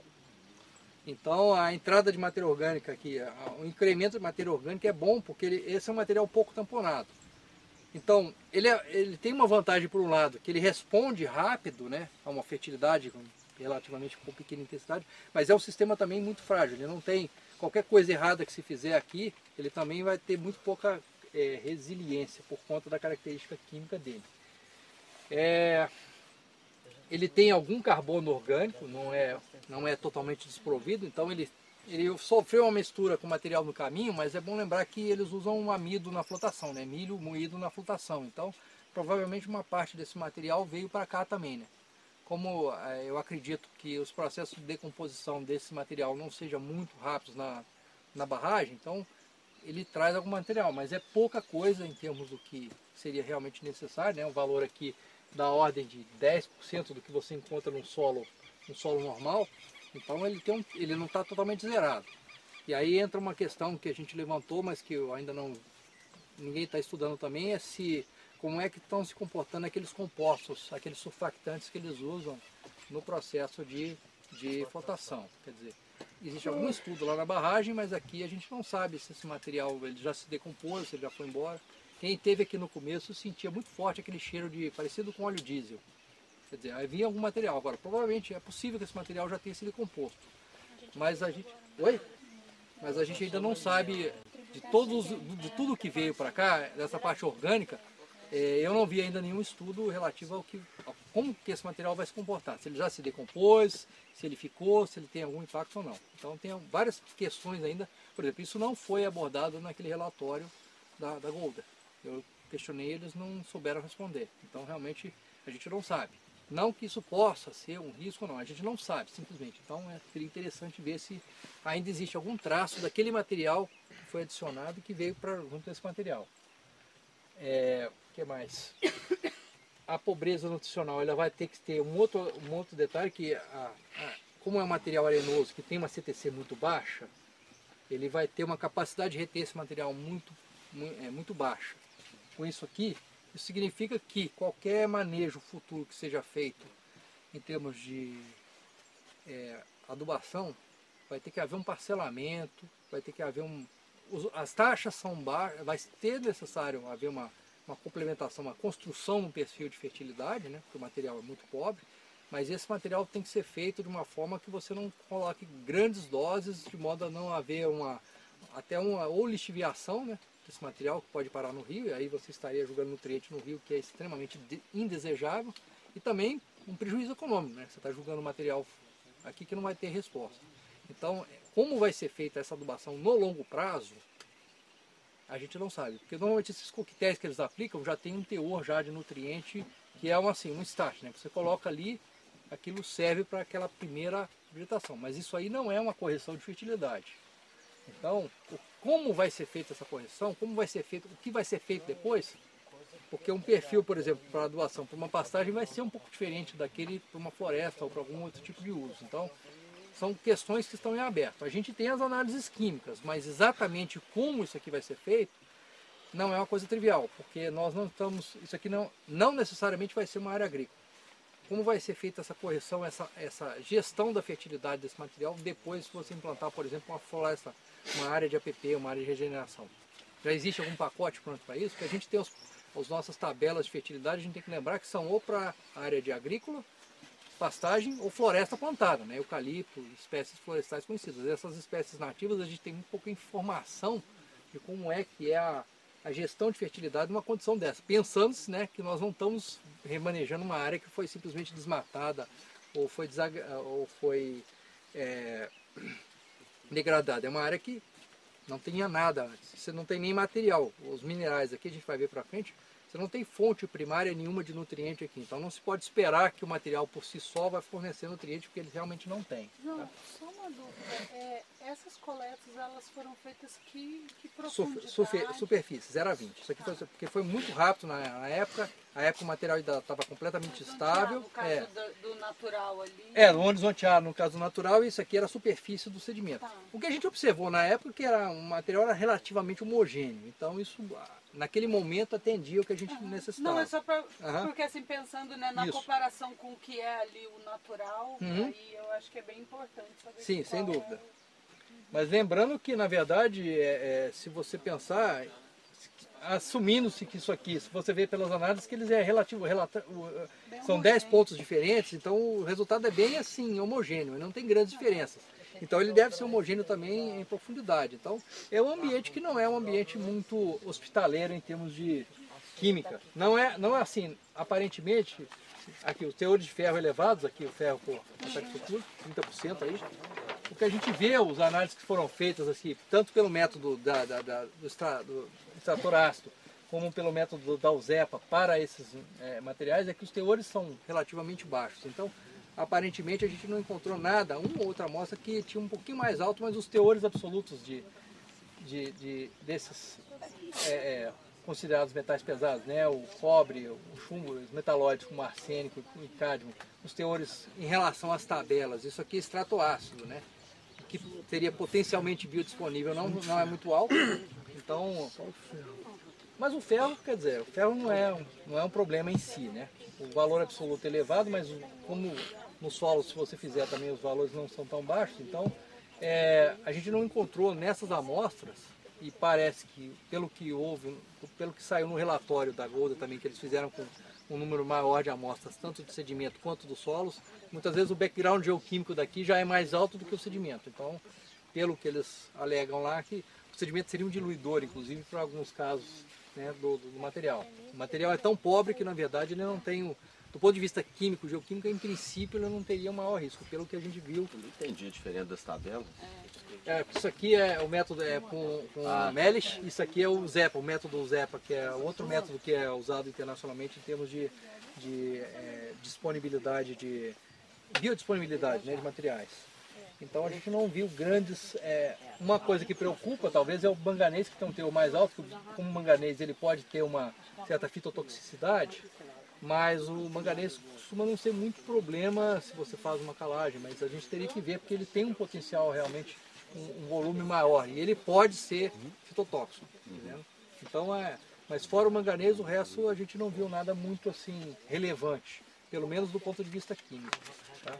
Então a entrada de matéria orgânica aqui, o incremento de matéria orgânica é bom porque ele, esse é um material pouco tamponado. Então ele, é, ele tem uma vantagem por um lado, que ele responde rápido, né, a uma fertilidade com, relativamente com pequena intensidade, mas é um sistema também muito frágil, ele não tem qualquer coisa errada que se fizer aqui, ele também vai ter muito pouca é, resiliência por conta da característica química dele. É... Ele tem algum carbono orgânico, não é, não é totalmente desprovido, então ele, ele sofreu uma mistura com material no caminho, mas é bom lembrar que eles usam um amido na flotação, né? Milho moído na flotação. Então, provavelmente uma parte desse material veio para cá também, né? Como é, eu acredito que os processos de decomposição desse material não sejam muito rápidos na, na barragem, então ele traz algum material, mas é pouca coisa em termos do que seria realmente necessário, né? O valor aqui da ordem de dez por cento do que você encontra num solo, num solo normal, então ele, tem um, ele não está totalmente zerado. E aí entra uma questão que a gente levantou, mas que eu ainda não, ninguém está estudando também, é se, como é que estão se comportando aqueles compostos, aqueles surfactantes que eles usam no processo de, de flotação. Quer dizer, existe algum estudo lá na barragem, mas aqui a gente não sabe se esse material ele já se decompôs, se ele já foi embora. Quem esteve aqui no começo sentia muito forte aquele cheiro de parecido com óleo diesel. Quer dizer, havia algum material. Agora, provavelmente é possível que esse material já tenha sido composto. Mas a gente. Oi? Mas a gente ainda não sabe de, todos, de tudo que veio para cá, dessa parte orgânica, é, eu não vi ainda nenhum estudo relativo ao que, a como que esse material vai se comportar. Se ele já se decompôs, se ele ficou, se ele tem algum impacto ou não. Então tem várias questões ainda. Por exemplo, isso não foi abordado naquele relatório da, da Golda. Eu questionei, eles não souberam responder. Então realmente a gente não sabe. Não que isso possa ser um risco ou não, a gente não sabe simplesmente. Então é, seria interessante ver se ainda existe algum traço daquele material que foi adicionado e que veio para junto desse material. É, o que mais? A pobreza nutricional, ela vai ter que ter um outro, um outro detalhe, que a, a, como é um material arenoso que tem uma C T C muito baixa, ele vai ter uma capacidade de reter esse material muito, muito, é, muito baixa. Com isso aqui, isso significa que qualquer manejo futuro que seja feito em termos de é, adubação, vai ter que haver um parcelamento, vai ter que haver um... As taxas são baixas, vai ter necessário haver uma, uma complementação, uma construção no perfil de fertilidade, né, porque o material é muito pobre, mas esse material tem que ser feito de uma forma que você não coloque grandes doses, de modo a não haver uma, até uma ou lixiviação, né, desse material que pode parar no rio, e aí você estaria jogando nutriente no rio, que é extremamente indesejável, e também um prejuízo econômico, né? Você está jogando material aqui que não vai ter resposta. Então, como vai ser feita essa adubação no longo prazo, a gente não sabe, porque normalmente esses coquetéis que eles aplicam já tem um teor já de nutriente, que é um, assim, um start, né? Você coloca ali, aquilo serve para aquela primeira vegetação, mas isso aí não é uma correção de fertilidade. Então, como vai ser feita essa correção, como vai ser feito, o que vai ser feito depois, porque um perfil, por exemplo, para a doação para uma pastagem vai ser um pouco diferente daquele para uma floresta ou para algum outro tipo de uso. Então, são questões que estão em aberto. A gente tem as análises químicas, mas exatamente como isso aqui vai ser feito, não é uma coisa trivial, porque nós não estamos, isso aqui não, não necessariamente vai ser uma área agrícola. Como vai ser feita essa correção, essa, essa gestão da fertilidade desse material depois que você implantar, por exemplo, uma floresta, uma área de A P P, uma área de regeneração? Já existe algum pacote pronto para isso? Porque a gente tem os, as nossas tabelas de fertilidade, a gente tem que lembrar que são ou para área de agrícola, pastagem ou floresta plantada, né? Eucalipto, espécies florestais conhecidas. Essas espécies nativas a gente tem muito pouca informação de como é que é a, a gestão de fertilidade numa condição dessa, pensando né, que nós não estamos remanejando uma área que foi simplesmente desmatada ou foi, desagra... ou foi é... degradada. É uma área que não tinha nada antes, você não tem nem material. Os minerais aqui, a gente vai ver para frente, você não tem fonte primária nenhuma de nutriente aqui, então não se pode esperar que o material por si só vai fornecer nutriente, porque ele realmente não tem. Não, tá? só uma dúvida, é, essas coletas elas foram feitas que, que Super, profundidade? super, superfície, zero a vinte. Isso aqui foi, porque foi muito rápido na, na época, a época o material ainda estava completamente estável. No caso é. do, do natural ali? É, no horizonteado, no caso do natural, e isso aqui era a superfície do sedimento. Tá. O que a gente observou na época é que era um material era relativamente homogêneo, então isso naquele momento atendia o que a gente uhum. necessitava. Não, é só pra, uhum. porque assim, pensando né, na isso. comparação com o que é ali o natural, uhum. aí eu acho que é bem importante saber. Sim, sem dúvida. É... Mas lembrando que, na verdade, é, é, se você pensar, assumindo-se que isso aqui, se você vê pelas análises, que eles é relativo, relata, são dez pontos diferentes, então o resultado é bem assim, homogêneo, não tem grandes diferenças. Então ele deve ser homogêneo também em profundidade. Então é um ambiente que não é um ambiente muito hospitaleiro em termos de química. Não é, não é assim, aparentemente, aqui os teores de ferro elevados, aqui o ferro por trinta por cento aí, o que a gente vê, os análises que foram feitas, assim, tanto pelo método da, da, da, do, extra, do extrator ácido, como pelo método da USEPA para esses é, materiais, é que os teores são relativamente baixos. Então, aparentemente, a gente não encontrou nada, uma ou outra amostra que tinha um pouquinho mais alto, mas os teores absolutos de, de, de, desses é, é, considerados metais pesados, né? O cobre, o chumbo, os metalóides como arsênico e cádmio, os teores em relação às tabelas, isso aqui é extrato ácido, né? Que seria potencialmente biodisponível, não, não é muito alto, então... Mas o ferro, quer dizer, o ferro não é, não é um problema em si, né? O valor absoluto é elevado, mas como no solo, se você fizer também, os valores não são tão baixos, então é, a gente não encontrou nessas amostras, e parece que, pelo que houve, pelo que saiu no relatório da Golda também, que eles fizeram com um número maior de amostras, tanto de sedimento quanto dos solos, muitas vezes o background geoquímico daqui já é mais alto do que o sedimento. Então, pelo que eles alegam lá, que o sedimento seria um diluidor, inclusive, para alguns casos, né, do, do material. O material é tão pobre que, na verdade, ele não tem, o, do ponto de vista químico, geoquímico, em princípio, ele não teria o maior risco, pelo que a gente viu. Não entendi a diferença das tabelas. É, isso aqui é o método é com, com ah. a Melish, isso aqui é o ZEPA, o método ZEPA, que é outro método que é usado internacionalmente em termos de, de é, disponibilidade, de biodisponibilidade, né, de materiais. Então a gente não viu grandes... É, uma coisa que preocupa talvez é o manganês, que tem um teor mais alto, que como o manganês ele pode ter uma certa fitotoxicidade, mas o manganês costuma não ser muito problema se você faz uma calagem, mas a gente teria que ver porque ele tem um potencial realmente, um, um volume maior, e ele pode ser fitotóxico. Né? Então é... Mas fora o manganês, o resto a gente não viu nada muito assim relevante, pelo menos do ponto de vista químico. Tá?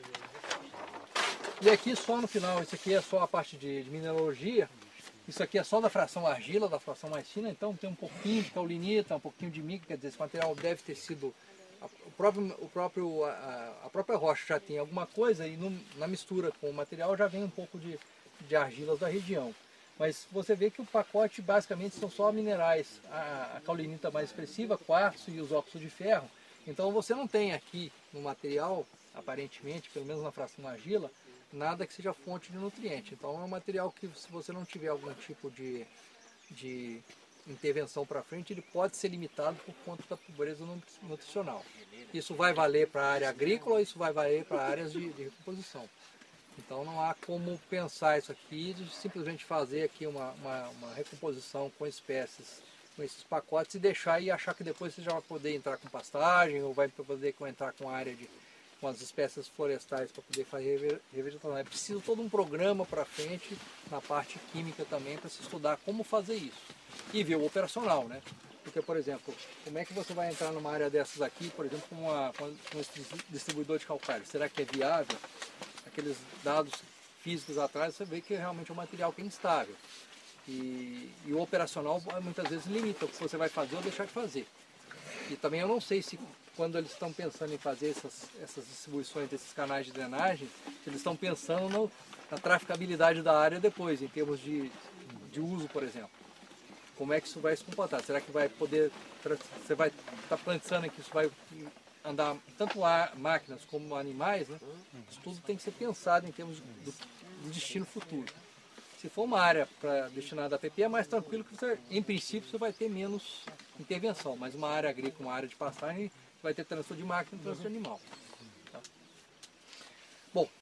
E aqui só no final, isso aqui é só a parte de, de mineralogia, isso aqui é só da fração argila, da fração mais fina, então tem um pouquinho de caulinita, um pouquinho de mica, quer dizer, esse material deve ter sido, a, o próprio, o próprio, a, a própria rocha já tem alguma coisa e no, na mistura com o material já vem um pouco de, de argilas da região. Mas você vê que o pacote basicamente são só minerais, a, a caulinita mais expressiva, quartzo e os óxidos de ferro, então você não tem aqui no material, aparentemente, pelo menos na fração argila, nada que seja fonte de nutriente. Então é um material que, se você não tiver algum tipo de, de intervenção para frente, ele pode ser limitado por conta da pobreza nutricional. Isso vai valer para a área agrícola, isso vai valer para áreas de, de recomposição. Então não há como pensar isso aqui de simplesmente fazer aqui uma, uma, uma recomposição com espécies, com esses pacotes e deixar e achar que depois você já vai poder entrar com pastagem ou vai poder entrar com área de com as espécies florestais para poder fazer revegetação. É preciso todo um programa para frente na parte química também para se estudar como fazer isso. E ver o operacional, né? Porque, por exemplo, como é que você vai entrar numa área dessas aqui, por exemplo, com, uma, com um distribuidor de calcário? Será que é viável? Aqueles dados físicos atrás, você vê que realmente é um material que é instável. E, e o operacional muitas vezes limita o que você vai fazer ou deixar de fazer. E também eu não sei se quando eles estão pensando em fazer essas, essas distribuições desses canais de drenagem, eles estão pensando no, na traficabilidade da área depois, em termos de, de uso, por exemplo. como é que isso vai se comportar. Será que vai poder, você vai estar tá pensando que isso vai andar tanto a máquinas como animais, né? Isso tudo tem que ser pensado em termos do, do destino futuro. Se for uma área para destinada a P P, é mais tranquilo que você, em princípio, você vai ter menos intervenção, mas uma área agrícola, uma área de pastagem, vai ter transtorno de máquina e transtorno de animal. Tá? Bom,